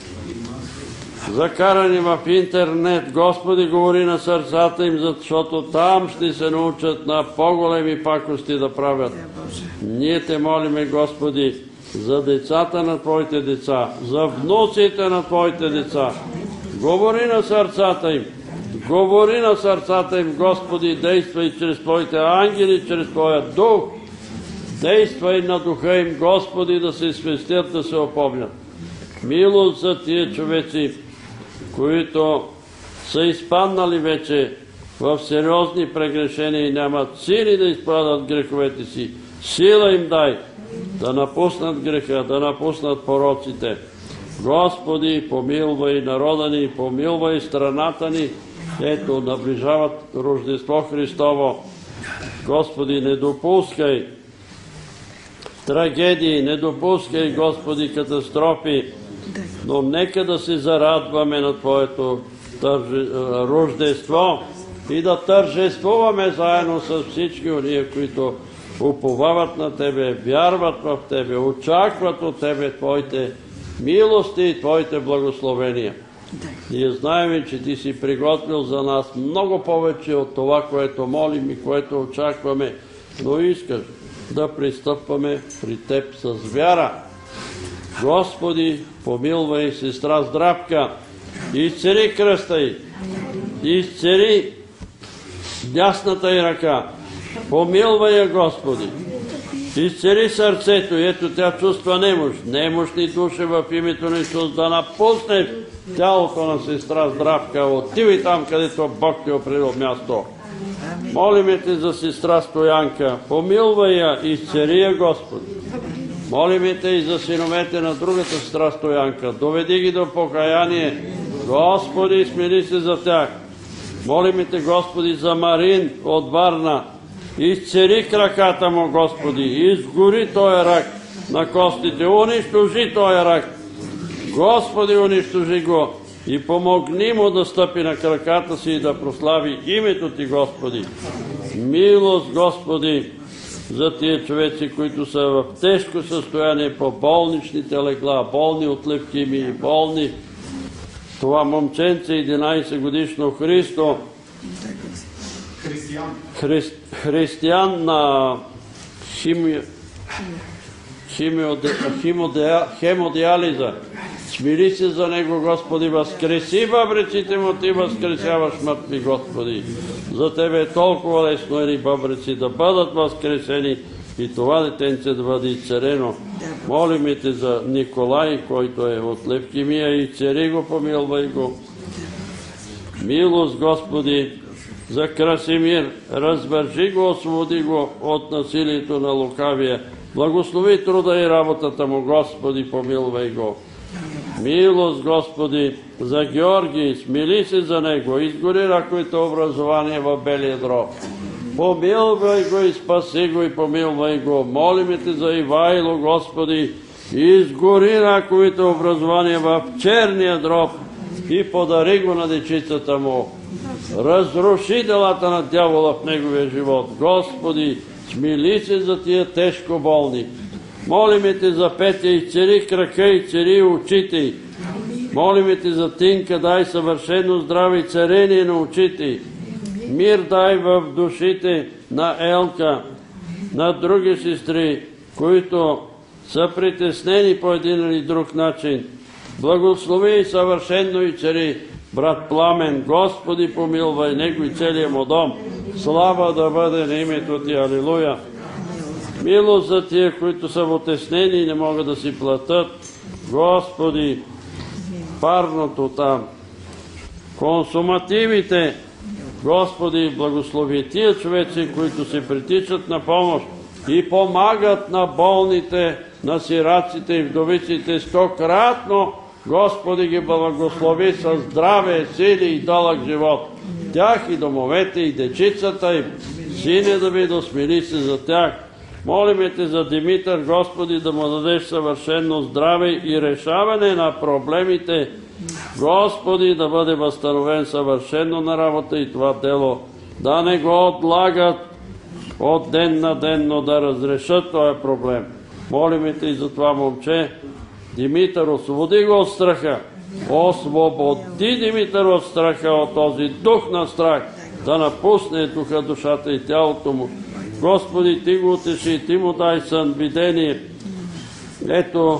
закарани в интернет. Господи, говори на сърцата им, защото там ще се научат на по-големи пакости да правят. Ние Те молиме, Господи, за децата на Твоите деца, за внуците на Твоите деца. Говори на сърцата им. Говори на сърцата им, Господи, действай чрез Твоите ангели, чрез Твоя дух. Действай на духа им, Господи, да се свестят, да се опомнят. Милост за тия човеци, които са изпаднали вече в сериозни прегрешения и нямат сили да изправят греховете си. Сила им дай да напуснат греха, да напуснат пороците. Господи, помилвай народа ни, помилвай страната ни. Ето, наближават Рождество Христово. Господи, не допускай трагедии, не допускай, Господи, катастрофи, но нека да се зарадваме на Твоето Рождество и да тържествуваме заедно с всички ония, които уповават на Тебе, вярват в Тебе, очакват от Тебе Твоите милости и Твоите благословения. Ние знаем, че Ти си приготвил за нас много повече от това, което молим и което очакваме, но искаш да пристъпваме при Теб с вяра. Господи, помилвай сестра Здравка, изцери кръста й, изцери дясната й ръка, помилвай я, Господи, изцери сърцето, ето тя чувства немощ, немощни души в името на Исус, да напуснеш тялото на сестра Здравка, отивай там, където Бог ти определил място. Молиме Те за сестра Стоянка, помилвай я, изцери я, Господи. Молиме Те и за синовете на другата сестра Стоянка, доведи ги до покаяние. Господи, смили се за тях. Молиме Те, Господи, за Марин от Варна. Изцери краката му, Господи, изгори този рак на костите, унищожи този рак. Господи, унищожи го и помогни му да стъпи на краката си и да прослави името Ти, Господи. Милост, Господи, за тия човеци, които са в тежко състояние по болничните легла, болни от левкемии, болни. Това момченце, 11 годишно Христо, християн на хемодиализа. Смири се за него, Господи, възкреси бъбреците му, Ти възкресяваш мъртви, Господи. За Тебе е толкова лесно едни бъбреци да бъдат възкресени и това детенце да бъде изцерено. Молиме Те за Николай, който е от левкемия, изцери го, помилвай го. Милост, Господи, за Красимир, развържи го, освободи го от насилието на лукавия. Благослови труда и работата му, Господи, помилвай го. Милост, Господи, за Георги, смили се за него, изгори раковите образование в белия дроб. Помилвай го и спаси го и помилвай го. Молиме Те за Ивайло, Господи, изгори раковите образования в черния дроб и подари го на дечицата му. Разруши делата на дявола в неговия живот. Господи, смили се за тия тежко болни. Молиме Те за Петя, изцери крака, изцери очите. Молиме Те за Тинка, дай съвършено здраве и царение на очите. Мир дай в душите на Елка, на други сестри, които са притеснени по един или друг начин. Благослови и съвършено и цари брат Пламен. Господи, помилвай него и целия му дом. Слава да бъде на името Ти. Алилуя! Милост за тия, които са отеснени и не могат да си платят. Господи, парното там, консумативите, Господи, благослови тия човеци, които се притичат на помощ и помагат на болните, на сираците и вдовиците стократно. Господи, ги благослови със здраве, сили и дълъг живот. Тях и домовете, и дечицата, и сине Давидо, смири се за тях. Молиме Те за Димитър, Господи, да му дадеш съвършено здраве и решаване на проблемите. Господи, да бъде възстановен съвършено на работа и това дело. Да не го отлагат от ден на ден, но да разрешат този проблем. Молиме Те и за това момче. Димитър, освободи го от страха. Освободи Димитър от страха, от този дух на страх, да напусне духа, душата и тялото му. Господи, Ти го утеши, Ти му дай сън, видение. Ето,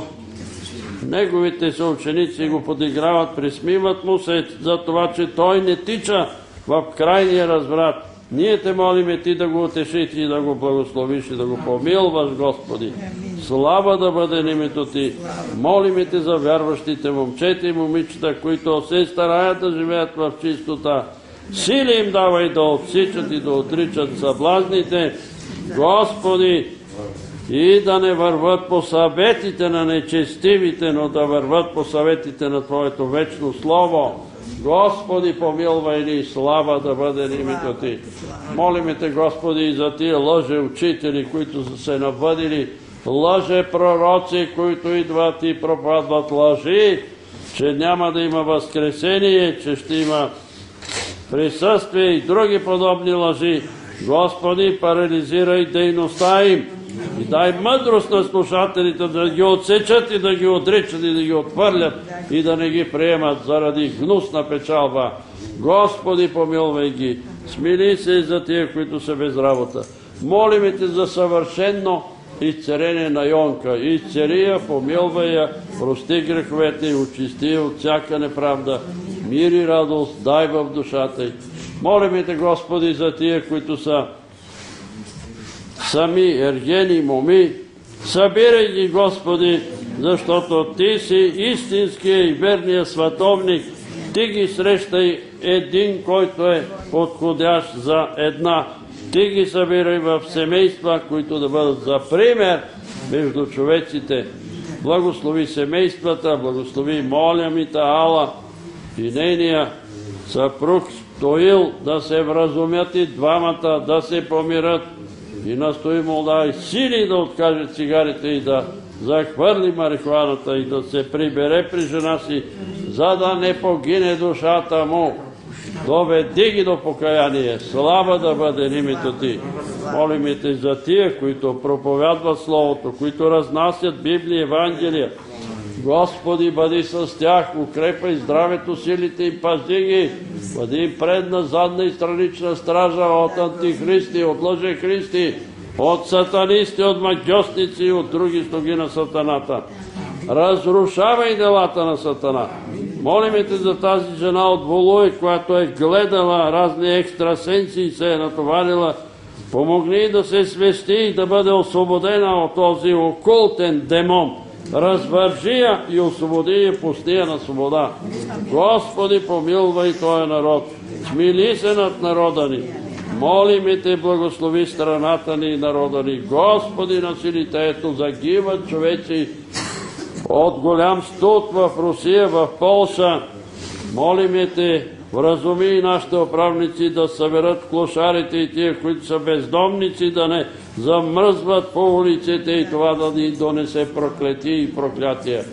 неговите съученици го подиграват, присмиват му се за това, че той не тича в крайния разврат. Ние Те молиме Ти да го утешиш и да го благословиш и да го помилваш, Господи. Слава да бъде на името Ти. Молиме Те за вярващите момчета и момичета, които се стараят да живеят в чистота. Сили им давай да отсичат и да отричат съблазните, Господи, и да не върват по съветите на нечестивите, но да върват по съветите на Твоето вечно Слово. Господи, помилвай ни, слава да бъде на името Ти. Молиме Те, Господи, и за тия лъже учители, които са се навъдили, лъже пророци, които идват и проповядват лъжи, че няма да има възкресение, че ще има присъствие и други подобни лъжи. Господи, парализирай дейността им и дай мъдрост на слушателите да ги отсечат и да ги отричат и да ги отвърлят и да не ги приемат заради гнусна печалба. Господи, помилвай ги. Смили се за тия, които са без работа. Молиме Те за съвършено изцерение на Йонка. Изцери я, помилвай я, прости греховете и очисти от всяка неправда. Мир и радост дай в душата й. Молиме Те, Господи, за тия, които са сами, ергени, моми. Събирай ги, Господи, защото Ти си истинския и верния световник. Ти ги срещай един, който е подходящ за една. Ти ги събирай в семейства, които да бъдат за пример между човеците. Благослови семействата, благослови молямита Ала и нейния съпруг настоил да се вразумят и двамата, да се помират и настои му дай сили да откаже цигарите и да захвърли марихуаната и да се прибере при жена си, за да не погине душата му. Доведи ги до покаяние, слава да бъде името Ти. Молим Те за тия, които проповядват Словото, които разнасят Библия, Евангелия. Господи, бъди с тях, укрепай здравето, силите и пази ги. Бъди им предна, задна и странична стража от антихристи, от лъжехристи, от сатанисти, от магьосници и от други слуги на сатаната. Разрушавай делата на сатана. Молиме Те за тази жена от Волуй, която е гледала разни екстрасенси и се е натоварила. Помогни да се свести и да бъде освободена от този окултен демон. Развържи я и освободи я, пусти я на свобода. Господи, помилвай този народ. Смили се над народа ни. Молиме Те, благослови страната ни и народа ни. Господи, на силите, ето загиват човеци от голям студ в Русия, в Полша. Молиме Те, вразуми и нашите управници да съберат клошарите и тия, които са бездомници, да не замръзват по улиците и това да ни донесе проклетие и проклятия.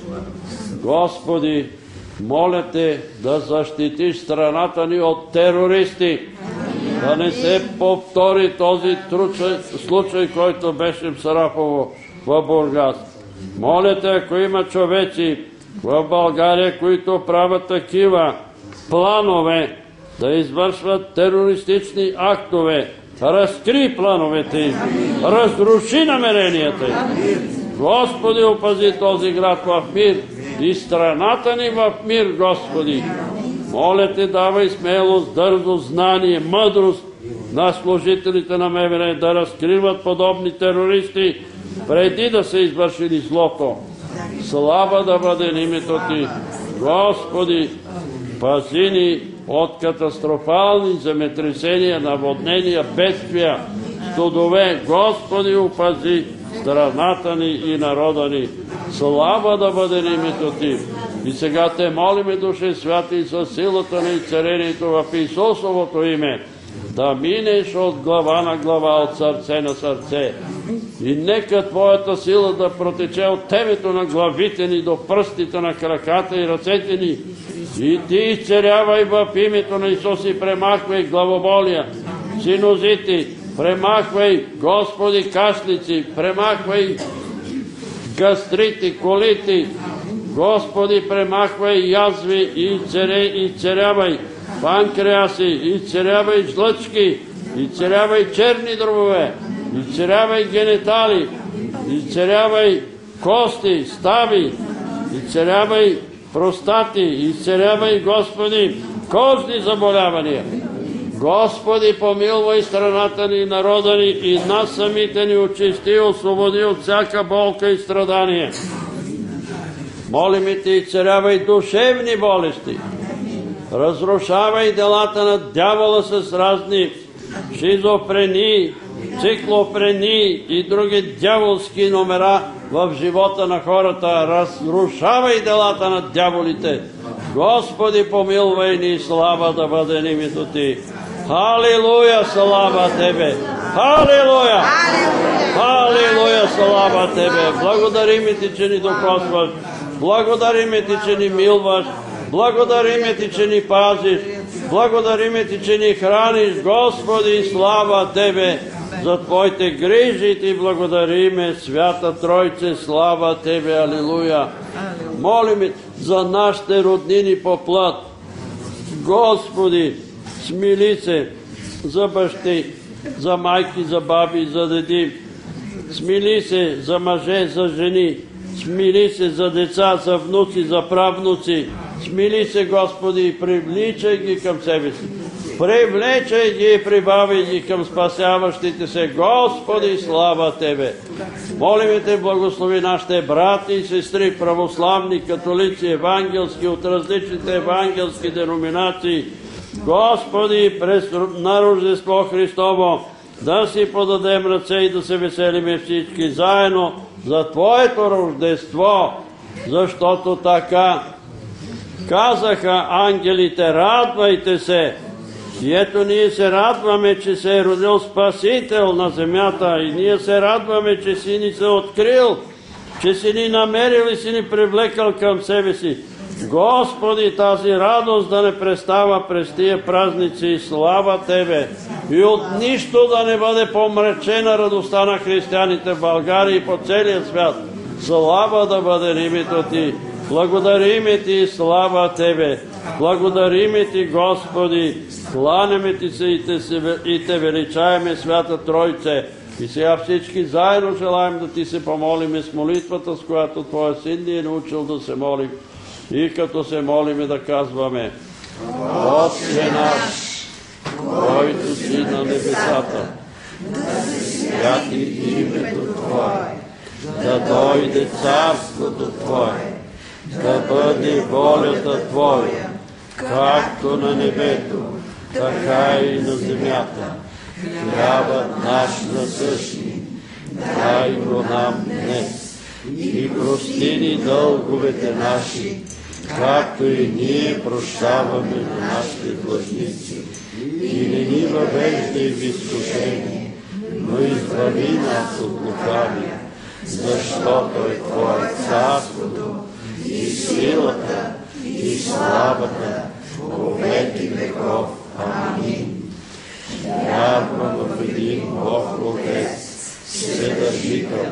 Господи, моля Те да защитиш страната ни от терористи, да не се повтори този случай, който беше в Сарафово, в Бургас. Моля Те, ако има човеци в България, които правят такива планове да извършват терористични актове, разкри плановете им, разруши намеренията им. Господи, опази този град в мир и страната ни в мир, Господи. Моля Те, давай смелост, дързост, знание, мъдрост на служителите на МВР да разкриват подобни терористи преди да са извършили злото. Слава да бъде името Ти. Господи, пази ни от катастрофални земетресения, наводнения, бедствия, студове. Господи, опази страната ни и народа ни. Слава да бъде името Ти. И сега Те молиме, Душе Святи, със силата на изцелението в Исусовото име, да минеш от глава на глава, от сърце на сърце. И нека Твоята сила да протече от темето на главите ни до пръстите на краката и ръцете ни. И Ти изцелявай в името на Исус и премахвай главоболия, синузити, премахвай, Господи, кашлици, премахвай гастрити, колити. Господи, премахвай язви и изцелявай панкреаси, изцелявай жлъчки, изцелявай черни дробове, изцелявай генитали, изцелявай кости, стави, изцелявай простати, изцелявай, Господи, кожни заболявания. Господи, помилвай страната ни, народа ни и нас самите ни очисти и освободи от всяка болка и страдание. Молим Те, изцелявай душевни болести. Разрушавай делата на дявола с разни шизофрении, циклофрении и други дяволски номера в живота на хората. Разрушавай делата на дяволите. Господи, помилвай ни, слава да бъде името Ти. Халилуя, слава Тебе! Халилуя! Халилуя, слава Тебе! Благодарим Ти, че ни докосваш. Благодарим Ти, че ни милваш. Благодарим Ти, че ни пазиш. Благодарим Ти, че ни храниш. Господи, слава Тебе за Твоите грижи. Ти благодариме, Свята Тройце, слава Тебе, алилуя. Молим за нашите роднини по плът. Господи, смили се за бащи, за майки, за баби, за деди. Смили се за мъже, за жени. Смили се за деца, за внуци, за правнуци. Смили се, Господи, и привличай ги към себе си. Привлечай ги и прибавяй ги към спасяващите се. Господи, слава Тебе! Молим Те, благослови нашите брати и сестри, православни, католици, евангелски, от различните евангелски деноминации. Господи, на Рождество Христово да си подадем ръце и да се веселиме всички заедно за Твоето Рождество, защото така казаха ангелите: радвайте се, И ето ние се радваме, че се е родил Спасител на земята и ние се радваме, че си ни се открил, че си ни намерил и си ни привлекал към себе си. Господи, тази радост да не престава през тия празници, слава Тебе! И от нищо да не бъде помрачена радостта на християните в България и по целия свят. Слава да бъде името Ти! Благодариме Ти, слава Тебе! Благодариме Ти, Господи! Кланяме Ти се и Те величаеме, Свята Тройце! И сега всички заедно желаем да Ти се помолиме с молитвата, с която Твоя Син ни е научил да се молим. И като се молиме да казваме: Отче наш, който си на небесата, да се святи името Твое, да дойде царството Твое, да бъде волята Твоя, както на небето, така и на земята. Хлябът наш насъщни, дай го нам днес и прости ни дълговете наши, както и ние прощаваме на нашите длъжници. И не ни въвеждай в изкушение, но избави нас от лукавия, защото е Твое царството и силата и славата во веки веков. Амин. Вярвам в един Бог Отец, Вседържител,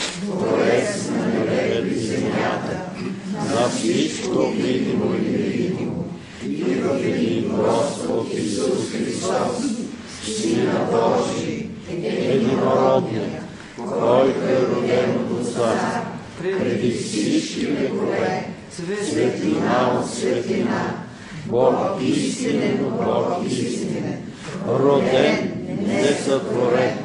Творец на небето и земята, на всичко видимо и невидимо, и в един Господ Исус Христос, Сина Божий, единородния, който е роден от Отца, преди всички векове, светлина от светлина, Бог истинен от Бог истинен, роден, несътворен,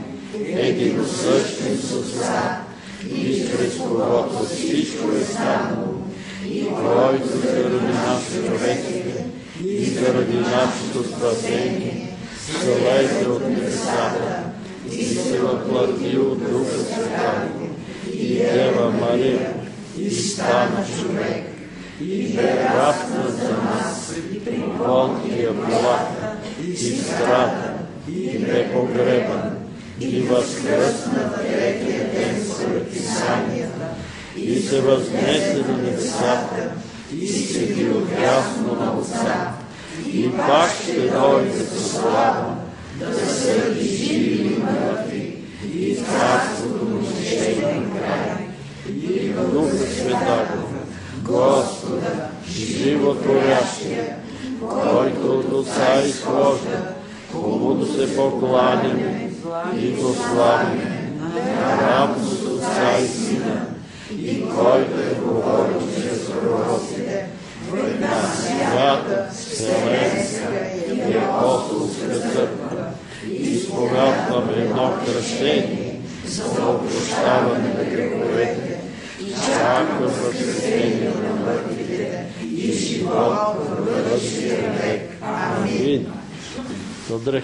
единосъщен с Отца, и чрез когото всичко е станало, и който заради нашите човеките и заради нашето спасение слезе от небесата и се въплати от Духа Святаго и Дева Мария и стана човек и бе раснат за нас при Понтия Пилата и страда и бе погребан и възкръсна в третия ден според Писанията и се възнесе на небесата и седи отдясно на Отца и пак ще дойде със слава да съди живи и мъртви и царството му ще има край. И в Духа Святаго, Господа, животворящия, който от Отца изхожда, комуто се покланяме и го славиме, наравно с Отца и Сина, и който е говорил чрез пророците, в една свята, вселенска и апостолска църква, изповядваме едно кръщение за опрощаване на греховете, чакам възкресение на мъртвите и живот в бъдещия век. Амин. Добре.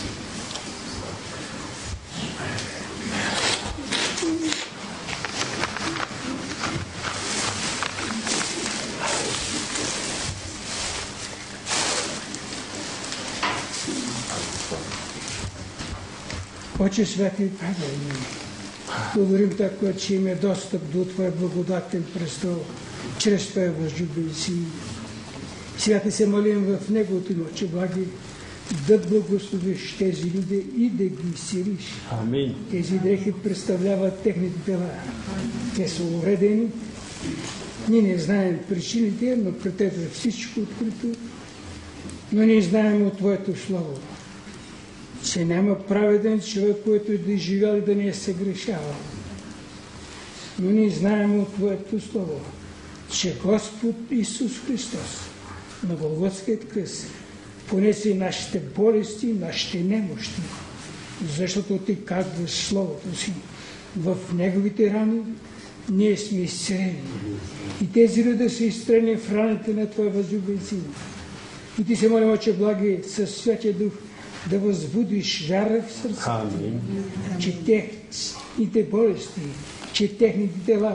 Отче святи, благодарим така, че имаме достъп до Твоя благодатен престол, чрез Твоя възлюбен Син. Святи се молим в Неговото име, Отче благи, да благословиш тези люди и да ги сириш. Амин. Тези дрехи представляват техните тела. Те са уредени. Ние не знаем причините, но пред Тебе е всичко открито. Но ние знаем от Твоето Слово, че няма праведен човек, който да живял и да не е съгрешавал. Но ние знаем от Твоето Слово, че Господ Исус Христос на Голготският кръст понесе нашите болести, нашите немощи, защото Ти казваш Словото Си. В Неговите рани ние сме изцелени. И тези люди са изцелени в раните на Твоя възлюбен Син. И Ти се молим, Отче благи, със Святия Дух да възбудиш вяра в сърцето, че техните болести, че техните тела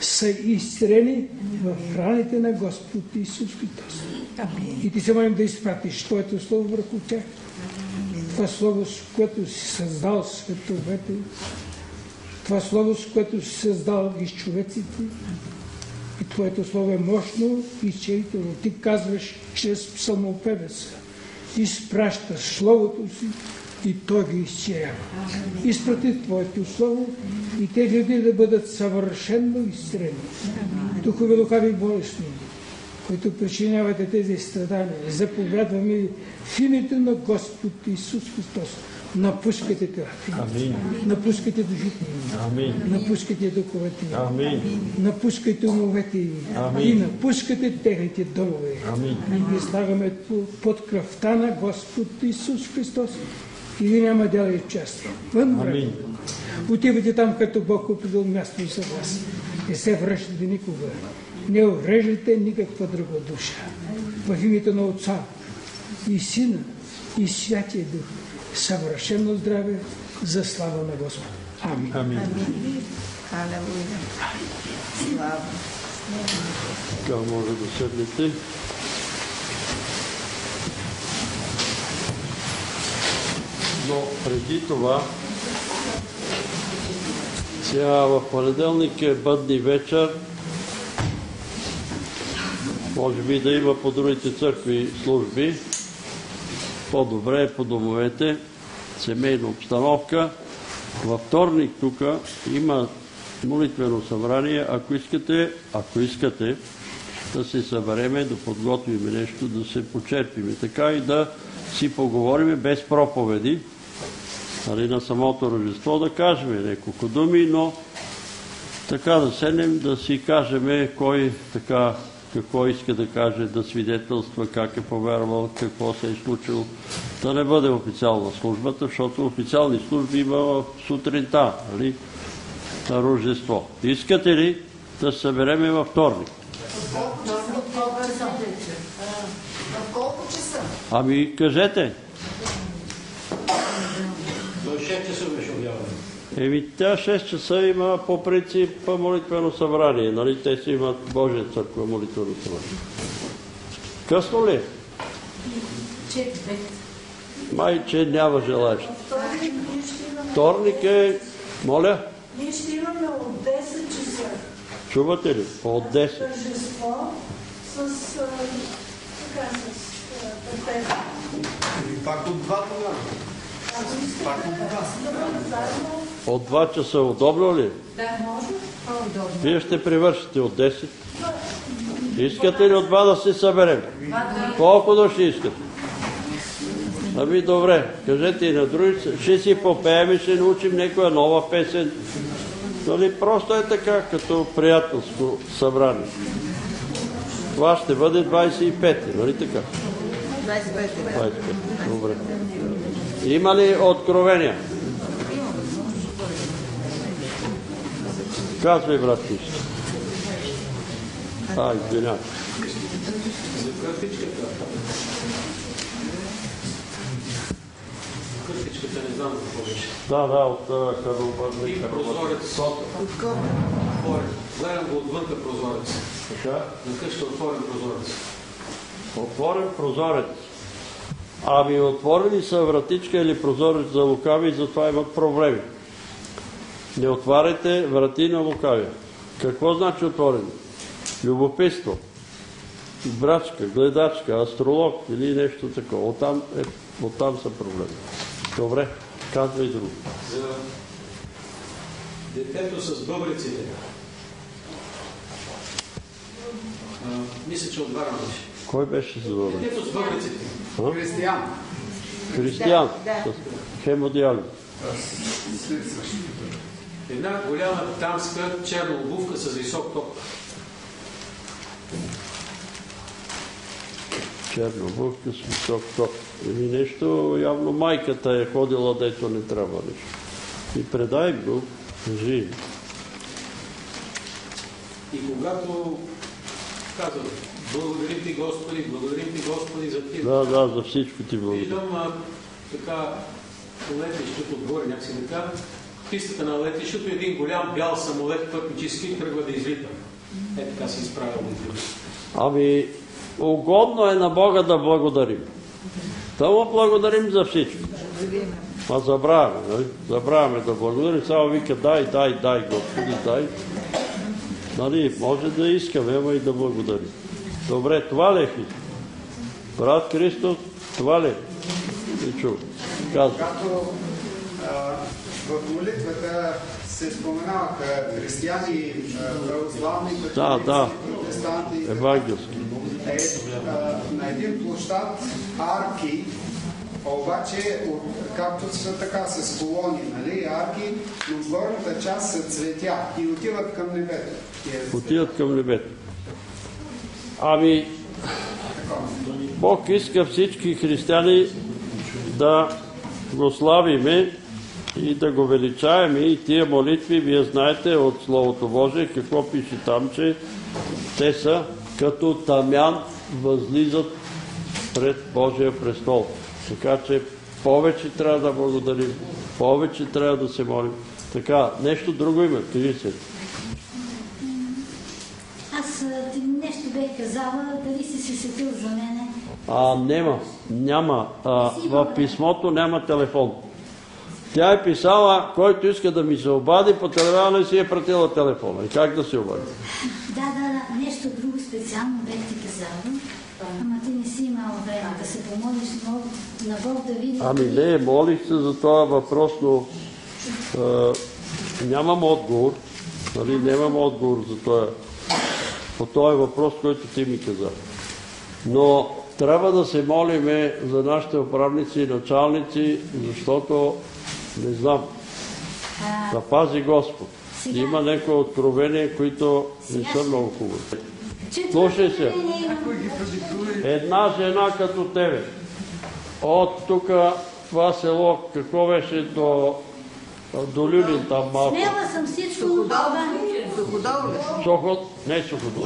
са изцелени в раните на Господ Исус Христос. И ти се молим да изпратиш Твоето Слово върху тях. Това Слово, с което си създал световете, това Слово, с което си създал и човеците. И Твоето Слово е мощно и изцелително. Ти казваш чрез псалмопевеца. Изпращаш Словото си и Той ги изцелява. Изпрати Твоето Слово и те люди да бъдат съвършено изцелени. Духове лукави болестни, които причинявате тези страдания, заповядваме в името на Господ Исус Христос. Напускайте телата им. Напускайте душите им. Напускайте духовете им. Напускайте умовете им. И напускате техните домове. И ги слагаме под кръвта на Господ Исус Христос. И ви няма дял и част. Отивате там, като Бог определил място за вас. Не се връщате никога. Не увреждате никаква друга душа. В името на Отца и Сина и Святия Дух. Съвършено здраве за слава на Господа. Амин. Халелуя. Слава. Така може да седнете. Но преди това, сега в понеделник е бъдни вечер, може би да има по другите църкви служби, по-добре е по домовете, семейна обстановка. Във вторник тук има молитвено събрание, ако искате да се събереме, да подготвим нещо, да се почерпиме. Така и да си поговорим без проповеди, на самото Рождество да кажем няколко думи, но така да седнем, да си кажем кой така какво иска да каже, да свидетелства, как е повярвал, какво се е случило. Да не бъде официална службата, защото официални служби има сутринта, на Рождество. Искате ли да се събереме във вторник? В колко часа? Ами кажете. До 6 часа беше обявено. Тя 6 часа има по принцип молитвено събрание, нали? Те си имат Божия църква молитвено събрание. Късно ли? 4. Май, че няма желаещи. Вторник е... Моля? Ние ще имаме от 10 часа. Чувате ли? От 10. Тържество с петета. И пак от 2 тогава. От 2 часа удобно ли? Да, може. Вие ще привършите от 10. Искате ли от 2 да се съберем? Колко души искате? Ами добре, кажете и на други, ще си попеем и ще научим някоя нова песен. Нали, просто е така, като приятелско събрание. Това ще бъде 25, нали така? 25. Добре. Има ли откровения? Казвай, брат Христо. Извинявай. Къщичката не знам какво беше. Да, от Карнобърна. И прозорец. Отворен. Гледам го отвънка прозорец. Така? На къща отворен прозорец. Отворен прозорец. Ами отворени са вратичка или прозорец за лукави и затова имат проблеми. Не отваряйте врати на лукави. Какво значи отворени? Любопитство, брачка, гледачка, астролог или нещо такова. Оттам са проблеми. Добре, казвай друго. За детето с бъбреците. Мисля, че от Варна беше. Кой беше за бъбреците? Детето с бъбреците. Християн. Християн. С хемодиализ. Една голяма дамска черна обувка с висок ток. Черна обувка с висок ток. Или нещо, явно майката е ходила, дето не трябва нещо. И предай го, кажи. И когато казват, благодарим ти Господи за тия. Да, за всичко ти благодаря. Виждам така, колете, ще отгоре някакси така, пистата на летището един голям бял самолет пътнически и тръгва да излита. Така се изправя да излита. Ами, угодно е на Бога да благодарим. Да му благодарим за всичко. А забравяме, нали? Забравяме да благодарим, само вика дай, Господи, дай. Нали, може да искаме, ама и да благодарим. Добре, това ли е хит? Брат Христос, това ли е? И чу. Казва. Когато в молитвата се споменаваха християни, православни, протестанти, евангелски. На един площад арки, обаче, както са така с колони, нали, арки, но в горната част са цветя и отиват към небето. Отиват към небето. Ами, Бог иска всички християни да го славиме и да го величаеме и тия молитви, вие знаете от Словото Божие, какво пише там, че те са като тамян възлизат пред Божия престол. Така че повече трябва да благодарим, повече трябва да се молим. Така, нещо друго има, кажи се. Аз нещо бех казала, дали си се сетил за мене? Няма. В писмото няма телефон. Тя е писала, който иска да ми се обади, по телефона не си е пратила телефона. И как да се обади? Да, нещо друго специално бех ти казала. Ама ти не си имала време да се помолиш на Бог да види... Ами не, молих се за този въпрос, но нямам отговор. Нали, нямам отговор по този въпрос, който ти ми каза. Но трябва да се молиме за нашите управници и началници, защото, не знам, да пази Господ. Има някои откровения, които не са много хубави. Слушай се. Една жена като тебе. От тук, това село, какво беше до Люлин там малко? Смела съм всичко, но Суходол. Не Суходол.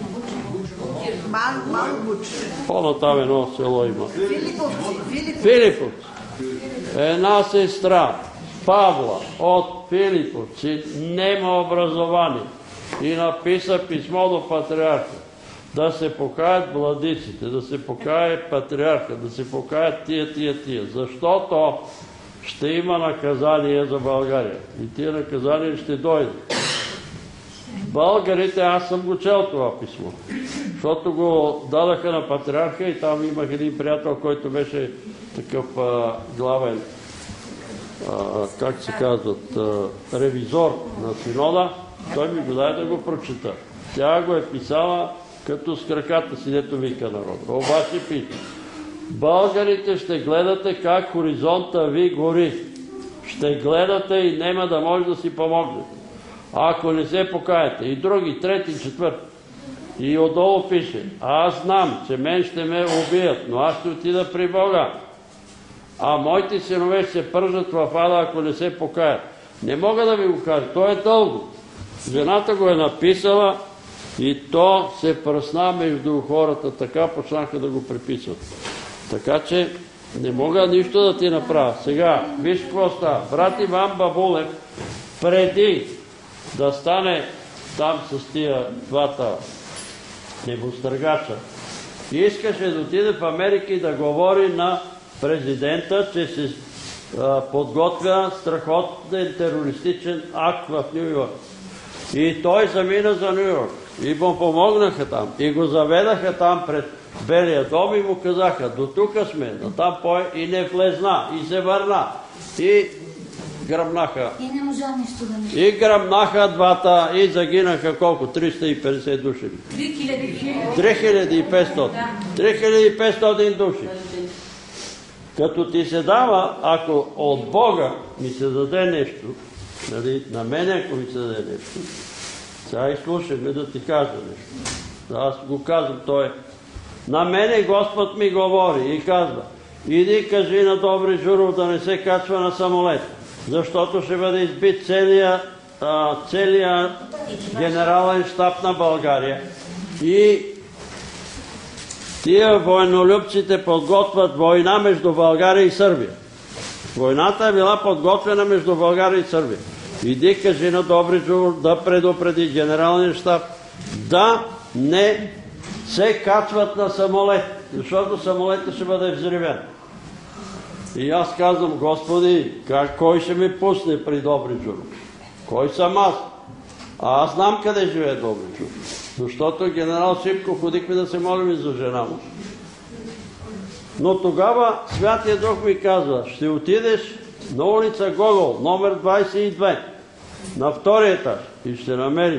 Малбуч. По-натам едно село има. Филиповци. Една сестра, Павла, от Филиповци, нема образование и написа писмо до патриарха. Да се покаят владиците, да се покае патриарха, да се покаят тия. Защото ще има наказание за България. И тия наказания ще дойдат. Българите, аз съм го чел това писмо. Защото го дадаха на патриарха и там имах един приятел, който беше такъв главен, как се казват, ревизор на синода. Той ми го даде да го прочита. Тя го е писала като с краката си, дето вика народ. Обаче пита. Българите ще гледате как хоризонта ви гори. Ще гледате и няма да може да си помогнете. Ако не се покаете. И други, трети, четвърти. И отдолу пише, аз знам, че мен ще ме убият, но аз ще отида при Бога. А моите синове ще се пържат в ада, ако не се покаят. Не мога да ви го кажа, то е дълго. Жената го е написала и то се пръсна между хората, така почнаха да го приписват. Така че не мога нищо да ти направя. Сега, виж какво става. Брат Иван Бабулев, преди да стане там с тия двата небостъргача, искаше да отиде в Америка и да говори на президента, че се подготвя страхотен терористичен акт в Ню Йорк. И той замина за Ню Йорк. И му помогнаха там. И го заведаха там пред Белия дом и му казаха, до тук сме, но там пой и не влезна, и се върна. И гръмнаха. И не можа нищо да ми. И гръмнаха двата и загинаха колко? 350 души. 3500. 3500 души. Като ти се дава, ако от Бога ми се даде нещо, нали, на мене ако ми се даде нещо, сега изслушаме да ти кажа нещо. Аз го казвам, той на мене Господ ми говори и казва, иди кажи на Добри Журов да не се качва на самолет, защото ще бъде избит целият генерален щаб на България и тия военнолюбците подготвят война между България и Сърбия. Войната е била подготвена между България и Сърбия. Иди кажи на Добри Джуров да предупреди генералния щаб да не се качват на самолет, защото самолетът ще бъде взривен. И аз казвам, Господи, кой ще ми пусне при Добри Джуров? Кой съм аз? А аз знам къде живее Добри Джуров. Защото генерал Шипко ходихме да се молим и за жена му. Но тогава Святия Дух ми казва, ще отидеш на улица Гогол, номер 22, на втория етаж и ще намериш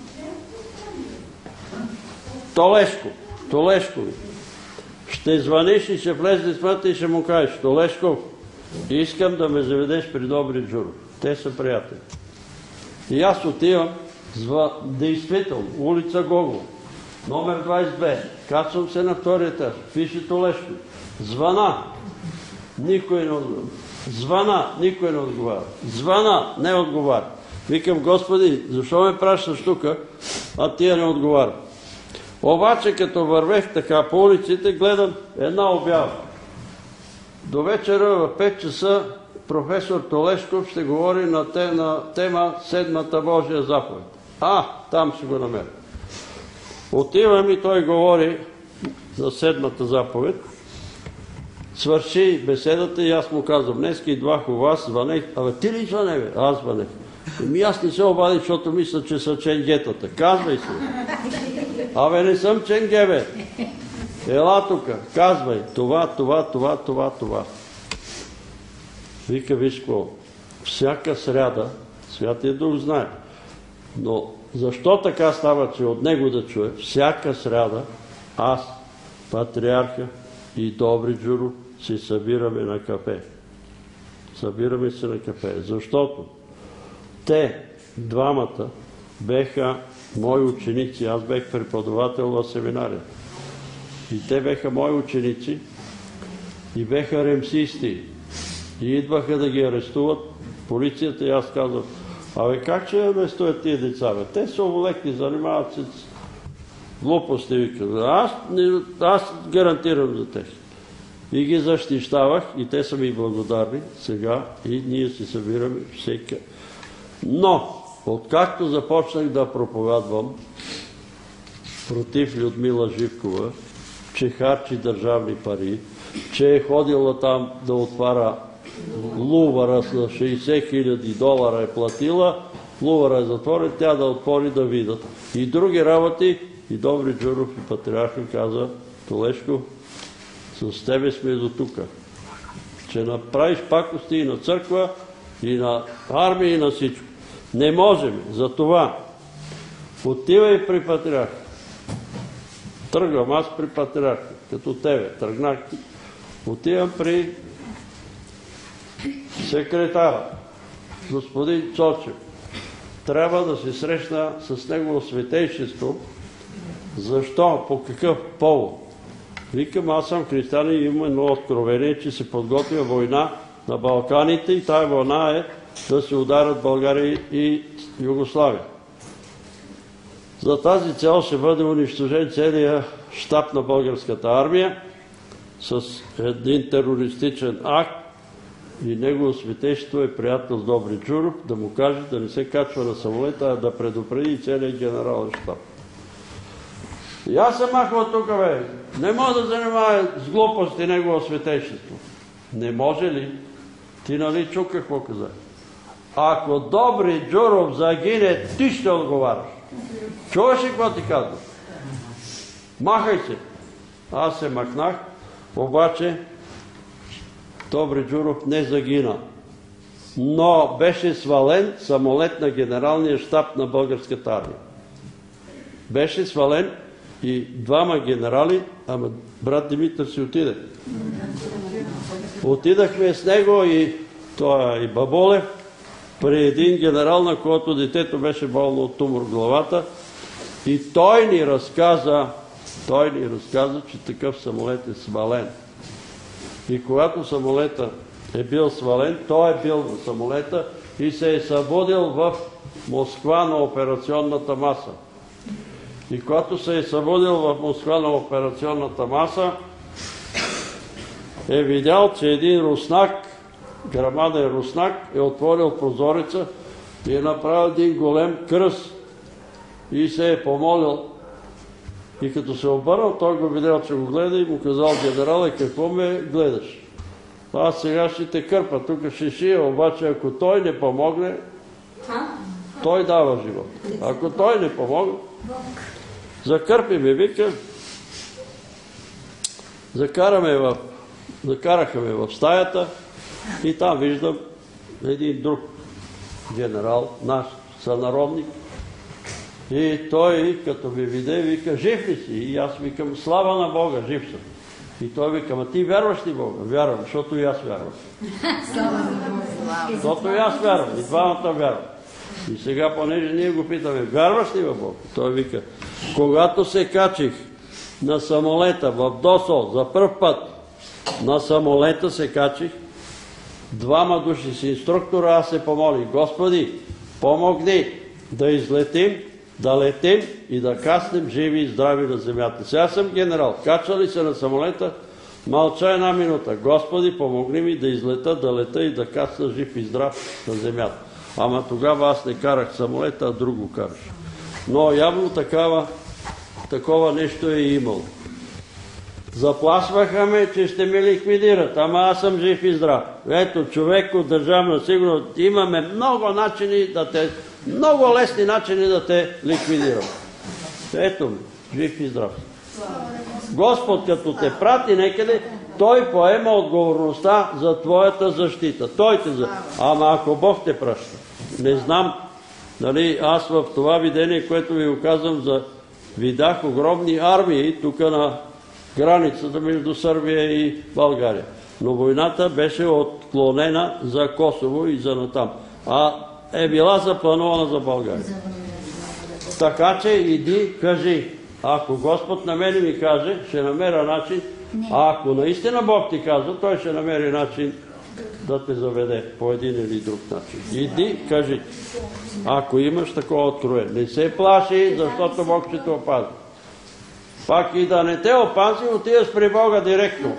Толешко. Ще звъниш и ще влезе смътта и ще му кажеш, Толешко, искам да ме заведеш при Добри Джуров. Те са приятели. И аз отивам, действително, улица Гогол, номер 22, качвам се на втория етаж, пише Толешко. Звъна, никой не отговаря. Звъна, не отговаря. Викам, Господи, защо ме пращаш тука, а тия не отговаря? Обаче, като вървех така по улиците, гледам една обява. До вечера в 5 часа професор Толешков ще говори на тема Седмата Божия заповед. Там ще го намеря. Отивам и той говори за Седмата заповед. Свърши беседата и аз му казвам, днеска идвах у вас, звънех. Ти ли звъне, бе? Аз звънех. Аз не се обадих, защото мисля, че са ченгетата. Казвай се. Не съм ченге, бе. Ела тука, казвай. Това. Вика, виж какво. Всяка сряда, Святия Дух знае. Но защо така става, че от него да чуе? Всяка сряда аз, патриарха и Добри Джуров се събираме на кафе. Събираме се на кафе, защото те, двамата, беха мои ученици. Аз бех преподавател в семинария. И те беха мои ученици и беха ремсисти. И идваха да ги арестуват полицията и аз казвам, как ще арестуват тия деца? Те са оволекни, занимават се с глупости, викат. Аз гарантирам за тях. И ги защищавах и те са ми благодарни сега и ние се събираме всеки. Но, откакто започнах да проповядвам против Людмила Живкова, че харчи държавни пари, че е ходила там да отваря Лувъра с $60,000 е платила, Лувъра е затворен, тя да отвори да видят. И други работи, и Добри Джуров и патриарха каза, Толешко, с тебе сме до тука. Че направиш пакости и на църква, и на армия, и на всичко. Не можем. Затова отивай при патриарха. Тръгвам аз при патриарха, като тебе. Тръгнах. Отивам при секретара, господин Цочев. Трябва да се срещна с негово светейшество. Защо? По какъв повод? Викам, аз съм християнин и имам едно откровение, че се подготвя война на Балканите и тая война е да се ударят България и Югославия. За тази цел ще бъде унищожен целият щаб на българската армия с един терористичен акт и негово светейшество е приятел с Добри Джуров да му каже да не се качва на самолета, а да предупреди целият генерален щаб. И аз се махва тук, бе. Не мога да занимава с глупости негово светейшество. Не може ли? Ти нали чу какво каза? Ако Добри Джуров загине, ти ще отговаряш. Чуваш ли какво ти казва? Махай се. Аз се махнах, обаче Добри Джуров не загина. Но беше свален самолет на генералния щаб на българската армия. Беше свален и двама генерали, ама брат Димитър си отиде. Отидахме с него и той и Баболев при един генерал, на който детето беше болно от тумор в главата, и той ни разказа, че такъв самолет е свален. И когато самолета е бил свален, той е бил на самолета и се е събудил в Москва на операционната маса. И когато се е събудил в Москва на операционната маса, е видял, че един руснак, грамаден руснак, е отворил прозореца И е направил един голем кръст и се е помолил. И като се обърнал, той го видял, че го гледа и му казал: генерале, какво ме гледаш? Аз сега ще те кърпа, тук ще шия, обаче ако той не помогне, той дава живот. Ако той не помогне, закърпи ме, вика, закараха ме в стаята и там виждам един друг генерал, наш сънародник. И той, като ме виде, вика: жив ли си? И аз викам: слава на Бога, жив съм. И той вика: ама ти вярваш ли Бога? Вярвам, защото и аз вярвам. Защото и аз вярвам, и двамата вярвам. И сега, понеже ние го питаме: вярваш ли в Бога? Той вика: когато се качих на самолета в Досол, за пръв път на самолета се качих, 2 души с инструктора, аз се помолих: Господи, помогни да излетим, да летим и да каснем живи и здрави на земята. Сега съм генерал, качали се на самолета, мълча 1 минута: Господи, помогни ми да излета, да лета и да касна жив и здрав на земята. Ама тогава аз не карах самолета, а друг го караш. Но явно такова нещо е имало. Заплашваха ме, че ще ме ликвидират, ама аз съм жив и здрав. Ето, човек от Държавна сигурност, имаме много лесни начини да те ликвидирам. Ето ми, жив и здрав. Господ, като те прати некъде, той поема отговорността за твоята защита. Ама ако Бог те праща. Не знам, нали, аз в това видение, което ви го казвам, видях огромни армии тук на границата между Сърбия и България. Но войната беше отклонена за Косово и за натам. А е била запланувана за България. Така че иди, кажи: ако Господ на мене ми каже, ще намеря начин. А ако наистина Бог ти казва, той ще намери начин да те заведе по един или друг начин. Иди, кажи. Ако имаш такова откровение, не се плаши, защото Бог ще те опази. Пак и да не те опази, отиваш при Бога директно.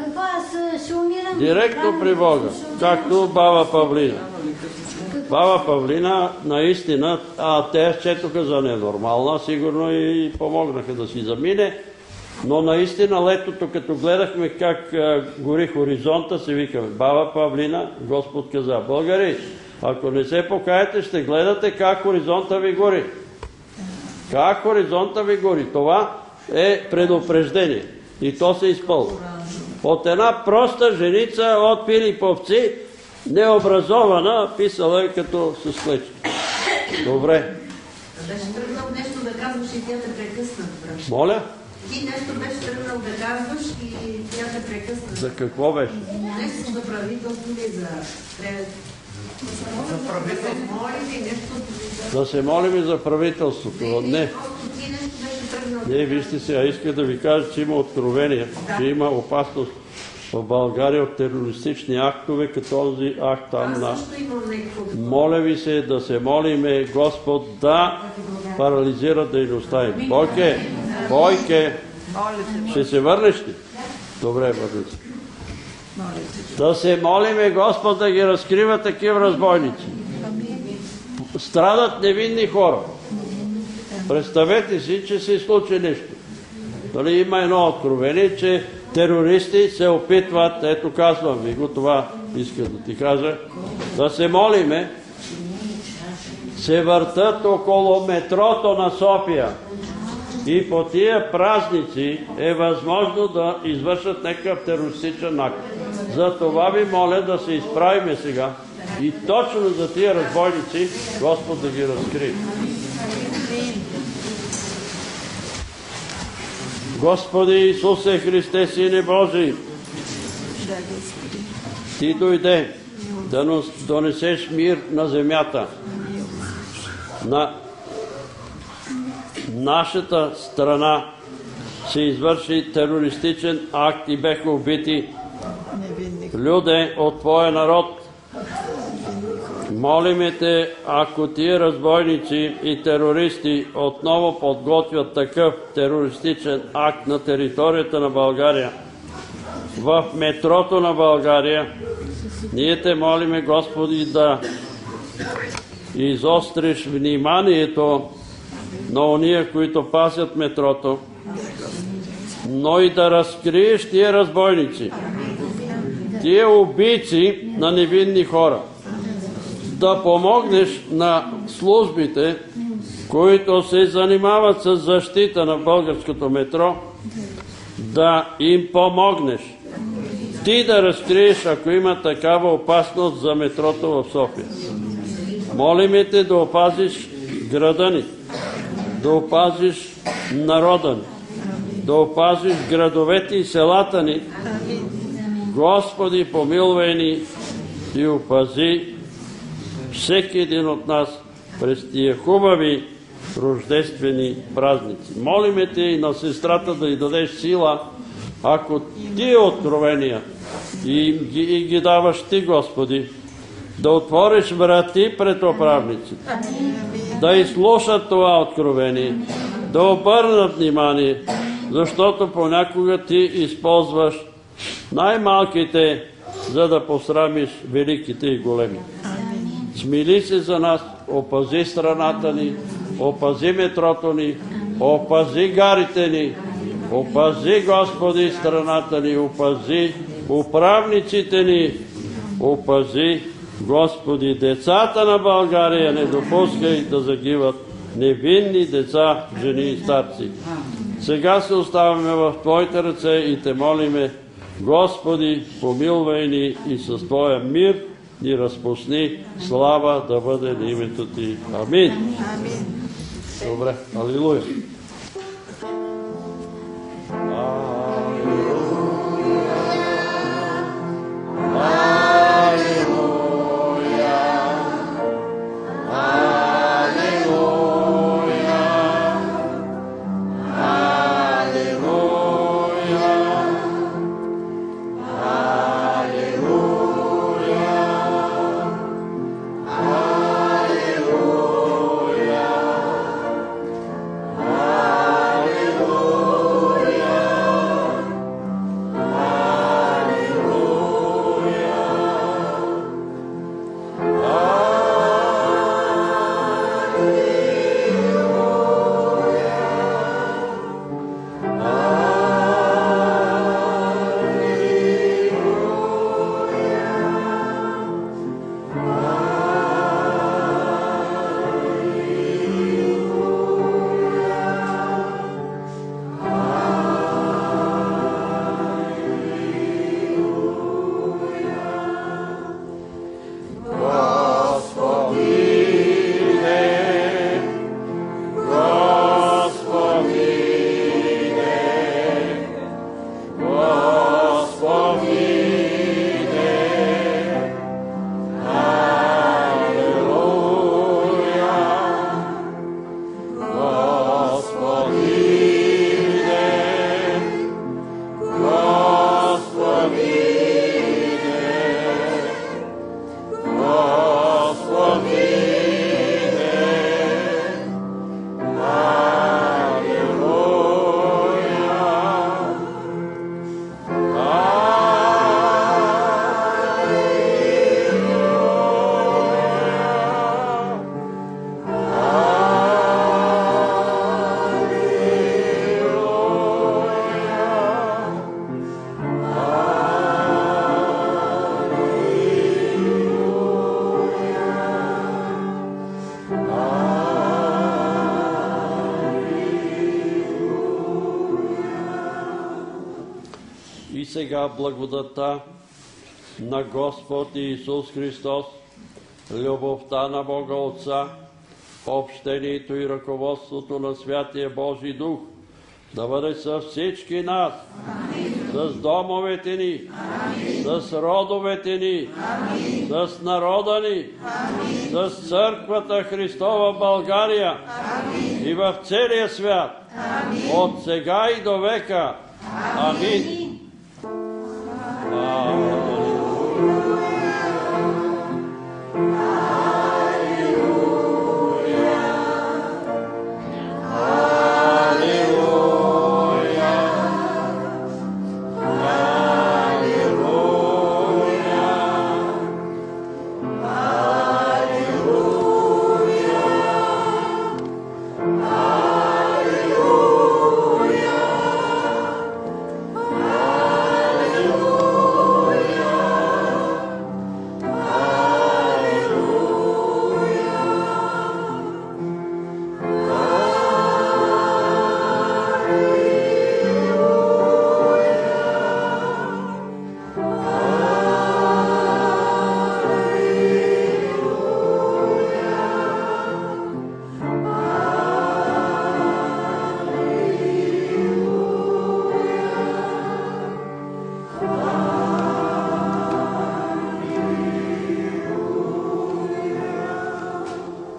Директно при Бога, както баба Павлина. Баба Павлина наистина, те счетоха за ненормална, сигурно и помогнаха да си замине, но наистина летото, като гледахме как гори хоризонта, се викаме: баба Павлина, Господ каза: българи, ако не се покаете, ще гледате как хоризонта ви гори. Как хоризонта ви гори. Това е предупреждение. И то се изпълва. От една проста женица от Пилиповци, необразована, писала като с клечки. Добре. Беше тръгнал нещо да казваш и тя те прекъсна. Моля? Ти нещо беше тръгнал да казваш и тя те прекъсна. За какво беше? Нещо за правителство ли, за правителство? Да се молим за правителството. Не. Не, вижте сега, иска да ви кажа, че има откровение, че има опасност в България от терористични актове, като този акт там на... Моля ви се да се молиме Господ да парализира дейността им. Бойке, ще се върнеш ли? Добре, върни се. Да се молиме Господ да ги разкрива такива разбойници. Страдат невинни хора. Представете си, че се случи нещо. Дали има едно откровение, че терористи се опитват, ето казвам ви го, това иска да ти кажа, да се молиме, се въртат около метрото на София и по тия празници е възможно да извършат някакъв терористичен акт. За това ви моля да се изправиме сега и точно за тия разбойници Господ да ги разкрие. Господи Исусе Христе, Сине Божий, Ти дойде да донесеш мир на земята. На нашата страна се извърши терористичен акт и беха убити люди от Твоя народ. Молиме Те, ако тия разбойници и терористи отново подготвят такъв терористичен акт на територията на България, в метрото на България, ние Те молиме, Господи, да изостриш вниманието на ония, които пасят метрото, но и да разкриеш тия разбойници, тия убийци на невинни хора, да помогнеш на службите, които се занимават с защита на българското метро, да им помогнеш. Ти да разкриеш, ако има такава опасност за метрото в София. Молиме те да опазиш града ни, да опазиш народа ни, да опазиш градовете и селата ни. Господи, помилвай ни и опази всеки един от нас през тия хубави рождествени празници. Молиме те и на сестрата да й дадеш сила, ако тия откровения и ги даваш ти, Господи, да отвориш врати пред управниците, да изслушат това откровение, да обърнат внимание, защото понякога ти използваш най-малките, за да посрамиш великите и големи. Смили се за нас, опази страната ни, опази метрото ни, опази гарите ни, опази, Господи, страната ни, опази управниците ни, опази, Господи, децата на България, не допускай да загиват невинни деца, жени и старци. Сега се оставяме в Твоите ръце и Те молиме, Господи, помилвай ни и с Твоя мир ни разпусни, слава да бъде на името Ти. Амин. Добре, алилуя. Сега благодата на Господ Исус Христос, любовта на Бога Отца, общението и ръководството на Святия Божий Дух да бъде с всички нас, с домовете ни, с родовете ни, с народа ни, с църквата Христова България и в целия свят, от сега и до века. Амин.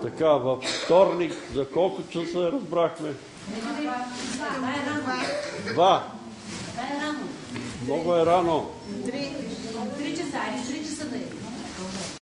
Така, във вторник, за колко часа разбрахме? 2. Това е рано. Много е рано. 3 часа, 3 часа да е.